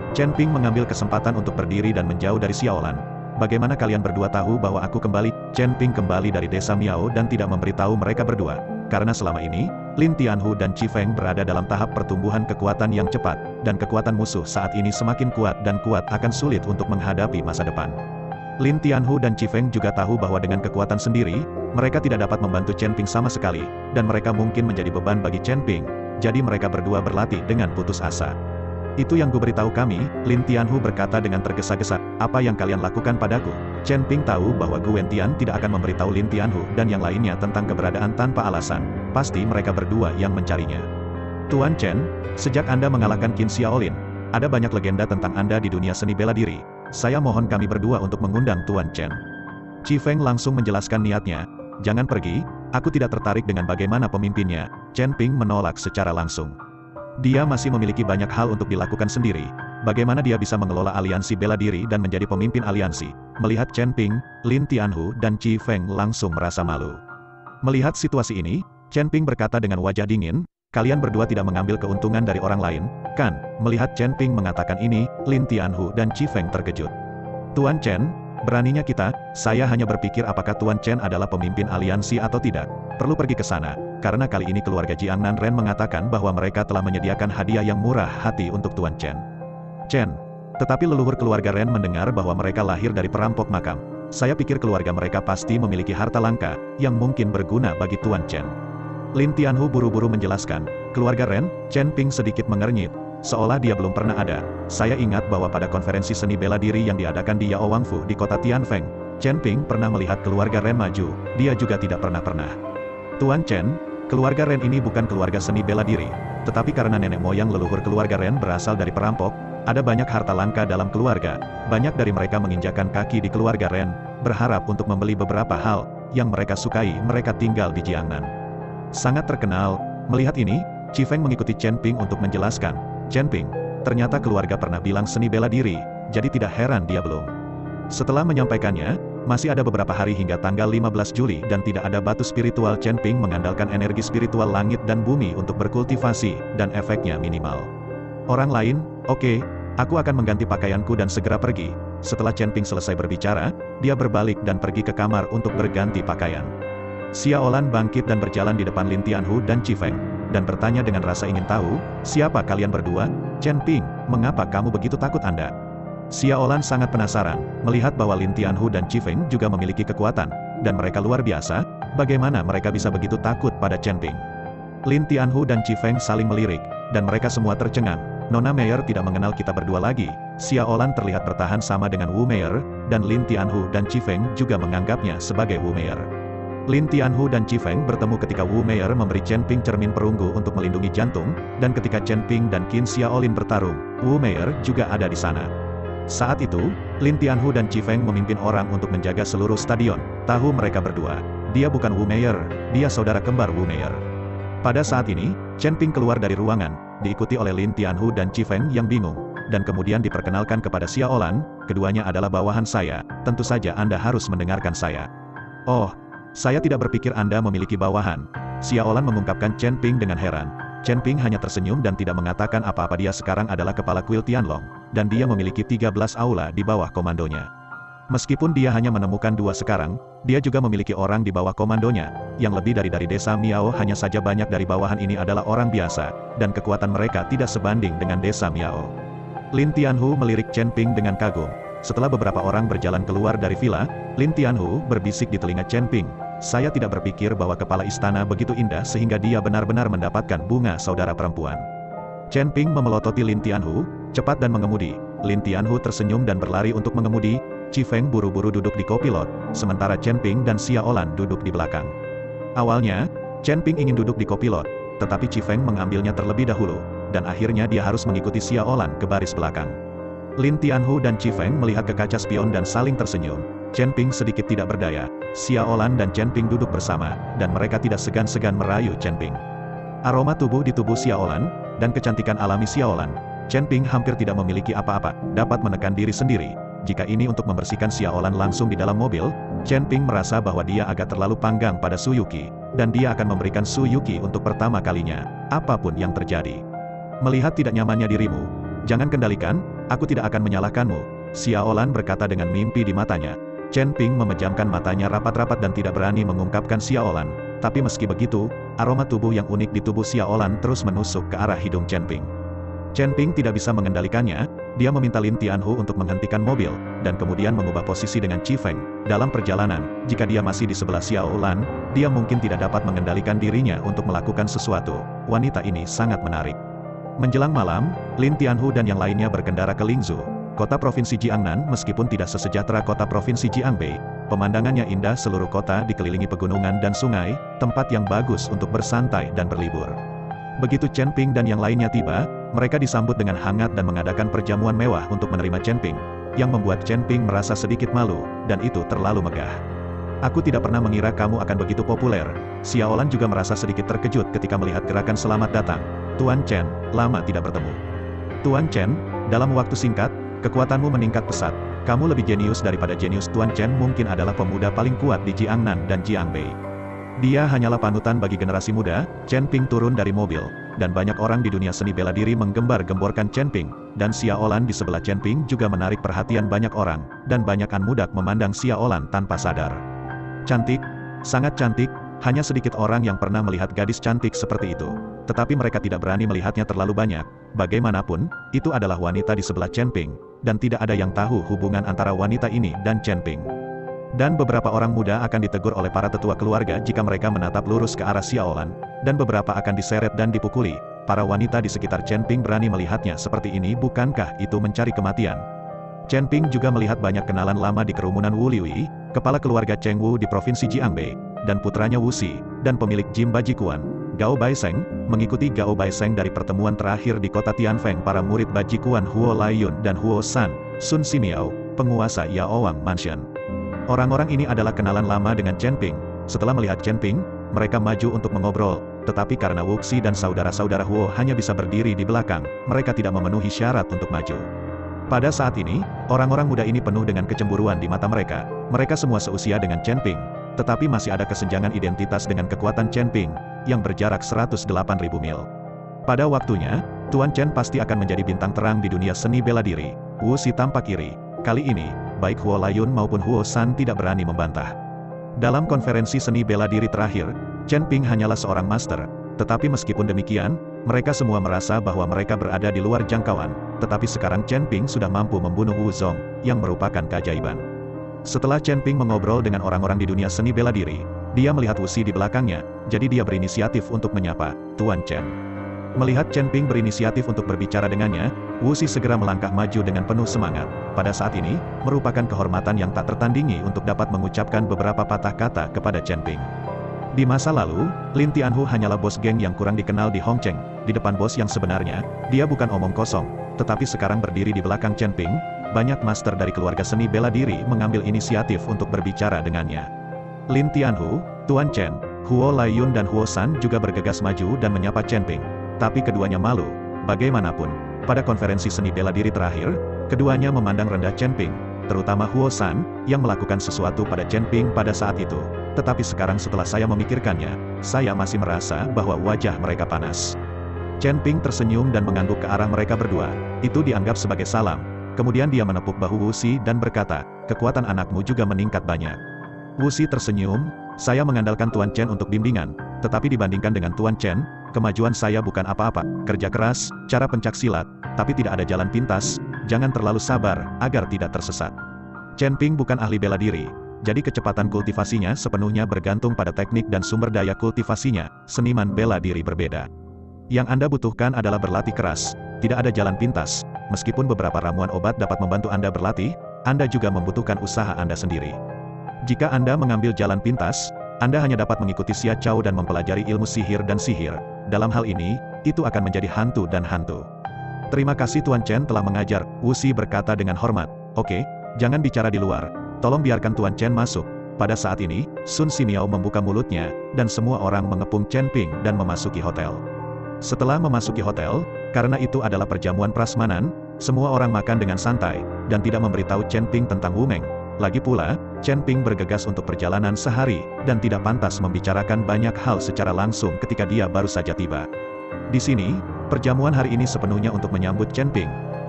Chen Ping mengambil kesempatan untuk berdiri dan menjauh dari Xiaolan. Bagaimana kalian berdua tahu bahwa aku kembali? Chen Ping kembali dari desa Miao dan tidak memberitahu mereka berdua. Karena selama ini, Lin Tianhu dan Qi Feng berada dalam tahap pertumbuhan kekuatan yang cepat, dan kekuatan musuh saat ini semakin kuat dan kuat akan sulit untuk menghadapi masa depan. Lin Tianhu dan Qi Feng juga tahu bahwa dengan kekuatan sendiri, mereka tidak dapat membantu Chen Ping sama sekali, dan mereka mungkin menjadi beban bagi Chen Ping, jadi mereka berdua berlatih dengan putus asa. Itu yang gue beritahu kami, Lin Tianhu berkata dengan tergesa-gesa, apa yang kalian lakukan padaku? Chen Ping tahu bahwa Guen Tian tidak akan memberitahu Lin Tianhu dan yang lainnya tentang keberadaan tanpa alasan, pasti mereka berdua yang mencarinya. Tuan Chen, sejak Anda mengalahkan Qin Xiaolin, ada banyak legenda tentang Anda di dunia seni bela diri. Saya mohon kami berdua untuk mengundang Tuan Chen. Qi Feng langsung menjelaskan niatnya, jangan pergi, aku tidak tertarik dengan bagaimana pemimpinnya. Chen Ping menolak secara langsung. Dia masih memiliki banyak hal untuk dilakukan sendiri. Bagaimana dia bisa mengelola aliansi bela diri dan menjadi pemimpin aliansi? Melihat Chen Ping, Lin Tianhu dan Qi Feng langsung merasa malu. Melihat situasi ini, Chen Ping berkata dengan wajah dingin, kalian berdua tidak mengambil keuntungan dari orang lain, kan? Melihat Chen Ping mengatakan ini, Lin Tianhu dan Qi Feng terkejut. Tuan Chen, beraninya kita, saya hanya berpikir apakah Tuan Chen adalah pemimpin aliansi atau tidak. Perlu pergi ke sana, karena kali ini keluarga Jiang Nanren mengatakan bahwa mereka telah menyediakan hadiah yang murah hati untuk Tuan Chen. Chen, tetapi leluhur keluarga Ren mendengar bahwa mereka lahir dari perampok makam. Saya pikir keluarga mereka pasti memiliki harta langka, yang mungkin berguna bagi Tuan Chen. Lin Tianhu buru-buru menjelaskan, keluarga Ren, Chen Ping sedikit mengernyit, seolah dia belum pernah ada. Saya ingat bahwa pada konferensi seni bela diri yang diadakan di Yao Wangfu di kota Tianfeng, Chen Ping pernah melihat keluarga Ren maju, dia juga tidak pernah. Tuan Chen, keluarga Ren ini bukan keluarga seni bela diri, tetapi karena nenek moyang leluhur keluarga Ren berasal dari perampok, ada banyak harta langka dalam keluarga, banyak dari mereka menginjakan kaki di keluarga Ren, berharap untuk membeli beberapa hal, yang mereka sukai, mereka tinggal di Jiangnan. Sangat terkenal, melihat ini, Qi Feng mengikuti Chen Ping untuk menjelaskan, Chen Ping, ternyata keluarga pernah bilang seni bela diri, jadi tidak heran dia belum. Setelah menyampaikannya, masih ada beberapa hari hingga tanggal 15 Juli dan tidak ada batu spiritual. Chen Ping mengandalkan energi spiritual langit dan bumi untuk berkultivasi, dan efeknya minimal. Orang lain, oke, aku akan mengganti pakaianku dan segera pergi. Setelah Chen Ping selesai berbicara, dia berbalik dan pergi ke kamar untuk berganti pakaian. Xiaolan bangkit dan berjalan di depan Lin Tianhu dan Qi Feng, dan bertanya dengan rasa ingin tahu, siapa kalian berdua? Chen Ping, mengapa kamu begitu takut Anda? Xiaolan sangat penasaran, melihat bahwa Lin Tianhu dan Qi Feng juga memiliki kekuatan, dan mereka luar biasa, bagaimana mereka bisa begitu takut pada Chen Ping? Lin Tianhu dan Qi Feng saling melirik, dan mereka semua tercengang, Nona Meyer tidak mengenal kita berdua lagi. Xiaolan terlihat bertahan sama dengan Wu Meyer, dan Lin Tianhu dan Qi Feng juga menganggapnya sebagai Wu Meyer. Lin Tianhu dan Qi Feng bertemu ketika Wu Meyer memberi Chen Ping cermin perunggu untuk melindungi jantung, dan ketika Chen Ping dan Qin Xiaolin bertarung, Wu Meyer juga ada di sana. Saat itu, Lin Tianhu dan Qi Feng memimpin orang untuk menjaga seluruh stadion. Tahu mereka berdua, dia bukan Wu Meyer, dia saudara kembar Wu Meyer. Pada saat ini, Chen Ping keluar dari ruangan, diikuti oleh Lin Tianhu dan Qi Feng yang bingung, dan kemudian diperkenalkan kepada Xiaolan, keduanya adalah bawahan saya, tentu saja Anda harus mendengarkan saya. Oh, saya tidak berpikir Anda memiliki bawahan. Xiaolan mengungkapkan Chen Ping dengan heran. Chen Ping hanya tersenyum dan tidak mengatakan apa-apa. Dia sekarang adalah kepala kuil Tianlong, dan dia memiliki 13 aula di bawah komandonya. Meskipun dia hanya menemukan 2 sekarang, dia juga memiliki orang di bawah komandonya, yang lebih dari desa Miao. Hanya saja banyak dari bawahan ini adalah orang biasa, dan kekuatan mereka tidak sebanding dengan desa Miao. Lin Tianhu melirik Chen Ping dengan kagum. Setelah beberapa orang berjalan keluar dari villa, Lin Tianhu berbisik di telinga Chen Ping, saya tidak berpikir bahwa kepala istana begitu indah sehingga dia benar-benar mendapatkan bunga saudara perempuan. Chen Ping memelototi Lin Tianhu, cepat dan mengemudi. Lin Tianhu tersenyum dan berlari untuk mengemudi. Qi Feng buru-buru duduk di kopilot, sementara Chen Ping dan Xiaolan duduk di belakang. Awalnya, Chen Ping ingin duduk di kopilot, tetapi Qi Feng mengambilnya terlebih dahulu, dan akhirnya dia harus mengikuti Xiaolan ke baris belakang. Lin Tianhu dan Qi Feng melihat ke kaca spion dan saling tersenyum. Chen Ping sedikit tidak berdaya. Xiaolan dan Chen Ping duduk bersama, dan mereka tidak segan-segan merayu Chen Ping. Aroma tubuh di tubuh Xiaolan, dan kecantikan alami Xiaolan, Chen Ping hampir tidak memiliki apa-apa, dapat menekan diri sendiri. Jika ini untuk membersihkan Xiaolan langsung di dalam mobil, Chen Ping merasa bahwa dia agak terlalu panggang pada Su Yuqi, dan dia akan memberikan Su Yuqi untuk pertama kalinya, apapun yang terjadi. Melihat tidak nyamannya dirimu, jangan kendalikan, Aku tidak akan menyalahkanmu, Xiaolan berkata dengan mimpi di matanya. Chen Ping memejamkan matanya rapat-rapat dan tidak berani mengungkapkan Xiaolan. Tapi meski begitu, aroma tubuh yang unik di tubuh Xiaolan terus menusuk ke arah hidung Chen Ping. Chen Ping tidak bisa mengendalikannya, dia meminta Lin Tianhu untuk menghentikan mobil, dan kemudian mengubah posisi dengan Qi Feng. Dalam perjalanan, jika dia masih di sebelah Xiaolan, dia mungkin tidak dapat mengendalikan dirinya untuk melakukan sesuatu. Wanita ini sangat menarik. Menjelang malam, Lin Tianhu dan yang lainnya berkendara ke Lingzhou, kota provinsi Jiangnan. Meskipun tidak sesejahtera kota provinsi Jiangbei, pemandangannya indah. Seluruh kota dikelilingi pegunungan dan sungai, tempat yang bagus untuk bersantai dan berlibur. Begitu Chen Ping dan yang lainnya tiba, mereka disambut dengan hangat dan mengadakan perjamuan mewah untuk menerima Chen Ping, yang membuat Chen Ping merasa sedikit malu, dan itu terlalu megah. Aku tidak pernah mengira kamu akan begitu populer. Xiaolan juga merasa sedikit terkejut ketika melihat gerakan selamat datang. Tuan Chen, lama tidak bertemu. Tuan Chen, dalam waktu singkat, kekuatanmu meningkat pesat. Kamu lebih jenius daripada jenius. Tuan Chen mungkin adalah pemuda paling kuat di Jiangnan dan Jiangbei. Dia hanyalah panutan bagi generasi muda. Chen Ping turun dari mobil, dan banyak orang di dunia seni bela diri menggembar-gemborkan Chen Ping, dan Xiaolan di sebelah Chen Ping juga menarik perhatian banyak orang, dan banyak anak muda memandang Xiaolan tanpa sadar. Cantik, sangat cantik, hanya sedikit orang yang pernah melihat gadis cantik seperti itu. Tetapi mereka tidak berani melihatnya terlalu banyak. Bagaimanapun, itu adalah wanita di sebelah Chen Ping, dan tidak ada yang tahu hubungan antara wanita ini dan Chen Ping. Dan beberapa orang muda akan ditegur oleh para tetua keluarga jika mereka menatap lurus ke arah Xiaolan, dan beberapa akan diseret dan dipukuli. Para wanita di sekitar Chen Ping berani melihatnya seperti ini. Bukankah itu mencari kematian? Chen Ping juga melihat banyak kenalan lama di kerumunan Wu Liui, kepala keluarga Cheng Wu di provinsi Jiangbei, dan putranya Wu Xi, dan pemilik Jim Bajikuan, Gao Baiseng, mengikuti Gao Baiseng dari pertemuan terakhir di kota Tianfeng. Para murid Bajikuan Huo Laiyun dan Huo San, Sun Simiao, penguasa Yaowang Mansion. Orang-orang ini adalah kenalan lama dengan Chen Ping. Setelah melihat Chen Ping, mereka maju untuk mengobrol, tetapi karena Wu Xi dan saudara-saudara Huo hanya bisa berdiri di belakang, mereka tidak memenuhi syarat untuk maju. Pada saat ini, orang-orang muda ini penuh dengan kecemburuan di mata mereka. Mereka semua seusia dengan Chen Ping, tetapi masih ada kesenjangan identitas dengan kekuatan Chen Ping, yang berjarak 108.000 mil. Pada waktunya, Tuan Chen pasti akan menjadi bintang terang di dunia seni bela diri. Wu Xi tampak iri. Kali ini, baik Huo Laiyun maupun Huo San tidak berani membantah. Dalam konferensi seni bela diri terakhir, Chen Ping hanyalah seorang master. Tetapi meskipun demikian, mereka semua merasa bahwa mereka berada di luar jangkauan. Tetapi sekarang Chen Ping sudah mampu membunuh Wu Zong, yang merupakan keajaiban. Setelah Chen Ping mengobrol dengan orang-orang di dunia seni bela diri, dia melihat Wu Xi di belakangnya, jadi dia berinisiatif untuk menyapa Tuan Chen. Melihat Chen Ping berinisiatif untuk berbicara dengannya, Wu Xi segera melangkah maju dengan penuh semangat. Pada saat ini, merupakan kehormatan yang tak tertandingi untuk dapat mengucapkan beberapa patah kata kepada Chen Ping. Di masa lalu, Lin Tianhu hanyalah bos geng yang kurang dikenal di Hongcheng. Di depan bos yang sebenarnya, dia bukan omong kosong, tetapi sekarang berdiri di belakang Chen Ping. Banyak master dari keluarga seni bela diri mengambil inisiatif untuk berbicara dengannya. Lin Tianhu, Tuan Chen, Huo Laiyun dan Huo San juga bergegas maju dan menyapa Chen Ping. Tapi keduanya malu. Bagaimanapun, pada konferensi seni bela diri terakhir, keduanya memandang rendah Chen Ping, terutama Huo San, yang melakukan sesuatu pada Chen Ping pada saat itu. Tetapi sekarang setelah saya memikirkannya, saya masih merasa bahwa wajah mereka panas. Chen Ping tersenyum dan mengangguk ke arah mereka berdua. Itu dianggap sebagai salam. Kemudian dia menepuk bahu Wu Xi dan berkata, kekuatan anakmu juga meningkat banyak. Wu Xi tersenyum, saya mengandalkan Tuan Chen untuk bimbingan, tetapi dibandingkan dengan Tuan Chen, kemajuan saya bukan apa-apa. Kerja keras, cara pencaksilat, tapi tidak ada jalan pintas. Jangan terlalu sabar, agar tidak tersesat. Chen Ping bukan ahli bela diri, jadi kecepatan kultivasinya sepenuhnya bergantung pada teknik dan sumber daya kultivasinya. Seniman bela diri berbeda. Yang Anda butuhkan adalah berlatih keras. Tidak ada jalan pintas. Meskipun beberapa ramuan obat dapat membantu Anda berlatih, Anda juga membutuhkan usaha Anda sendiri. Jika Anda mengambil jalan pintas, Anda hanya dapat mengikuti Xia Chao dan mempelajari ilmu sihir dan sihir. Dalam hal ini, itu akan menjadi hantu dan hantu. Terima kasih Tuan Chen telah mengajar, Wu Xi berkata dengan hormat. Oke, jangan bicara di luar. Tolong biarkan Tuan Chen masuk. Pada saat ini, Sun Simiao membuka mulutnya, dan semua orang mengepung Chen Ping dan memasuki hotel. Setelah memasuki hotel, karena itu adalah perjamuan prasmanan, semua orang makan dengan santai, dan tidak memberitahu Chen Ping tentang Wu Meng. Lagi pula, Chen Ping bergegas untuk perjalanan sehari, dan tidak pantas membicarakan banyak hal secara langsung ketika dia baru saja tiba. Di sini, perjamuan hari ini sepenuhnya untuk menyambut Chen Ping.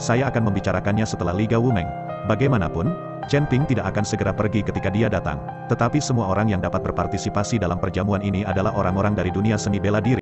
Saya akan membicarakannya setelah Liga Wumeng. Bagaimanapun, Chen Ping tidak akan segera pergi ketika dia datang. Tetapi semua orang yang dapat berpartisipasi dalam perjamuan ini adalah orang-orang dari dunia seni bela diri.